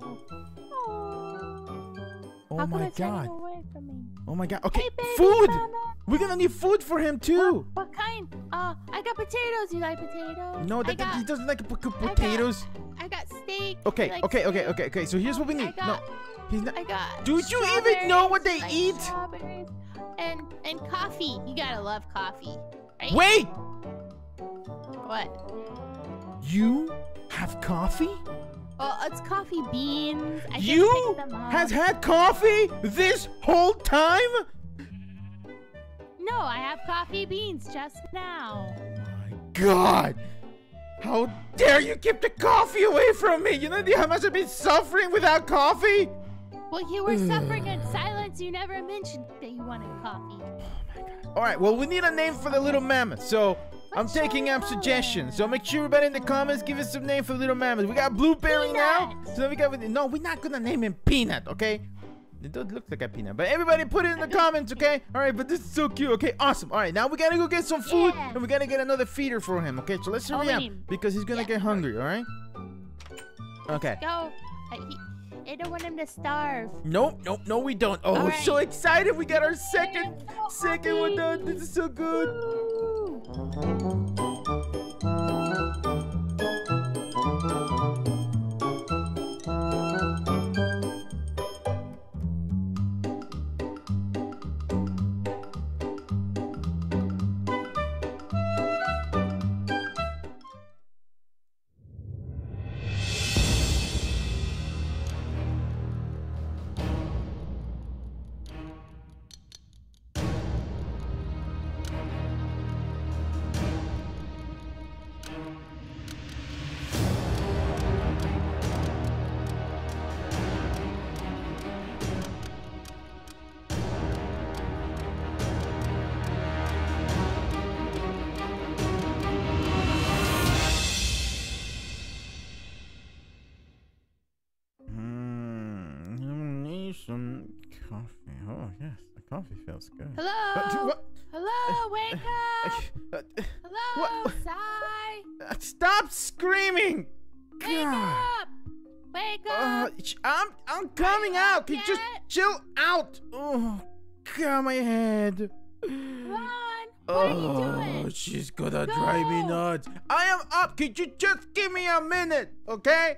[SPEAKER 2] Oh my God. Oh my God. Okay,
[SPEAKER 1] hey, baby,
[SPEAKER 2] food.
[SPEAKER 1] mama.
[SPEAKER 2] We're gonna need food for him too.
[SPEAKER 1] What kind? I got potatoes. You like potatoes?
[SPEAKER 2] No, he doesn't like potatoes.
[SPEAKER 1] I got steak.
[SPEAKER 2] Okay,
[SPEAKER 1] like
[SPEAKER 2] okay. So here's what we need. No, he's not.
[SPEAKER 1] I got.
[SPEAKER 2] Do you even know what they eat?
[SPEAKER 1] Strawberries and coffee. You gotta love coffee, right?
[SPEAKER 2] Wait.
[SPEAKER 1] What?
[SPEAKER 2] You have coffee?
[SPEAKER 1] Well, it's coffee beans. I
[SPEAKER 2] You
[SPEAKER 1] just picked them up.
[SPEAKER 2] has had coffee this whole time?
[SPEAKER 1] No, I have coffee beans just now.
[SPEAKER 2] My God. How dare you keep the coffee away from me? You know how much I've been suffering without coffee?
[SPEAKER 1] Well, you were suffering in silence. You never mentioned that you wanted coffee.
[SPEAKER 2] All right, well, we need a name for the little mammoth. So I'm taking up suggestions. So make sure everybody in the comments give us some name for the little mammoth. We got Blueberry now. So then we got. No, we're not gonna name him Peanut, okay? It does look like a peanut, but everybody put it in the comments, okay? All right, but this is so cute. Okay, awesome. All right, now we gotta go get some food, and we gotta get another feeder for him. Okay, so let's hurry up because he's gonna get hungry. All right? Okay.
[SPEAKER 1] Go. I don't want him to starve.
[SPEAKER 2] Nope, no, we don't. Oh, we're so excited. We got our second one done. This is so good. Some coffee. Oh yes, the coffee feels good.
[SPEAKER 1] Hello. Hello, wake up. Hello, Sai.
[SPEAKER 2] Stop screaming!
[SPEAKER 1] Wake up! Wake up!
[SPEAKER 2] I'm coming out. Can you just chill out? Oh, God, my head.
[SPEAKER 1] Run! What are you doing?
[SPEAKER 2] She's gonna drive me nuts. I am up. Could you just give me a minute, okay?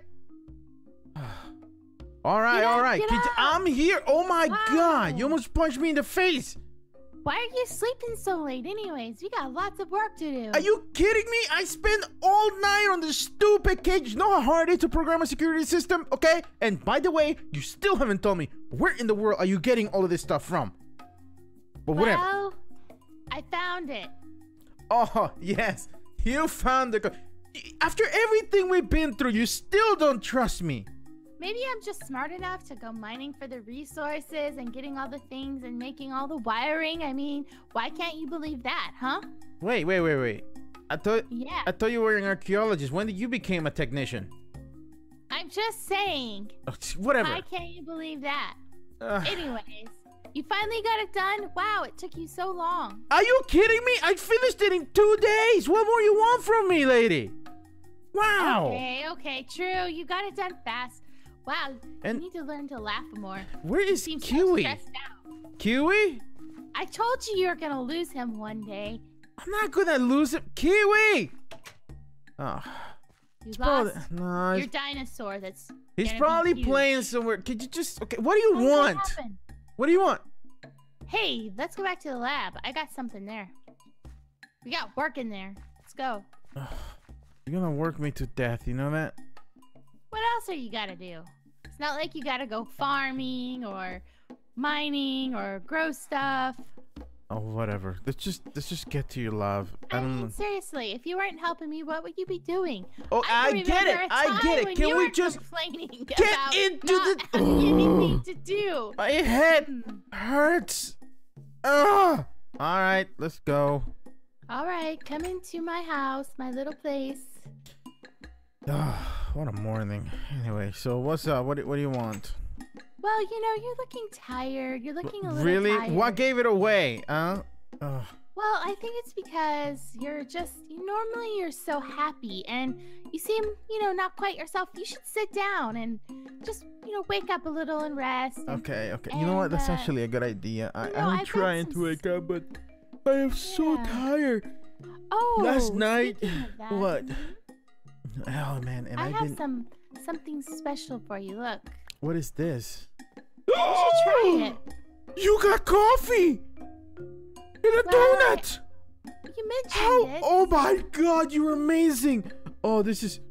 [SPEAKER 2] All right. I'm here. Oh my God! You almost punched me in the face.
[SPEAKER 1] Why are you sleeping so late anyways? We got lots of work to do.
[SPEAKER 2] Are you kidding me? I spent all night on this stupid cage. You know how hard it is to program a security system, okay? And by the way, you still haven't told me where in the world are you getting all of this stuff from? But whatever.
[SPEAKER 1] Well, I found it.
[SPEAKER 2] Oh, yes. You found the... After everything we've been through, you still don't trust me.
[SPEAKER 1] Maybe I'm just smart enough to go mining for the resources and getting all the things and making all the wiring. I mean, why can't you believe that, huh?
[SPEAKER 2] Wait. I thought you were an archaeologist. When did you become a technician?
[SPEAKER 1] I'm just saying.
[SPEAKER 2] Whatever.
[SPEAKER 1] Why can't you believe that? Anyways, you finally got it done? Wow, it took you so long.
[SPEAKER 2] Are you kidding me? I finished it in 2 days. What more you want from me, lady? Wow.
[SPEAKER 1] Okay, true. You got it done fast. Wow,
[SPEAKER 2] And
[SPEAKER 1] you need to learn to laugh more.
[SPEAKER 2] where is
[SPEAKER 1] Seems so
[SPEAKER 2] Kiwi?
[SPEAKER 1] stressed out.
[SPEAKER 2] Kiwi?
[SPEAKER 1] I told you were gonna lose him one day.
[SPEAKER 2] I'm not gonna lose him. Kiwi! Oh.
[SPEAKER 1] You
[SPEAKER 2] Probably,
[SPEAKER 1] lost
[SPEAKER 2] no,
[SPEAKER 1] your dinosaur. That's.
[SPEAKER 2] he's
[SPEAKER 1] gonna be
[SPEAKER 2] probably
[SPEAKER 1] huge.
[SPEAKER 2] playing somewhere. Could you just... Okay, what do you
[SPEAKER 1] What
[SPEAKER 2] want?
[SPEAKER 1] happened?
[SPEAKER 2] What do you want?
[SPEAKER 1] Hey, let's go back to the lab. I got something there. We got work in there. Let's go.
[SPEAKER 2] You're gonna work me to death, you know that?
[SPEAKER 1] What else are you gotta do? It's not like you gotta go farming or mining or grow stuff.
[SPEAKER 2] Oh, whatever. Let's just get to your love.
[SPEAKER 1] I mean, seriously, if you weren't helping me, what would you be doing?
[SPEAKER 2] Oh, I get it. I get it. Can we just
[SPEAKER 1] complaining
[SPEAKER 2] get
[SPEAKER 1] about
[SPEAKER 2] into
[SPEAKER 1] not
[SPEAKER 2] the...
[SPEAKER 1] having anything to do?
[SPEAKER 2] My head hurts. Ugh. All right, let's go.
[SPEAKER 1] All right, come into my house, my little place.
[SPEAKER 2] What a morning. Anyway, so what's up? What do you want?
[SPEAKER 1] Well, you know, you're looking tired. You're looking a little
[SPEAKER 2] Really?
[SPEAKER 1] tired.
[SPEAKER 2] What gave it away?
[SPEAKER 1] Well, I think it's because normally you're so happy and you seem, not quite yourself. You should sit down and just, wake up a little and rest.
[SPEAKER 2] Okay. You know what? That's actually a good idea. I'm trying to wake up, but I am so tired.
[SPEAKER 1] Oh,
[SPEAKER 2] last night.
[SPEAKER 1] speaking of that,
[SPEAKER 2] What? Oh man, and
[SPEAKER 1] I have something special for you. Look.
[SPEAKER 2] What is this?
[SPEAKER 1] You should try it.
[SPEAKER 2] You got coffee in a donut.
[SPEAKER 1] You mentioned it.
[SPEAKER 2] Oh my God, you're amazing. Oh, this is.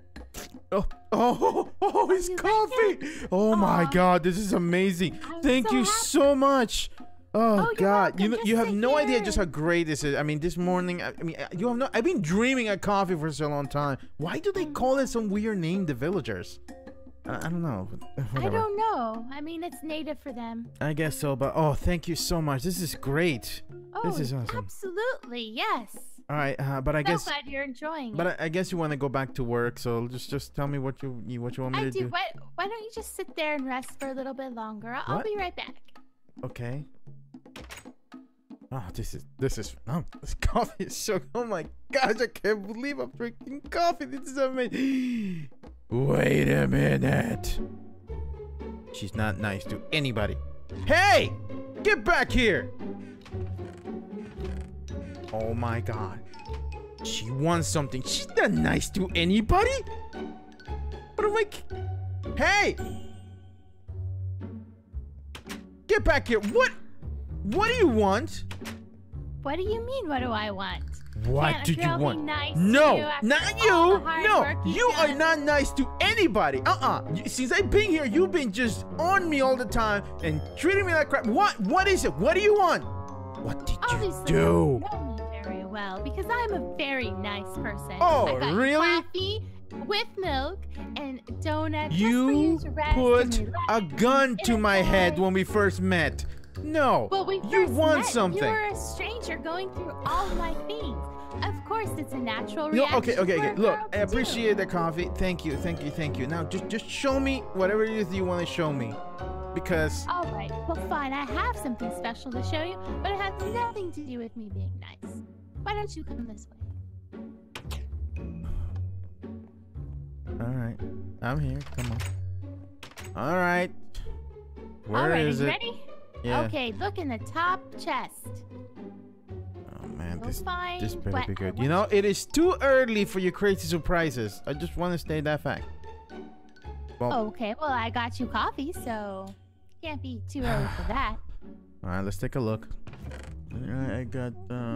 [SPEAKER 2] Oh, it's coffee. Oh my God, this is amazing. Thank you so much. Oh God, you have no idea just how great this is. I mean, this morning, you have no. I've been dreaming of coffee for so long time. Why do they call it some weird name, the villagers? I don't know. Whatever.
[SPEAKER 1] I don't know. I mean, it's native for them.
[SPEAKER 2] I guess so, but thank you so much. This is great.
[SPEAKER 1] Oh,
[SPEAKER 2] this is awesome.
[SPEAKER 1] Absolutely, yes.
[SPEAKER 2] All right, but I guess.
[SPEAKER 1] So glad you're enjoying it.
[SPEAKER 2] But I guess you want to go back to work, so just tell me what you want me to do.
[SPEAKER 1] Why don't you just sit there and rest for a little bit longer? I'll be right back.
[SPEAKER 2] Okay. Oh, this is this coffee is so. Oh my gosh, I can't believe I'm drinking coffee. This is amazing. Wait a minute. She's not nice to anybody. Hey, get back here. Oh my God. She wants something. She's not nice to anybody. What am I? Hey! Get back here. What do you want?
[SPEAKER 1] What do you mean, what do I want?
[SPEAKER 2] What do you want?
[SPEAKER 1] Nice
[SPEAKER 2] No, not you. No, you are
[SPEAKER 1] done?
[SPEAKER 2] not nice to anybody. Since I've been here, you've been just on me all the time and treating me like crap. What is it? What do you want? What did
[SPEAKER 1] Obviously,
[SPEAKER 2] you do?
[SPEAKER 1] You know me very well because I'm a very nice person.
[SPEAKER 2] Oh,
[SPEAKER 1] I got
[SPEAKER 2] really?
[SPEAKER 1] Coffee with milk and donuts.
[SPEAKER 2] You
[SPEAKER 1] just for you to rest
[SPEAKER 2] put
[SPEAKER 1] and
[SPEAKER 2] a
[SPEAKER 1] relax
[SPEAKER 2] gun to
[SPEAKER 1] and
[SPEAKER 2] my head
[SPEAKER 1] enjoy.
[SPEAKER 2] when we first met. No,
[SPEAKER 1] Well, we
[SPEAKER 2] you
[SPEAKER 1] first
[SPEAKER 2] want
[SPEAKER 1] met.
[SPEAKER 2] something.
[SPEAKER 1] You were a stranger going through all of my things. Of course, it's a natural
[SPEAKER 2] No,
[SPEAKER 1] reaction.
[SPEAKER 2] okay.
[SPEAKER 1] for a
[SPEAKER 2] Look,
[SPEAKER 1] girl
[SPEAKER 2] I
[SPEAKER 1] to
[SPEAKER 2] appreciate
[SPEAKER 1] do.
[SPEAKER 2] the coffee. Thank you. Now, just show me whatever it is you want to show me, because.
[SPEAKER 1] All right. Well, fine. I have something special to show you, but it has nothing to do with me being nice. Why don't you come this way?
[SPEAKER 2] All right, I'm here. Come on. All right. Where
[SPEAKER 1] all right,
[SPEAKER 2] is
[SPEAKER 1] are you
[SPEAKER 2] it?
[SPEAKER 1] ready?
[SPEAKER 2] Yeah.
[SPEAKER 1] Okay, look in the top chest.
[SPEAKER 2] Oh man,
[SPEAKER 1] You'll
[SPEAKER 2] this
[SPEAKER 1] find
[SPEAKER 2] better
[SPEAKER 1] what
[SPEAKER 2] be
[SPEAKER 1] I
[SPEAKER 2] good.
[SPEAKER 1] want
[SPEAKER 2] You know, it is too early for your crazy surprises. I just want to state that fact. Well,
[SPEAKER 1] Okay, well, I got you coffee, so can't be too early for that.
[SPEAKER 2] all right, let's take a look. All right, I got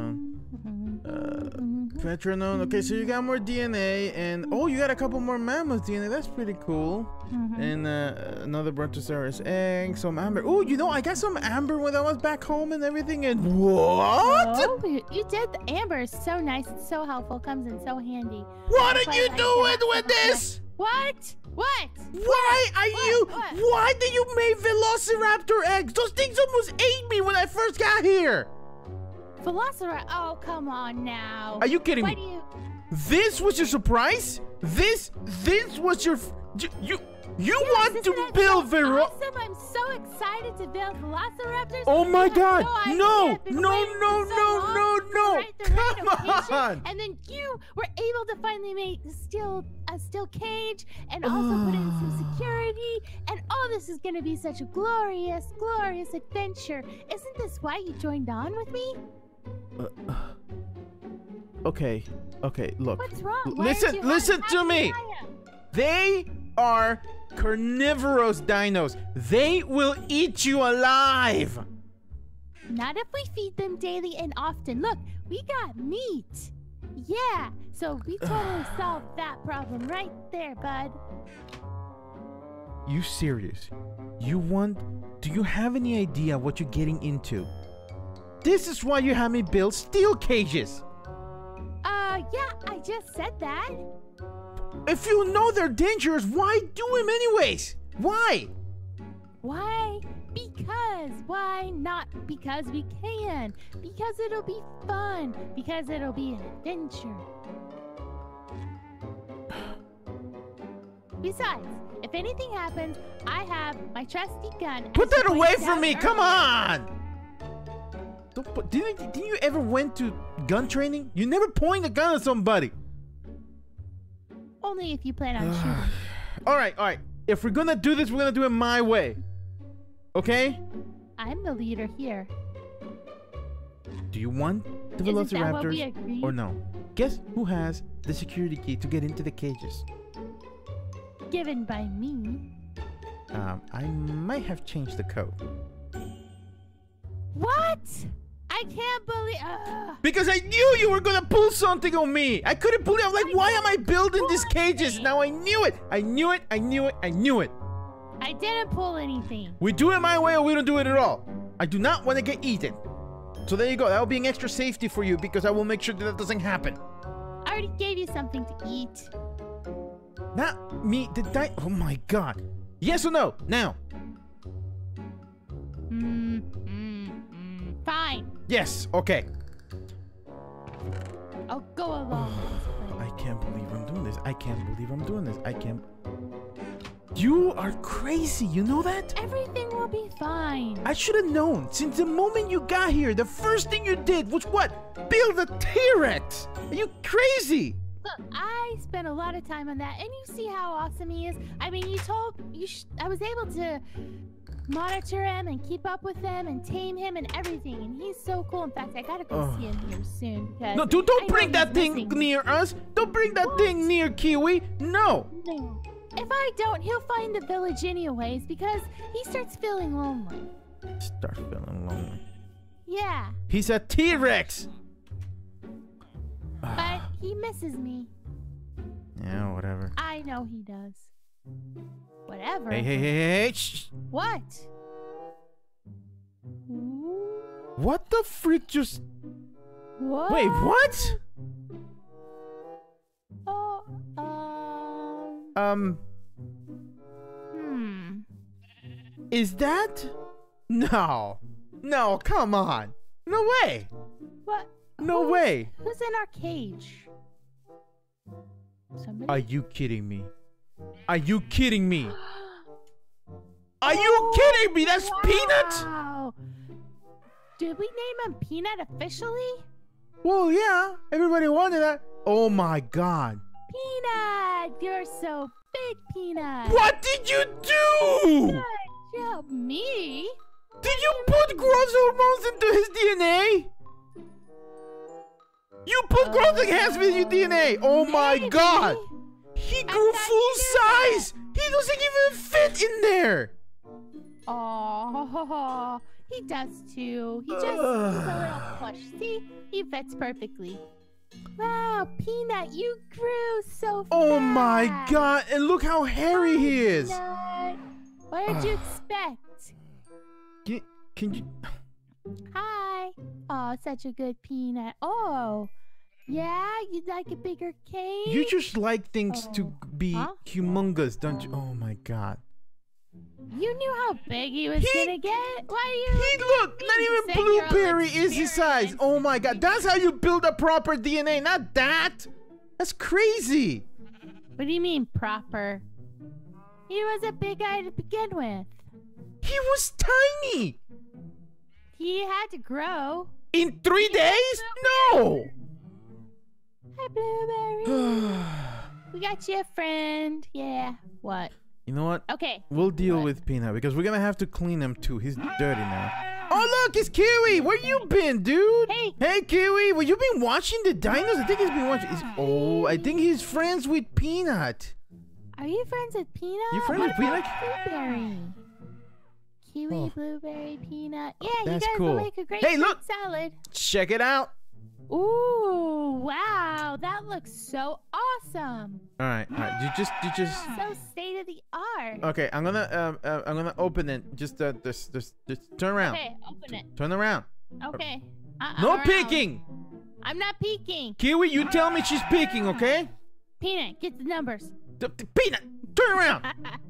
[SPEAKER 2] Petronone. Okay, so you got more DNA, and you got a couple more mammoth DNA. That's pretty cool. And another Brontosaurus egg, some amber. Oh, I got some amber when I was back home and everything. And what?
[SPEAKER 1] Oh, you did. The amber is so nice. It's so helpful. Comes in so handy.
[SPEAKER 2] What
[SPEAKER 1] That's
[SPEAKER 2] are
[SPEAKER 1] why
[SPEAKER 2] you
[SPEAKER 1] I
[SPEAKER 2] doing
[SPEAKER 1] cannot
[SPEAKER 2] with this?
[SPEAKER 1] What? What?
[SPEAKER 2] Why are you?
[SPEAKER 1] What?
[SPEAKER 2] Why did you make Velociraptor eggs? Those things almost ate me when I first got here.
[SPEAKER 1] Velociraptor? Oh, come on now.
[SPEAKER 2] Are you kidding me?
[SPEAKER 1] What do you?
[SPEAKER 2] This was your surprise? This was your you You
[SPEAKER 1] Yes,
[SPEAKER 2] want to
[SPEAKER 1] isn't it
[SPEAKER 2] build
[SPEAKER 1] so
[SPEAKER 2] Vero?
[SPEAKER 1] awesome? I'm so excited to build velociraptors.
[SPEAKER 2] Oh my
[SPEAKER 1] You have
[SPEAKER 2] God!
[SPEAKER 1] idea.
[SPEAKER 2] No!
[SPEAKER 1] I've been
[SPEAKER 2] No!
[SPEAKER 1] waiting
[SPEAKER 2] No!
[SPEAKER 1] so
[SPEAKER 2] No!
[SPEAKER 1] long
[SPEAKER 2] No!
[SPEAKER 1] to
[SPEAKER 2] No!
[SPEAKER 1] write the right
[SPEAKER 2] Come
[SPEAKER 1] location,
[SPEAKER 2] on!
[SPEAKER 1] And then you were able to finally make a steel cage and also put in some security. And all this is going to be such a glorious, glorious adventure. Isn't this why you joined on with me?
[SPEAKER 2] Okay. Okay. Look.
[SPEAKER 1] What's wrong? Why aren't you
[SPEAKER 2] Listen
[SPEAKER 1] happy
[SPEAKER 2] to me.
[SPEAKER 1] as I am?
[SPEAKER 2] They are carnivorous dinos. They will eat you alive.
[SPEAKER 1] Not if we feed them daily and often. Look, we got meat. Yeah, so we totally solved that problem right there, bud.
[SPEAKER 2] You serious? Do you have any idea what you're getting into? This is why you have me build steel cages.
[SPEAKER 1] Yeah, I just said that.
[SPEAKER 2] If you know they're dangerous, why do them anyways? Why?
[SPEAKER 1] Why? Because. Why not? Because we can. Because it'll be fun. Because it'll be an adventure. Besides, if anything happens, I have my trusty gun.
[SPEAKER 2] Put
[SPEAKER 1] as
[SPEAKER 2] that
[SPEAKER 1] you
[SPEAKER 2] away
[SPEAKER 1] pointed
[SPEAKER 2] from
[SPEAKER 1] out
[SPEAKER 2] me! Come
[SPEAKER 1] earlier.
[SPEAKER 2] on! Didn't you ever went to gun training? You never point a gun at somebody.
[SPEAKER 1] Only if you plan on shooting.
[SPEAKER 2] All right. If we're gonna do this, we're gonna do it my way. Okay?
[SPEAKER 1] I'm the leader here.
[SPEAKER 2] Do you want the
[SPEAKER 1] Isn't that what we
[SPEAKER 2] velociraptors
[SPEAKER 1] agreed?
[SPEAKER 2] or no? Guess who has the security key to get into the cages?
[SPEAKER 1] Given by me.
[SPEAKER 2] I might have changed the code.
[SPEAKER 1] What? I can't believe.
[SPEAKER 2] Because I knew you were gonna pull something on me. I couldn't believe. I'm like, why am I building these cages? Now I knew it. I knew it.
[SPEAKER 1] I didn't pull anything.
[SPEAKER 2] We do it my way or we don't do it at all. I do not want to get eaten. So there you go. That will be an extra safety for you because I will make sure that doesn't happen.
[SPEAKER 1] I already gave you something to eat.
[SPEAKER 2] Not me. Oh my God. Yes or no? Now.
[SPEAKER 1] Fine.
[SPEAKER 2] Yes. Okay.
[SPEAKER 1] I'll go along with this plan.
[SPEAKER 2] I can't believe I'm doing this. I can't. You are crazy. You know that?
[SPEAKER 1] Everything will be fine.
[SPEAKER 2] I should have known. Since the moment you got here, the first thing you did was what? Build a T-Rex. Are you crazy?
[SPEAKER 1] Look, I spent a lot of time on that, and you see how awesome he is. I mean, I was able to monitor him and keep up with them and tame him and everything, and he's so cool. In fact, I gotta go see him here soon because
[SPEAKER 2] No, don't bring that thing near us. Don't bring that thing near Kiwi. No.
[SPEAKER 1] No. If I don't, he'll find the village anyways because he starts feeling lonely.
[SPEAKER 2] Start feeling lonely.
[SPEAKER 1] Yeah.
[SPEAKER 2] He's a T-Rex.
[SPEAKER 1] But he misses me.
[SPEAKER 2] Yeah, whatever.
[SPEAKER 1] I know he does. Whatever.
[SPEAKER 2] Hey. Shh.
[SPEAKER 1] What?
[SPEAKER 2] What the freak just...
[SPEAKER 1] What?
[SPEAKER 2] Wait, what?
[SPEAKER 1] Oh,
[SPEAKER 2] Is that... No, come on. No way.
[SPEAKER 1] What?
[SPEAKER 2] No way.
[SPEAKER 1] Who's in our cage? Somebody?
[SPEAKER 2] Are you kidding me? Are you kidding me? Are you kidding me? That's Peanut?
[SPEAKER 1] Wow. Did we name him Peanut officially?
[SPEAKER 2] Well, yeah. Everybody wanted that. Oh my God.
[SPEAKER 1] Peanut! You're so big, Peanut.
[SPEAKER 2] What did you do?
[SPEAKER 1] Good job, me?
[SPEAKER 2] Did you put growth hormones into his DNA? You put growth enhancement in your DNA. Oh my
[SPEAKER 1] Maybe.
[SPEAKER 2] God. He grew
[SPEAKER 1] thought
[SPEAKER 2] full
[SPEAKER 1] you knew
[SPEAKER 2] size. He doesn't even fit in there.
[SPEAKER 1] Oh, he does too. He's a little plush. See, he fits perfectly. Wow, Peanut, you grew so fast.
[SPEAKER 2] Oh my God. And look how hairy he is.
[SPEAKER 1] Peanut. What did you expect?
[SPEAKER 2] Can you...
[SPEAKER 1] Hi. Oh, such a good Peanut. Oh, yeah, you'd like a bigger cage?
[SPEAKER 2] You just like things to be humongous, don't you? Oh my God.
[SPEAKER 1] You knew how big he was gonna get? Why are you...
[SPEAKER 2] He look, not even Blueberry is his size. Oh my God, that's how you build a proper DNA, not that. That's crazy.
[SPEAKER 1] What do you mean proper? He was a big guy to begin with.
[SPEAKER 2] He was tiny.
[SPEAKER 1] He had to grow.
[SPEAKER 2] In 3 days? No.
[SPEAKER 1] Hi, Blueberry. We got you a friend. Yeah. What?
[SPEAKER 2] You know what?
[SPEAKER 1] Okay.
[SPEAKER 2] We'll deal with Peanut because we're gonna have to clean him too. He's dirty now. Oh look, it's Kiwi. Where you been, dude?
[SPEAKER 1] Hey.
[SPEAKER 2] Hey, Kiwi. Well, you been watching the dinos? I think he's been watching. Oh, I think he's friends with Peanut.
[SPEAKER 1] Are you friends with Peanut?
[SPEAKER 2] You friends with Peanut?
[SPEAKER 1] Blueberry. Kiwi, Blueberry, Peanut. Yeah,
[SPEAKER 2] That's
[SPEAKER 1] you guys
[SPEAKER 2] cool.
[SPEAKER 1] will make a great
[SPEAKER 2] Hey, look.
[SPEAKER 1] salad.
[SPEAKER 2] Check it out.
[SPEAKER 1] Ooh, wow, that looks so awesome.
[SPEAKER 2] All right. You just.
[SPEAKER 1] So state of the art.
[SPEAKER 2] Okay, I'm gonna open it. Just turn around.
[SPEAKER 1] Okay, open it.
[SPEAKER 2] Turn around.
[SPEAKER 1] Okay.
[SPEAKER 2] No
[SPEAKER 1] around.
[SPEAKER 2] peeking.
[SPEAKER 1] I'm not peeking.
[SPEAKER 2] Kiwi, you tell me she's peeking, okay?
[SPEAKER 1] Peanut, get the numbers.
[SPEAKER 2] Peanut, turn around.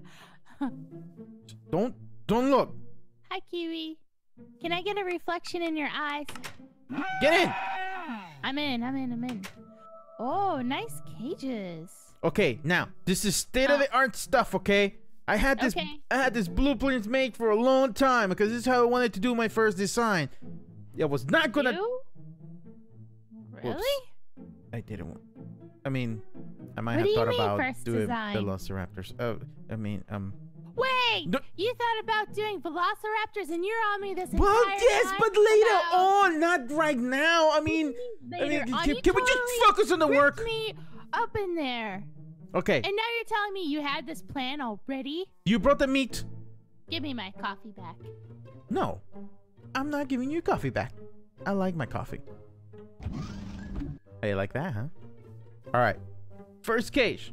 [SPEAKER 2] Don't look.
[SPEAKER 1] Hi, Kiwi. Can I get a reflection in your eyes?
[SPEAKER 2] Get in.
[SPEAKER 1] I'm in. Oh, nice cages.
[SPEAKER 2] Okay, now this is state-of-the-art stuff, okay? I had this blueprint made for a long time because this is how I wanted to do my first design. It was not gonna.
[SPEAKER 1] You? Really?
[SPEAKER 2] Whoops. I didn't want. I mean, I might
[SPEAKER 1] What
[SPEAKER 2] have
[SPEAKER 1] do you
[SPEAKER 2] thought
[SPEAKER 1] mean
[SPEAKER 2] about
[SPEAKER 1] first
[SPEAKER 2] doing
[SPEAKER 1] design?
[SPEAKER 2] velociraptors.
[SPEAKER 1] Wait!
[SPEAKER 2] No.
[SPEAKER 1] You thought about doing velociraptors and you're on me this
[SPEAKER 2] Well,
[SPEAKER 1] entire
[SPEAKER 2] yes,
[SPEAKER 1] time
[SPEAKER 2] but later
[SPEAKER 1] about...
[SPEAKER 2] on, not right now. I mean,
[SPEAKER 1] Later on.
[SPEAKER 2] can
[SPEAKER 1] You
[SPEAKER 2] we just
[SPEAKER 1] totally
[SPEAKER 2] focus on the work?
[SPEAKER 1] ripped me up in there.
[SPEAKER 2] Okay.
[SPEAKER 1] And now you're telling me you had this plan already?
[SPEAKER 2] You brought the meat.
[SPEAKER 1] Give me my coffee back.
[SPEAKER 2] No, I'm not giving you coffee back. I like my coffee. Hey, you like that, huh? All right. First cage.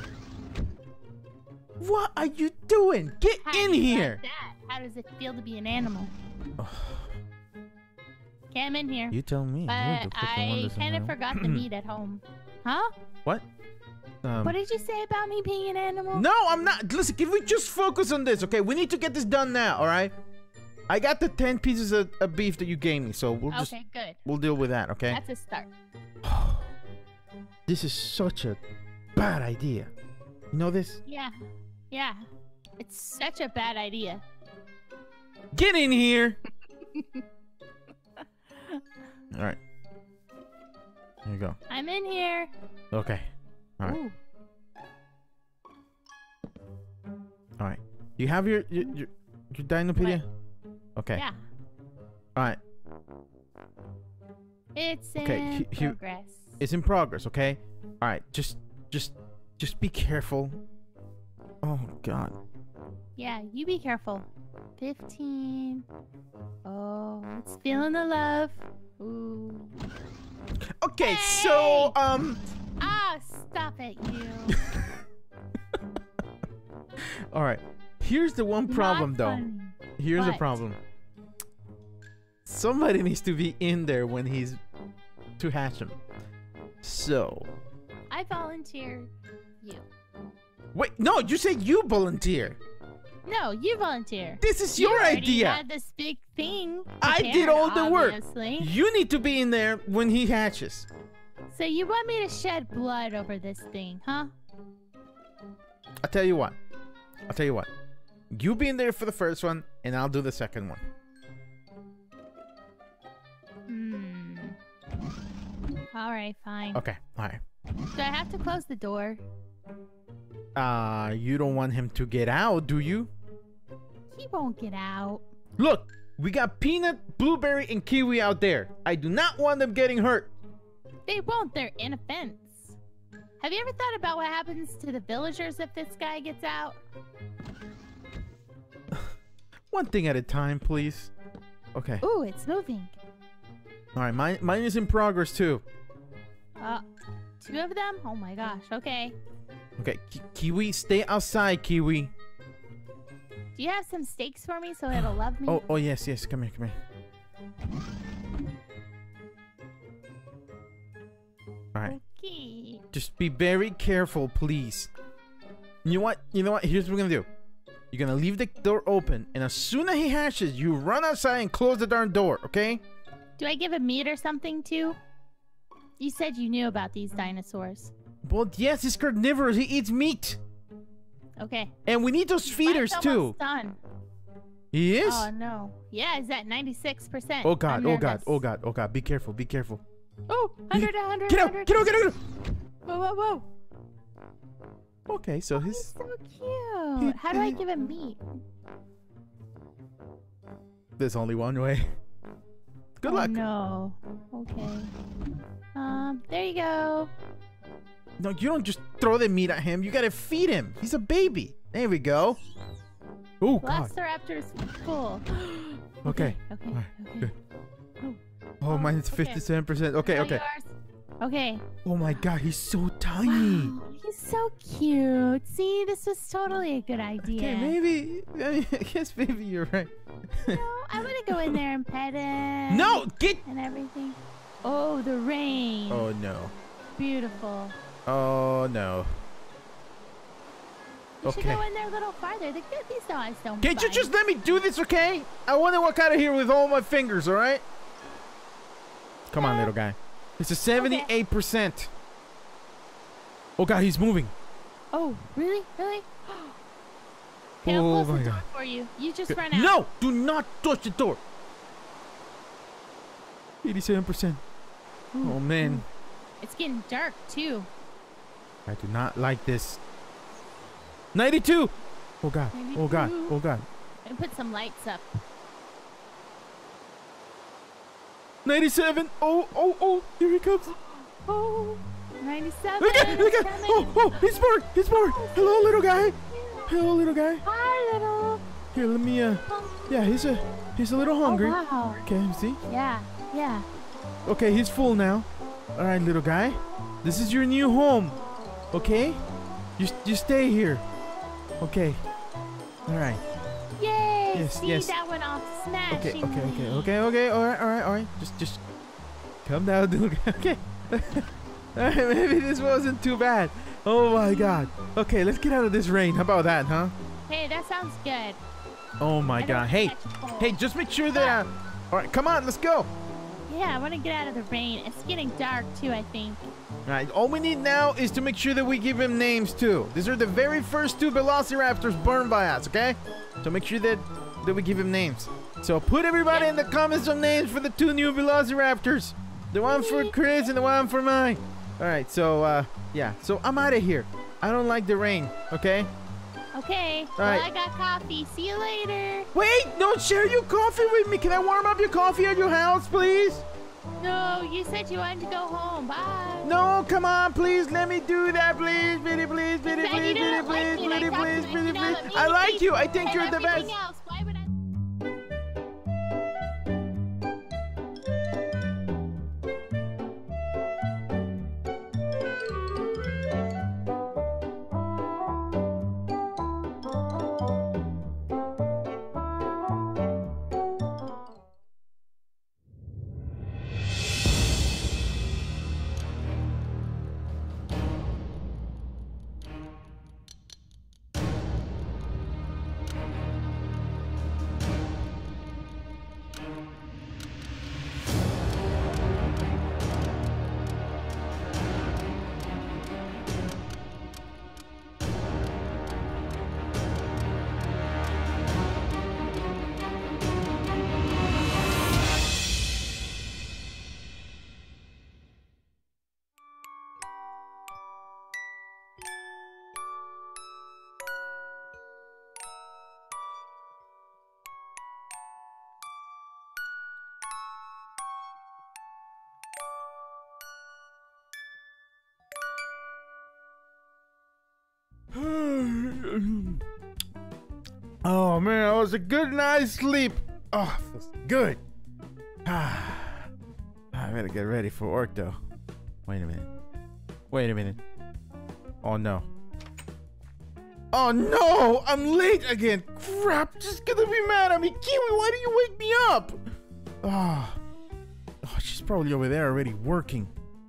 [SPEAKER 2] What are you doing? Get
[SPEAKER 1] How
[SPEAKER 2] in
[SPEAKER 1] do you
[SPEAKER 2] here.
[SPEAKER 1] like that? How does it feel to be an animal? Okay, I'm in here.
[SPEAKER 2] You tell me.
[SPEAKER 1] But I kind of forgot the meat at home. Huh?
[SPEAKER 2] What?
[SPEAKER 1] What did you say about me being an animal?
[SPEAKER 2] No, I'm not. Listen, can we just focus on this, okay? We need to get this done now, all right? I got the 10 pieces of beef that you gave me, so we'll just...
[SPEAKER 1] Okay, good.
[SPEAKER 2] We'll deal with that, okay?
[SPEAKER 1] That's a start.
[SPEAKER 2] This is such a bad idea. You know this?
[SPEAKER 1] Yeah. Yeah. It's such a bad idea.
[SPEAKER 2] Get in here! All right. There you go.
[SPEAKER 1] I'm in here.
[SPEAKER 2] Okay. All right.
[SPEAKER 1] Ooh.
[SPEAKER 2] All right. You have your Dinopedia? Okay.
[SPEAKER 1] Yeah.
[SPEAKER 2] All right.
[SPEAKER 1] It's
[SPEAKER 2] Okay,
[SPEAKER 1] in progress.
[SPEAKER 2] It's in progress, okay? All right. Just be careful. Oh God.
[SPEAKER 1] Yeah, you be careful. 15. Oh, it's feeling the love. Ooh.
[SPEAKER 2] Okay,
[SPEAKER 1] Hey!
[SPEAKER 2] so
[SPEAKER 1] Ah, stop it, you.
[SPEAKER 2] all right. Here's the one problem,
[SPEAKER 1] Not
[SPEAKER 2] though.
[SPEAKER 1] funny.
[SPEAKER 2] Here's the
[SPEAKER 1] What?
[SPEAKER 2] problem. Somebody needs to be in there when he's to hatch him. So.
[SPEAKER 1] I volunteer you.
[SPEAKER 2] Wait, no, you said you volunteer.
[SPEAKER 1] No, you volunteer.
[SPEAKER 2] This is
[SPEAKER 1] You
[SPEAKER 2] your
[SPEAKER 1] already
[SPEAKER 2] idea.
[SPEAKER 1] had this big thing.
[SPEAKER 2] I did
[SPEAKER 1] prepared,
[SPEAKER 2] all the work.
[SPEAKER 1] obviously.
[SPEAKER 2] You need to be in there when he hatches.
[SPEAKER 1] So you want me to shed blood over this thing, huh?
[SPEAKER 2] I'll tell you what. You be in there for the first one, and I'll do the second one.
[SPEAKER 1] All right, fine.
[SPEAKER 2] Okay, all right.
[SPEAKER 1] Do I have to close the door?
[SPEAKER 2] You don't want him to get out, do you?
[SPEAKER 1] He won't get out.
[SPEAKER 2] Look, we got Peanut, Blueberry, and Kiwi out there. I do not want them getting hurt.
[SPEAKER 1] They won't. They're in a fence. Have you ever thought about what happens to the villagers if this guy gets out?
[SPEAKER 2] One thing at a time, please. Okay.
[SPEAKER 1] Ooh, it's moving.
[SPEAKER 2] All right, mine is in progress too.
[SPEAKER 1] 2 of them? Oh my gosh. Okay.
[SPEAKER 2] Okay, Kiwi, stay outside, Kiwi.
[SPEAKER 1] Do you have some steaks for me so it'll love me?
[SPEAKER 2] Oh yes. Come here. All right.
[SPEAKER 1] Okay.
[SPEAKER 2] Just be very careful, please. You know what? Here's what we're gonna do. You're gonna leave the door open, and as soon as he hatches, you run outside and close the darn door, okay?
[SPEAKER 1] Do I give him meat or something too? You said you knew about these dinosaurs.
[SPEAKER 2] Well, yes, he's carnivorous. He eats meat.
[SPEAKER 1] Okay.
[SPEAKER 2] And we need those feeders
[SPEAKER 1] Mine's
[SPEAKER 2] too.
[SPEAKER 1] almost done.
[SPEAKER 2] He is?
[SPEAKER 1] Oh no. Yeah, he's at 96%.
[SPEAKER 2] Oh god,
[SPEAKER 1] I'm
[SPEAKER 2] oh god,
[SPEAKER 1] nervous.
[SPEAKER 2] oh god, oh god. Be careful, be careful.
[SPEAKER 1] Oh, 100, 100,
[SPEAKER 2] Get out,
[SPEAKER 1] 100.
[SPEAKER 2] get out, get out!
[SPEAKER 1] Whoa, whoa, whoa.
[SPEAKER 2] Okay, so
[SPEAKER 1] He's
[SPEAKER 2] his...
[SPEAKER 1] so cute. How do I give him meat?
[SPEAKER 2] There's only one way. Good luck.
[SPEAKER 1] No. Okay. There you go.
[SPEAKER 2] No, you don't just throw the meat at him. You gotta feed him. He's a baby. There we go. Oh god.
[SPEAKER 1] Velociraptor's full.
[SPEAKER 2] Okay.
[SPEAKER 1] Okay.
[SPEAKER 2] Alright,
[SPEAKER 1] Okay.
[SPEAKER 2] good.
[SPEAKER 1] Oh,
[SPEAKER 2] Oh, mine's
[SPEAKER 1] okay.
[SPEAKER 2] 57%. Okay,
[SPEAKER 1] Now
[SPEAKER 2] okay.
[SPEAKER 1] yours. Okay.
[SPEAKER 2] Oh my god, he's so tiny.
[SPEAKER 1] Wow, he's so cute. See, this was totally a good idea.
[SPEAKER 2] Okay, maybe. I guess maybe you're right.
[SPEAKER 1] No, I want to go in there and pet him.
[SPEAKER 2] No, get.
[SPEAKER 1] And everything. Oh, the rain.
[SPEAKER 2] Oh no.
[SPEAKER 1] Beautiful.
[SPEAKER 2] Oh no.
[SPEAKER 1] You should
[SPEAKER 2] Okay.
[SPEAKER 1] go in there a little farther. These dogs don't
[SPEAKER 2] Can't you
[SPEAKER 1] bite.
[SPEAKER 2] just let me do this, okay? I want to walk out of here with all my fingers, all right? Come on, little guy. It's a 78%. Oh god, he's moving.
[SPEAKER 1] Oh, really? Really? Okay, I'll
[SPEAKER 2] Oh
[SPEAKER 1] close
[SPEAKER 2] my
[SPEAKER 1] the door
[SPEAKER 2] god.
[SPEAKER 1] for you. You just run out.
[SPEAKER 2] No! Do not touch the door. 87%. Oh man.
[SPEAKER 1] It's getting dark, too.
[SPEAKER 2] I do not like this. 92! Oh god. Oh god.
[SPEAKER 1] 92.
[SPEAKER 2] Oh god.
[SPEAKER 1] And put some lights up.
[SPEAKER 2] 97! Oh, oh, oh! Here he comes!
[SPEAKER 1] Oh, 97.
[SPEAKER 2] Look at! Look at! Oh, oh! He's bored! He's bored! Hello, little guy! Hello, little guy!
[SPEAKER 1] Hi, little.
[SPEAKER 2] Here, let me, yeah, he's a little hungry.
[SPEAKER 1] Oh, wow.
[SPEAKER 2] Okay, see?
[SPEAKER 1] Yeah, yeah.
[SPEAKER 2] Okay, he's full now. All right, little guy. This is your new home. Okay? You stay here. Okay. All right.
[SPEAKER 1] Yay!
[SPEAKER 2] Yes,
[SPEAKER 1] See,
[SPEAKER 2] yes.
[SPEAKER 1] that went off
[SPEAKER 2] Okay,
[SPEAKER 1] smashingly.
[SPEAKER 2] okay. All right. Just calm down, little guy. Okay. All right, maybe this wasn't too bad. Oh my God. Okay, let's get out of this rain. How about that, huh?
[SPEAKER 1] Hey, that sounds good.
[SPEAKER 2] Oh my
[SPEAKER 1] I don't
[SPEAKER 2] God.
[SPEAKER 1] wanna
[SPEAKER 2] Hey,
[SPEAKER 1] catch a cold.
[SPEAKER 2] hey, just make sure that. All right, come on, let's go.
[SPEAKER 1] Yeah, I want to get out of the rain. It's getting dark too, I think.
[SPEAKER 2] All right, all we need now is to make sure that we give him names too. These are the very first two velociraptors born by us, okay? So make sure that we give him names. So put everybody in the comments some names for the two new velociraptors. The one for Chris and the one for mine. All right, so yeah, so I'm out of here. I don't like the rain, okay?
[SPEAKER 1] Okay.
[SPEAKER 2] All
[SPEAKER 1] Well,
[SPEAKER 2] right.
[SPEAKER 1] I got coffee. See you later.
[SPEAKER 2] Wait, don't share your coffee with me. Can I warm up your coffee at your house, please?
[SPEAKER 1] No, you said you wanted to go home. Bye.
[SPEAKER 2] No, come on, please let me do that, please, pretty, please, pretty,
[SPEAKER 1] You said
[SPEAKER 2] please,
[SPEAKER 1] you
[SPEAKER 2] pretty,
[SPEAKER 1] didn't like
[SPEAKER 2] please,
[SPEAKER 1] me, and I
[SPEAKER 2] pretty,
[SPEAKER 1] talked
[SPEAKER 2] please,
[SPEAKER 1] to
[SPEAKER 2] pretty,
[SPEAKER 1] you,
[SPEAKER 2] please.
[SPEAKER 1] but me
[SPEAKER 2] I
[SPEAKER 1] and
[SPEAKER 2] like you. I think
[SPEAKER 1] and
[SPEAKER 2] you're the
[SPEAKER 1] everything
[SPEAKER 2] best.
[SPEAKER 1] else. Why would I?
[SPEAKER 2] Oh man, that was a good night's sleep. Oh, feels good. I gotta get ready for work though. Wait a minute. Oh no. Oh no! I'm late again. Crap! She's gonna be mad at me. Kiwi, why do you wake me up? Oh, she's probably over there already working.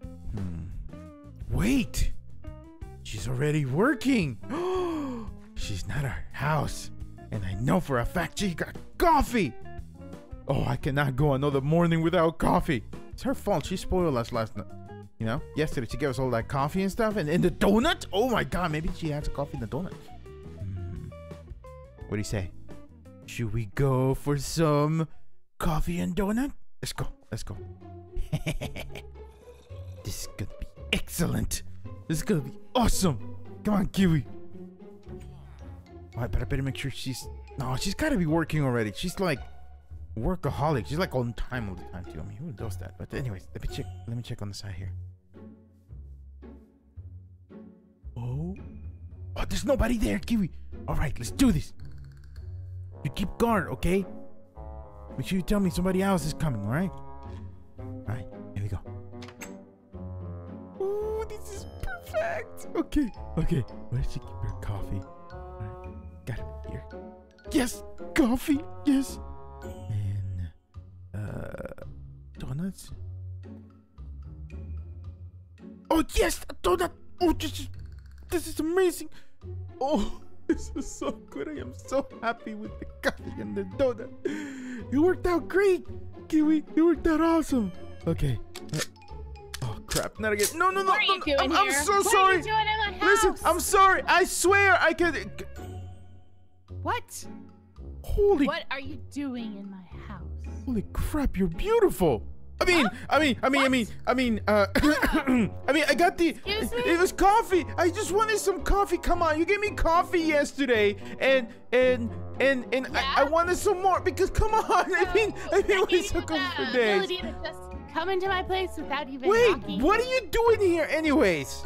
[SPEAKER 2] Wait. She's already working. She's not at her house. And I know for a fact she got coffee. Oh, I cannot go another morning without coffee. It's her fault. She spoiled us last night. You know, yesterday she gave us all that coffee and stuff. And the donut. Oh my God, maybe she has coffee in the donut. What do you say? Should we go for some coffee and donut? Let's go. Let's go. This is gonna be excellent. This is gonna be awesome. Come on, Kiwi. Alright, but I better make sure she's... No, she's gotta be working already. She's like workaholic. She's like on time all the time too. I mean, who does that? But anyways, let me check on the side here. Oh, there's nobody there, Kiwi. Alright, let's do this. You keep guard, okay? Make sure you tell me somebody else is coming, alright? Alright, here we go. Oh, this is perfect. Okay. Where did she keep her coffee? Alright, got it here. Yes, coffee, yes. And, donuts. Oh, yes, a donut. Oh, this is amazing. Oh, this is so good. I am so happy with the coffee and the donut. It worked out great, Kiwi. It worked out awesome. Okay. Oh, crap. Not again. No.
[SPEAKER 1] What are you doing here?
[SPEAKER 2] I'm so sorry.
[SPEAKER 1] What are you doing in my house?
[SPEAKER 2] Listen, I'm sorry. I swear I could...
[SPEAKER 1] What?
[SPEAKER 2] Holy...
[SPEAKER 1] What are you doing in my house?
[SPEAKER 2] Holy crap, you're beautiful. I mean, I got the...
[SPEAKER 1] Excuse me?
[SPEAKER 2] It was coffee. I just wanted some coffee. Come on, you gave me coffee yesterday, and
[SPEAKER 1] Yeah?
[SPEAKER 2] I wanted some more because come on. I mean, we took them for days.
[SPEAKER 1] Ability to just come into my place without even
[SPEAKER 2] Wait,
[SPEAKER 1] knocking.
[SPEAKER 2] what are you doing here, anyways?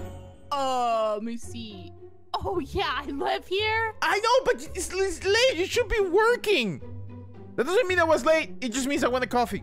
[SPEAKER 1] Let me see. Oh yeah, I live here.
[SPEAKER 2] I know, but it's late. You should be working. That doesn't mean I was late. It just means I wanted coffee.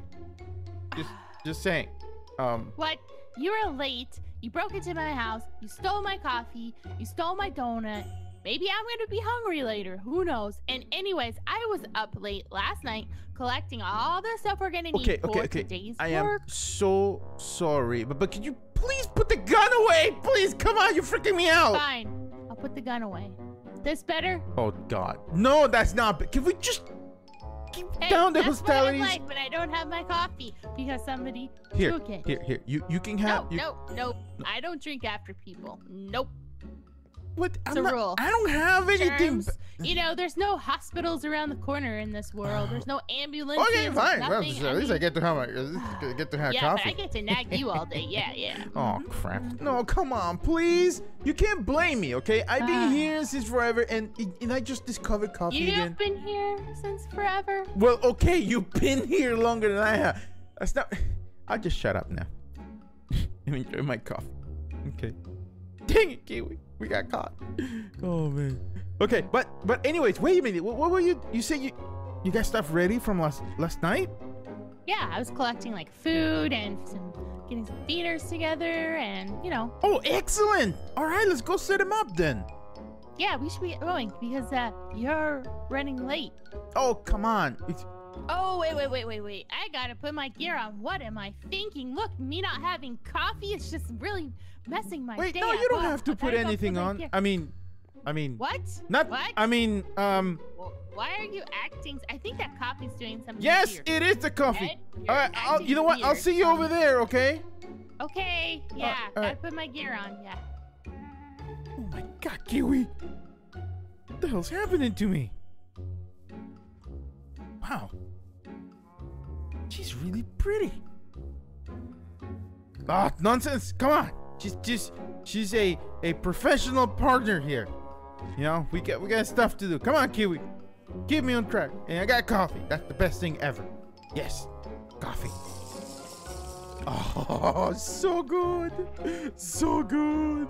[SPEAKER 2] Just saying.
[SPEAKER 1] What? You were late. You broke into my house. You stole my coffee. You stole my donut. Maybe I'm gonna be hungry later. Who knows? And anyways, I was up late last night collecting all the stuff we're gonna need for today's
[SPEAKER 2] I am
[SPEAKER 1] work.
[SPEAKER 2] so sorry, but could you please put the gun away? Please, come on, you're freaking me out.
[SPEAKER 1] Fine. I'll put the gun away. This better?
[SPEAKER 2] Oh God, no, that's not. Can we just keep down the hostilities?
[SPEAKER 1] That's what I'm like when I don't have my coffee because somebody
[SPEAKER 2] Here.
[SPEAKER 1] took it.
[SPEAKER 2] Here. You can have.
[SPEAKER 1] No. I don't drink after people. Nope.
[SPEAKER 2] What?
[SPEAKER 1] It's a rule.
[SPEAKER 2] I don't have anything.
[SPEAKER 1] Germs. You know, there's no hospitals around the corner in this world. There's no ambulances.
[SPEAKER 2] Okay, fine. Well,
[SPEAKER 1] Nothing.
[SPEAKER 2] at least I get to have
[SPEAKER 1] Yeah,
[SPEAKER 2] coffee.
[SPEAKER 1] but I get to nag you all day. Yeah.
[SPEAKER 2] Oh crap! No, come on, please. You can't blame me, okay? I've been here since forever, and I just discovered coffee again.
[SPEAKER 1] You've been here since forever.
[SPEAKER 2] Well, okay, you've been here longer than I have. That's not. I'll just shut up now. and enjoy my coffee. Okay. Dang it, Kiwi. We got caught. Oh man. Okay, but anyways, wait a minute. What were you? You said you got stuff ready from last night?
[SPEAKER 1] Yeah, I was collecting like food and getting some feeders together, and you know.
[SPEAKER 2] Oh, excellent! All right, let's go set them up then.
[SPEAKER 1] Yeah, we should be going because you're running late.
[SPEAKER 2] Oh, come on.
[SPEAKER 1] Oh, wait. I gotta put my gear on. What am I thinking? Look, me not having coffee is just really messing my day.
[SPEAKER 2] Wait, no, you don't have to put anything on. I mean.
[SPEAKER 1] What?
[SPEAKER 2] Not.
[SPEAKER 1] What?
[SPEAKER 2] I mean,
[SPEAKER 1] Well, why are you acting? I think that coffee's doing something.
[SPEAKER 2] Yes,
[SPEAKER 1] weird.
[SPEAKER 2] it is the coffee.
[SPEAKER 1] Ed,
[SPEAKER 2] All right,
[SPEAKER 1] acting
[SPEAKER 2] you know what? I'll
[SPEAKER 1] weird.
[SPEAKER 2] see you over there, okay?
[SPEAKER 1] Okay, yeah.
[SPEAKER 2] all
[SPEAKER 1] I
[SPEAKER 2] right.
[SPEAKER 1] put my gear on, yeah.
[SPEAKER 2] Oh my God, Kiwi. What the hell's happening to me? Wow. She's really pretty. Ah, nonsense. Come on. She's a professional partner here. You know, we got stuff to do. Come on, Kiwi. Keep me on track. And I got coffee. That's the best thing ever. Yes. Coffee. Oh, so good. So good.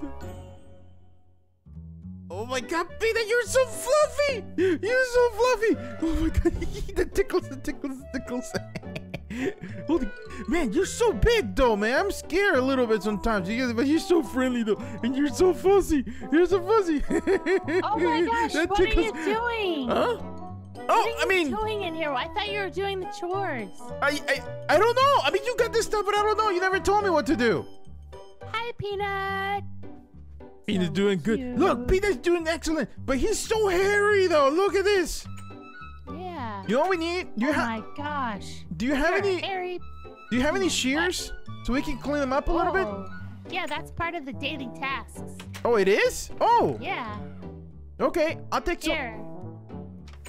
[SPEAKER 2] Oh my God, Peter, you're so fluffy! You're so fluffy! Oh my God, the tickles. Holy, man, you're so big though, man. I'm scared a little bit sometimes. But you're so friendly though, and you're so fuzzy. You're so fuzzy.
[SPEAKER 1] Oh my gosh, what are you doing?
[SPEAKER 2] Huh?
[SPEAKER 1] What are you doing in here? I thought you were doing the chores.
[SPEAKER 2] I don't know. I mean, you got this stuff, but I don't know. You never told me what to do.
[SPEAKER 1] Hi, Peanut.
[SPEAKER 2] Peanut's doing good.
[SPEAKER 1] Cute.
[SPEAKER 2] Look, Peanut's doing excellent, but he's so hairy though. Look at this.
[SPEAKER 1] Yeah.
[SPEAKER 2] You know what we need?
[SPEAKER 1] Oh my gosh.
[SPEAKER 2] Do you have any?
[SPEAKER 1] Hairy.
[SPEAKER 2] Do you have any shears so we can clean them up a little bit?
[SPEAKER 1] Yeah, that's part of the daily tasks.
[SPEAKER 2] Oh, it is? Oh.
[SPEAKER 1] Yeah.
[SPEAKER 2] Okay, I'll take some.
[SPEAKER 1] Here.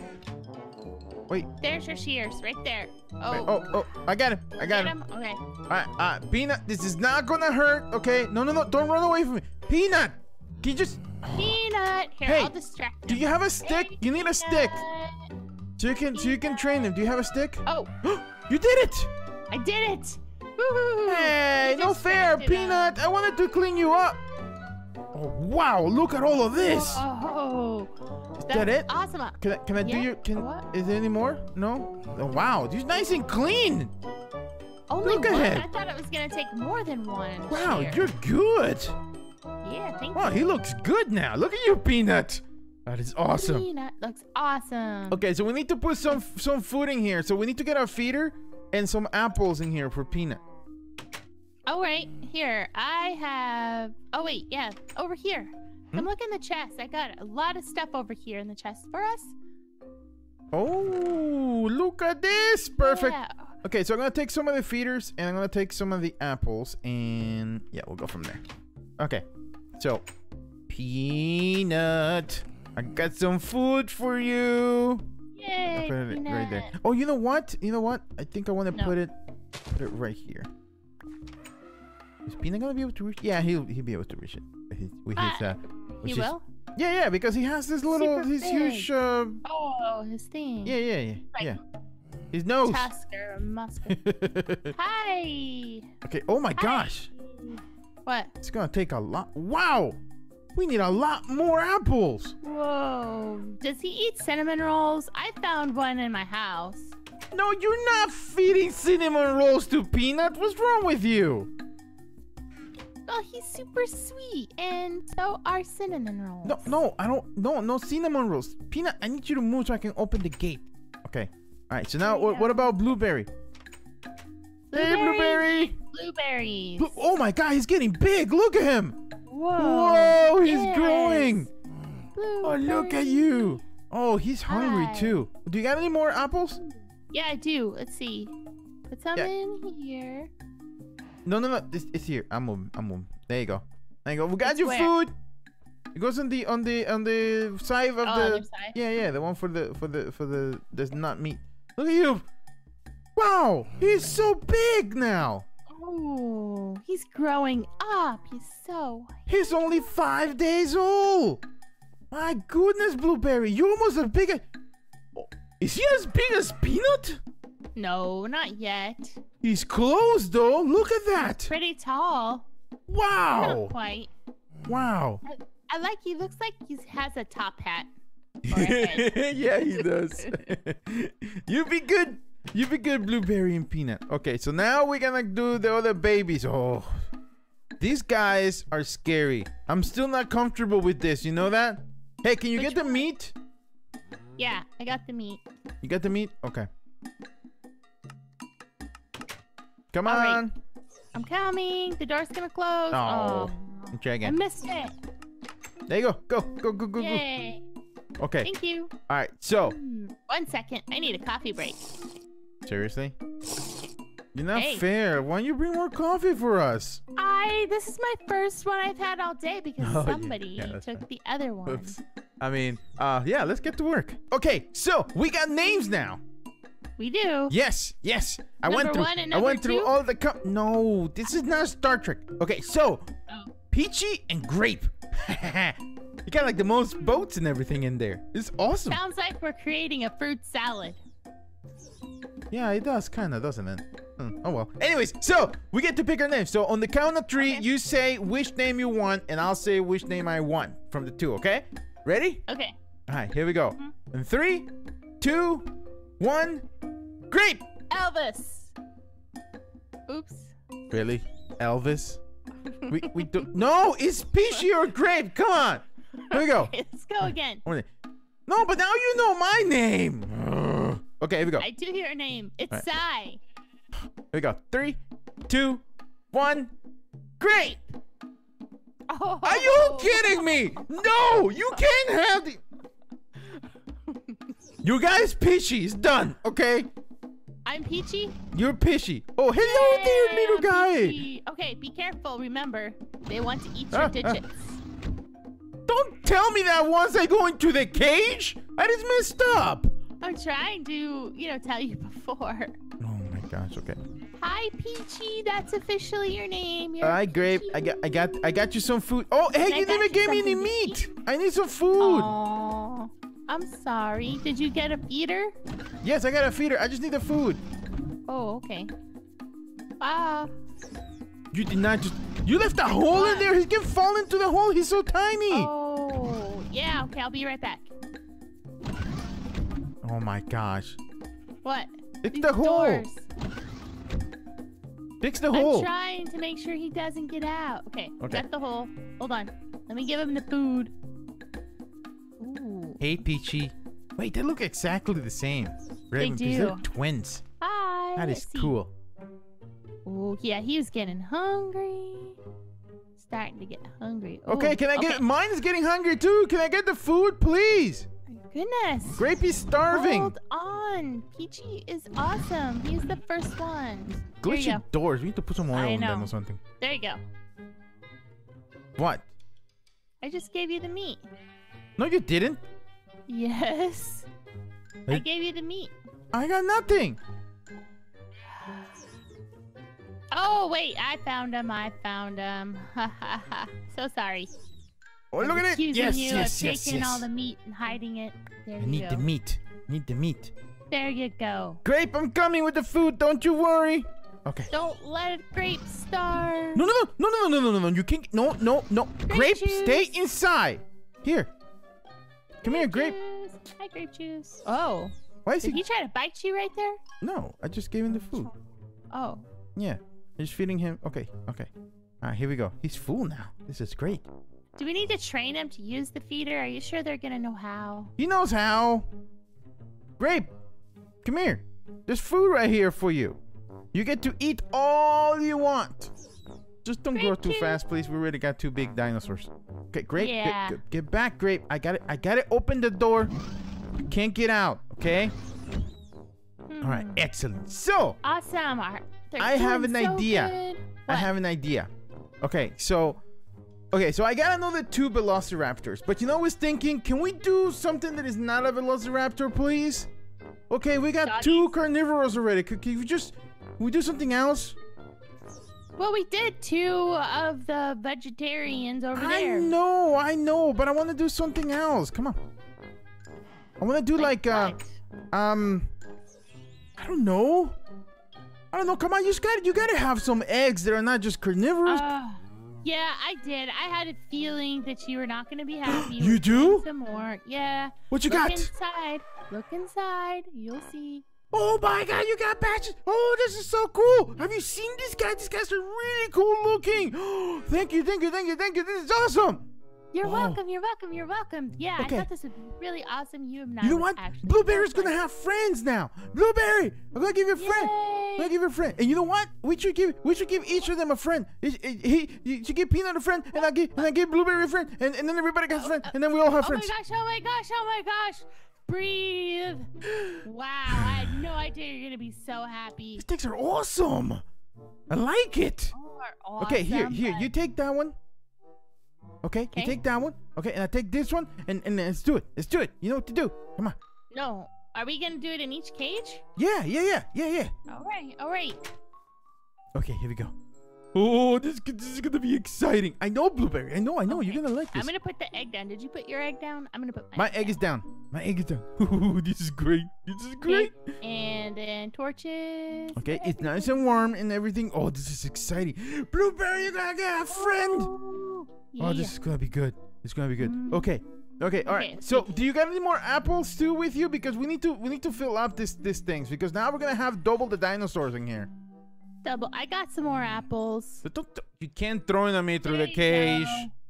[SPEAKER 2] Wait.
[SPEAKER 1] There's your shears, right there. Oh.
[SPEAKER 2] Wait, oh, I got him. I got him.
[SPEAKER 1] Okay.
[SPEAKER 2] All right, Peanut, this is not gonna hurt, okay? No, don't run away from me. Peanut, can you just...
[SPEAKER 1] Peanut. Here,
[SPEAKER 2] Hey,
[SPEAKER 1] I'll distract him.
[SPEAKER 2] do you have a stick?
[SPEAKER 1] Hey,
[SPEAKER 2] You need a stick. So you can train him. Do you have a stick?
[SPEAKER 1] Oh.
[SPEAKER 2] You did it!
[SPEAKER 1] I did it. Woohoo.
[SPEAKER 2] Hey,
[SPEAKER 1] You
[SPEAKER 2] no fair,
[SPEAKER 1] distracted him.
[SPEAKER 2] Peanut. I wanted to clean you up. Oh, wow, look at all of this.
[SPEAKER 1] Oh.
[SPEAKER 2] Is that it?
[SPEAKER 1] Awesome.
[SPEAKER 2] Can I do
[SPEAKER 1] Yeah,
[SPEAKER 2] your...
[SPEAKER 1] what?
[SPEAKER 2] Is there any more? No? Oh, wow, he's nice and clean.
[SPEAKER 1] Only
[SPEAKER 2] Look at
[SPEAKER 1] one?
[SPEAKER 2] him.
[SPEAKER 1] I thought it was going to take more than one.
[SPEAKER 2] Wow,
[SPEAKER 1] shear.
[SPEAKER 2] you're good.
[SPEAKER 1] Yeah, thank
[SPEAKER 2] Wow,
[SPEAKER 1] you.
[SPEAKER 2] he looks good now. Look at you, Peanut. That is awesome.
[SPEAKER 1] Peanut looks awesome.
[SPEAKER 2] Okay, so we need to put some food in here. So we need to get our feeder and some apples in here for Peanut.
[SPEAKER 1] All right, here I have. Oh wait, yeah, over here. Come look in the chest. I got a lot of stuff over here in the chest for us.
[SPEAKER 2] Oh, look at this. Perfect.
[SPEAKER 1] Yeah.
[SPEAKER 2] Okay, so I'm going to take some of the feeders and I'm going to take some of the apples and yeah, we'll go from there. Okay, so Peanut, I got some food for you.
[SPEAKER 1] Yay,
[SPEAKER 2] I'll put it
[SPEAKER 1] Peanut.
[SPEAKER 2] right there. Oh, you know what? I think I want to
[SPEAKER 1] No.
[SPEAKER 2] put it right here. Is Peanut gonna be able to reach? Yeah, he'll be able to reach it with his
[SPEAKER 1] He
[SPEAKER 2] his-
[SPEAKER 1] will?
[SPEAKER 2] Yeah, because he has this little,
[SPEAKER 1] Super
[SPEAKER 2] his huge.
[SPEAKER 1] Oh, his thing.
[SPEAKER 2] Yeah. His nose.
[SPEAKER 1] Tusker, musker. Hi.
[SPEAKER 2] Okay. Oh my
[SPEAKER 1] Hi.
[SPEAKER 2] gosh,
[SPEAKER 1] What?
[SPEAKER 2] it's gonna take a lot. Wow, we need a lot more apples.
[SPEAKER 1] Whoa. Does he eat cinnamon rolls? I found one in my house.
[SPEAKER 2] No, you're not feeding cinnamon rolls to Peanut. What's wrong with you?
[SPEAKER 1] Oh, he's super sweet, and so are cinnamon rolls.
[SPEAKER 2] No, I don't. No cinnamon rolls. Peanut, I need you to move so I can open the gate. Okay. All right. So now, what about Blueberry? Hey, Blueberry.
[SPEAKER 1] Blueberries.
[SPEAKER 2] Oh my God, he's getting big. Look at him.
[SPEAKER 1] Whoa.
[SPEAKER 2] He's
[SPEAKER 1] Yes.
[SPEAKER 2] growing. Oh, look at
[SPEAKER 1] Blueberry.
[SPEAKER 2] you. Oh, he's hungry
[SPEAKER 1] Hi.
[SPEAKER 2] too. Do you got any more apples?
[SPEAKER 1] Yeah, I do. Let's see. Put some
[SPEAKER 2] Yeah.
[SPEAKER 1] in here.
[SPEAKER 2] No. It's here. I'm moving. There you go. We got
[SPEAKER 1] It's
[SPEAKER 2] your
[SPEAKER 1] where?
[SPEAKER 2] food. It goes on the side of the.
[SPEAKER 1] Other side.
[SPEAKER 2] Yeah, the one for the there's not meat. Look at you. Wow, he's so big now.
[SPEAKER 1] Oh, he's growing up.
[SPEAKER 2] He's only 5 days old. My goodness, Blueberry, you're almost as big as. Oh, is he as big as Peanut?
[SPEAKER 1] No, not yet.
[SPEAKER 2] He's close though. Look at that.
[SPEAKER 1] Pretty tall.
[SPEAKER 2] Wow.
[SPEAKER 1] Not quite.
[SPEAKER 2] Wow.
[SPEAKER 1] I like. He looks like he has a top hat. Or a head.
[SPEAKER 2] Yeah, he does. You be good. You be good, Blueberry and Peanut. Okay, so now we're gonna do the other babies. Oh, these guys are scary. I'm still not comfortable with this. You know that? Hey, can you
[SPEAKER 1] Which
[SPEAKER 2] get the
[SPEAKER 1] one?
[SPEAKER 2] meat?
[SPEAKER 1] Yeah, I got the meat.
[SPEAKER 2] You got the meat? Okay. Come
[SPEAKER 1] All right.
[SPEAKER 2] on.
[SPEAKER 1] I'm coming. The door's gonna close.
[SPEAKER 2] Oh, try
[SPEAKER 1] I
[SPEAKER 2] again.
[SPEAKER 1] missed it.
[SPEAKER 2] There you go. Go.
[SPEAKER 1] Yay.
[SPEAKER 2] Okay.
[SPEAKER 1] Thank you.
[SPEAKER 2] All right. So,
[SPEAKER 1] 1 second. I need a coffee break.
[SPEAKER 2] seriously? You're not
[SPEAKER 1] Hey.
[SPEAKER 2] fair. Why don't you bring more coffee for us?
[SPEAKER 1] This is my first one I've had all day because
[SPEAKER 2] Oh, yeah.
[SPEAKER 1] somebody
[SPEAKER 2] Yeah, that's
[SPEAKER 1] took
[SPEAKER 2] fine.
[SPEAKER 1] the other one.
[SPEAKER 2] Oops. I mean, yeah, let's get to work. Okay, so we got names now.
[SPEAKER 1] We do.
[SPEAKER 2] Yes. I
[SPEAKER 1] Number
[SPEAKER 2] went through.
[SPEAKER 1] one and
[SPEAKER 2] I went
[SPEAKER 1] number
[SPEAKER 2] through
[SPEAKER 1] two?
[SPEAKER 2] all the. No, this is not Star Trek. Okay, so
[SPEAKER 1] Oh.
[SPEAKER 2] Peachy and Grape. You got like the most boats and everything in there. It's awesome.
[SPEAKER 1] Sounds like we're creating a fruit salad.
[SPEAKER 2] Yeah, it does, kind of, doesn't it? Oh well. Anyways, so we get to pick our name. So on the count of 3,
[SPEAKER 1] Okay.
[SPEAKER 2] you say which name you want, and I'll say which name I want from the 2. Okay? Ready?
[SPEAKER 1] Okay.
[SPEAKER 2] All right, here we go. In 3, 2, 1, Grape.
[SPEAKER 1] Elvis. Oops.
[SPEAKER 2] Really, Elvis? we do. No, it's Peachy or Grape. Come on. Here we go.
[SPEAKER 1] Okay, let's go again.
[SPEAKER 2] No, but now you know my name. Ugh. Okay, here we go.
[SPEAKER 1] I do hear a name. It's
[SPEAKER 2] All right.
[SPEAKER 1] Sai.
[SPEAKER 2] Here we go. 3, 2, 1, Grape.
[SPEAKER 1] Oh.
[SPEAKER 2] Are you kidding me? No, you can't have the. You guys, Peachy is done. Okay,
[SPEAKER 1] I'm Peachy.
[SPEAKER 2] you're Peachy. Oh, hello there,
[SPEAKER 1] Yay,
[SPEAKER 2] little
[SPEAKER 1] I'm
[SPEAKER 2] guy.
[SPEAKER 1] Peachy. Okay, be careful. Remember, they want to eat
[SPEAKER 2] Ah,
[SPEAKER 1] your digits.
[SPEAKER 2] Don't tell me that once I go into the cage. I just messed up.
[SPEAKER 1] I'm trying to, tell you before.
[SPEAKER 2] Oh my gosh. Okay.
[SPEAKER 1] Hi, Peachy. That's officially your name.
[SPEAKER 2] All right, Grape. I got you some food. Oh, hey, you never gave me any meat. I need some food.
[SPEAKER 1] Oh, I'm sorry. Did you get a feeder?
[SPEAKER 2] Yes, I got a feeder. I just need the food.
[SPEAKER 1] Oh, okay. Ah.
[SPEAKER 2] You did not just... You left a hole in there. He's gonna fall into the hole. He's so tiny.
[SPEAKER 1] Oh, yeah. Okay, I'll be right back.
[SPEAKER 2] Oh my gosh.
[SPEAKER 1] What?
[SPEAKER 2] Fix the hole. Fix the hole.
[SPEAKER 1] I'm trying to make sure he doesn't get out. Okay, got the hole. Hold on. Let me give him the food. Ooh.
[SPEAKER 2] Hey, Peachy. Wait, they look exactly the same.
[SPEAKER 1] They do.
[SPEAKER 2] They're twins.
[SPEAKER 1] Hi.
[SPEAKER 2] That is cool.
[SPEAKER 1] Oh, yeah, he was getting hungry. Starting to get hungry. Ooh,
[SPEAKER 2] okay, can I get... Mine is getting hungry, too. Can I get the food, please?
[SPEAKER 1] Goodness.
[SPEAKER 2] Grapey's starving.
[SPEAKER 1] Hold on. Peachy is awesome. He's the first one.
[SPEAKER 2] Glitchy doors. We need to put some oil on them or something.
[SPEAKER 1] There you go.
[SPEAKER 2] What?
[SPEAKER 1] I just gave you the meat.
[SPEAKER 2] No, you didn't.
[SPEAKER 1] Yes. I gave you the meat.
[SPEAKER 2] I got nothing.
[SPEAKER 1] Oh, wait. I found him. Ha ha ha. So sorry.
[SPEAKER 2] Oh, look at it. Yes.
[SPEAKER 1] Taking all the meat and hiding it. There you go.
[SPEAKER 2] Need the meat.
[SPEAKER 1] There you go.
[SPEAKER 2] Grape, I'm coming with the food. Don't you worry. Okay.
[SPEAKER 1] Don't let Grape starve.
[SPEAKER 2] No. You can't. No. Grape, stay inside. Here. Come here, Grape.
[SPEAKER 1] Hi, Grape Juice. Oh.
[SPEAKER 2] Why is
[SPEAKER 1] Did he try to bite you right there?
[SPEAKER 2] No, I just gave him the food.
[SPEAKER 1] Oh.
[SPEAKER 2] Yeah. Just feeding him. Okay. All right, here we go. He's full now. This is great.
[SPEAKER 1] Do we need to train him to use the feeder? Are you sure they're gonna know how?
[SPEAKER 2] He knows how. Grape, come here. There's food right here for you. You get to eat all you want. Just don't grow too fast, please. We already got 2 big dinosaurs. Okay, Grape, get back, Grape. I got it. Open the door. You can't get out, okay? All right, excellent. So,
[SPEAKER 1] awesome.
[SPEAKER 2] I have an idea. I have an idea. Okay, so I got another 2 velociraptors. But I was thinking, can we do something that is not a velociraptor, please? Okay, we got 2 carnivorous already. Can we do something else?
[SPEAKER 1] Well, we did 2 of the vegetarians over there.
[SPEAKER 2] I know, but I want to do something else. Come on. I want to do like
[SPEAKER 1] what?
[SPEAKER 2] I don't know. Come on, you gotta have some eggs that are not just carnivorous.
[SPEAKER 1] Yeah, I did. I had a feeling that you were not going to be happy.
[SPEAKER 2] You do?
[SPEAKER 1] Some more. Yeah.
[SPEAKER 2] What you got?
[SPEAKER 1] Look inside. You'll see.
[SPEAKER 2] Oh my God, you got patches. Oh, this is so cool. Have you seen these guys? These guys are really cool looking. Thank you. This is awesome.
[SPEAKER 1] You're welcome. Yeah, I thought this would be really awesome. You
[SPEAKER 2] know what? Blueberry's gonna have friends now. Blueberry, I'm gonna give you a friend. And you know what? We should give each of them a friend. You should give Peanut a friend, and I give Blueberry a friend, and then everybody gets a friend, and then we all have friends.
[SPEAKER 1] Oh my gosh. Breathe. Wow, I had no idea you're gonna be so happy.
[SPEAKER 2] These things are awesome. I like it.
[SPEAKER 1] Awesome,
[SPEAKER 2] okay, here, you take that one. Okay, you take that one. Okay, and I take this one, and let's do it. You know what to do. Come on.
[SPEAKER 1] No. Are we gonna do it in each cage?
[SPEAKER 2] Yeah.
[SPEAKER 1] All right.
[SPEAKER 2] Okay, here we go. Oh, this is gonna be exciting. I know, Blueberry. I know.
[SPEAKER 1] Okay.
[SPEAKER 2] You're gonna like this.
[SPEAKER 1] I'm gonna put the egg down. Did you put your egg down? I'm gonna put
[SPEAKER 2] my egg is down. My egg is down. Ooh, this is great.
[SPEAKER 1] Okay. And then torches.
[SPEAKER 2] Okay, it's nice and warm and everything. Oh, this is exciting. Blueberry, you're gonna get a friend.
[SPEAKER 1] Yeah.
[SPEAKER 2] Oh, this is gonna be good. Okay, all right. So, do you got any more apples too with you? Because we need to fill up these things, because now we're gonna have double the dinosaurs in here.
[SPEAKER 1] Double. I got some more apples.
[SPEAKER 2] But you can't throw them me through the cage.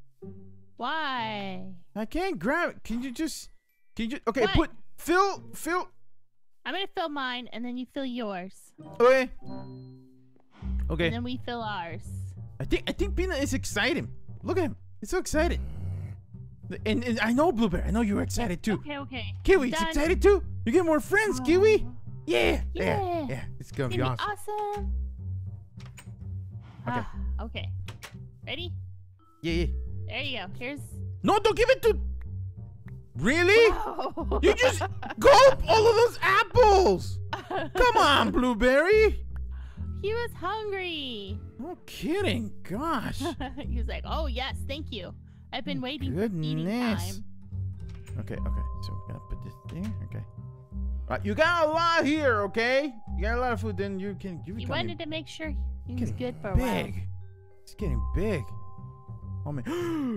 [SPEAKER 1] Why?
[SPEAKER 2] I can't grab it. Can you okay, what? Fill.
[SPEAKER 1] I'm gonna fill mine, and then you fill yours.
[SPEAKER 2] Okay.
[SPEAKER 1] And then we fill ours.
[SPEAKER 2] I think Peanut is excited. Look at him. He's so excited. And I know, Blueberry. I know you're excited too.
[SPEAKER 1] Okay.
[SPEAKER 2] Kiwi's excited too. You get more friends, Kiwi. Yeah. It's gonna be
[SPEAKER 1] awesome.
[SPEAKER 2] Okay.
[SPEAKER 1] Okay. Ready?
[SPEAKER 2] Yeah.
[SPEAKER 1] There you go. Here's.
[SPEAKER 2] No, don't give it to. Really?
[SPEAKER 1] Whoa.
[SPEAKER 2] You just gulp all of those apples. Come on, Blueberry.
[SPEAKER 1] He was hungry.
[SPEAKER 2] No kidding. Gosh.
[SPEAKER 1] He was like, "Oh yes, thank you. I've been waiting for eating time."
[SPEAKER 2] Okay. So we're gonna put this there. Okay. You got a lot here. Okay. You got a lot of food. Then you can.
[SPEAKER 1] He wanted to make sure he was good for a while.
[SPEAKER 2] Big. It's getting big. Oh man,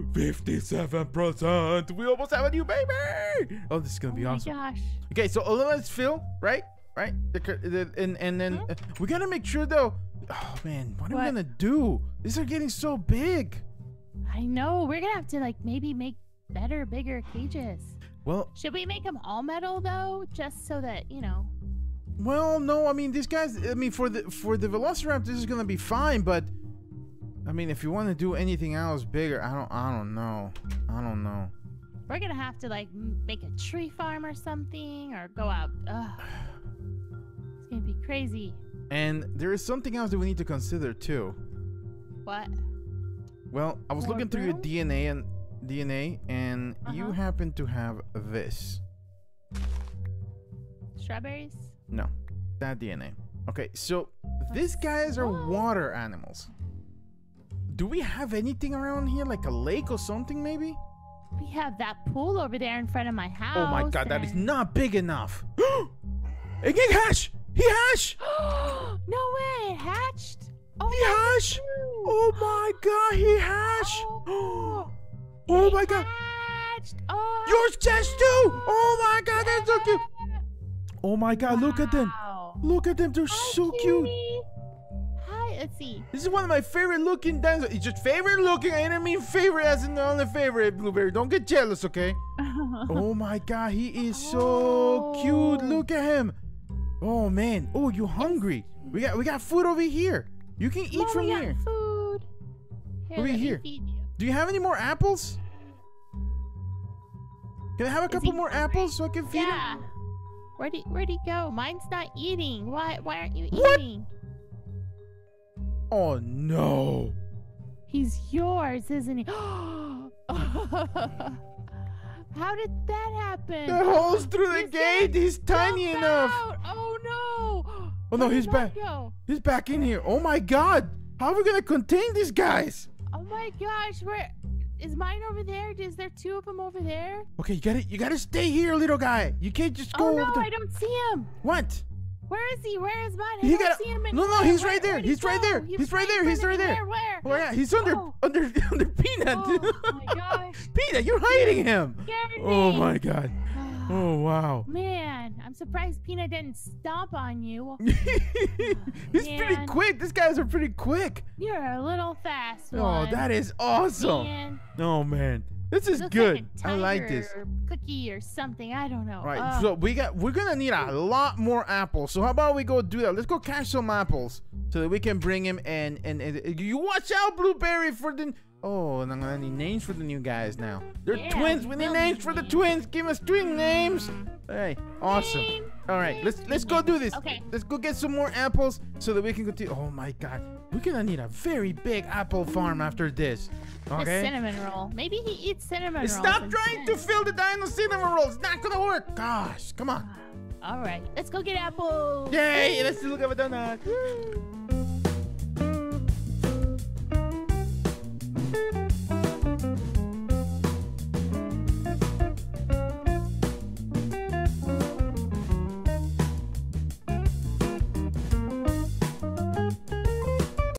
[SPEAKER 2] 57%. We almost have a new baby. Oh, this is gonna be awesome.
[SPEAKER 1] Oh my gosh.
[SPEAKER 2] Okay, so let's fill, right? And then we gotta make sure though. Oh man, what are we gonna do? These are getting so big.
[SPEAKER 1] I know. We're gonna have to like maybe make better, bigger cages.
[SPEAKER 2] Well,
[SPEAKER 1] should we make them all metal though, just so that you know?
[SPEAKER 2] Well, no. I mean, these guys. I mean, for the Velociraptor, this is gonna be fine. But I mean, if you want to do anything else bigger, I don't know.
[SPEAKER 1] We're gonna have to like make a tree farm or something, or go out. Ugh. It's gonna be crazy.
[SPEAKER 2] And there is something else that we need to consider too.
[SPEAKER 1] What?
[SPEAKER 2] Well, I was looking through your DNA, and you happen to have this.
[SPEAKER 1] Strawberries?
[SPEAKER 2] No, that DNA. Okay, so these guys are water animals. Do we have anything around here, like a lake or something, maybe?
[SPEAKER 1] We have that pool over there in front of my house.
[SPEAKER 2] Oh my god, that is not big enough. It can hatch! He hatched!
[SPEAKER 1] No way, it hatched? Oh,
[SPEAKER 2] he hatched! Oh my god, he hatched! Oh my god!
[SPEAKER 1] Hatched. Oh,
[SPEAKER 2] yours hatched too! Oh my god, that's so cute! Oh my god, look at them! Look at them, they're so cute!
[SPEAKER 1] Hi, let's see.
[SPEAKER 2] This is one of my favorite looking dinosaurs. It's just favorite looking. I didn't mean favorite as in the only favorite, Blueberry. Don't get jealous, okay? Oh my god, he is so cute. Look at him. Oh man. Oh, you hungry? We got food over here. You can eat from here.
[SPEAKER 1] Food.
[SPEAKER 2] Over here. Do you have any more apples? Can I have a couple more apples so I can feed him?
[SPEAKER 1] Where'd he go? Mine's not eating. Why aren't you eating?
[SPEAKER 2] Oh no.
[SPEAKER 1] He's yours, isn't he? How did that happen?
[SPEAKER 2] The hole's through the gate. He's tiny enough.
[SPEAKER 1] Oh no.
[SPEAKER 2] Oh no, he's back. He's back in here. Oh my god. How are we gonna contain these guys?
[SPEAKER 1] Oh my gosh, where is mine over there? Is there two of them over there?
[SPEAKER 2] Okay, you gotta stay here, little guy. You can't just go over there.
[SPEAKER 1] I don't see him.
[SPEAKER 2] What?
[SPEAKER 1] Where is he? Where is mine? I don't see him anymore.
[SPEAKER 2] No, he's right there. He's right there. He's right there. He's right there.
[SPEAKER 1] Where?
[SPEAKER 2] Oh yeah, he's under Peanut.
[SPEAKER 1] Oh my gosh.
[SPEAKER 2] Peanut, you're hiding him. Oh my god. Oh wow.
[SPEAKER 1] Man, I'm surprised Peanut didn't stomp on you.
[SPEAKER 2] He's pretty quick. These guys are pretty quick.
[SPEAKER 1] You're a little fast one.
[SPEAKER 2] Oh, that is awesome.
[SPEAKER 1] Man.
[SPEAKER 2] Oh man. This is good.
[SPEAKER 1] Like
[SPEAKER 2] I like this.
[SPEAKER 1] Or cookie or something. I don't know.
[SPEAKER 2] All right, so we're gonna need a lot more apples. So how about we go do that? Let's go catch some apples so that we can bring him and you watch out, Blueberry, for the. Oh, and I'm gonna need names for the new guys now. They're twins. We need names for the twins. Give us twin names. Hey, awesome. All right, let's go do this.
[SPEAKER 1] Okay.
[SPEAKER 2] Let's go get some more apples so that we can continue. Oh my God, we're gonna need a very big apple farm after this. Okay.
[SPEAKER 1] The cinnamon roll. Maybe he eats cinnamon rolls.
[SPEAKER 2] Stop trying to fill the dino cinnamon rolls. It's not gonna work. Gosh, come on.
[SPEAKER 1] All right, let's go get apples.
[SPEAKER 2] Yay! Let's look at a donut. Woo.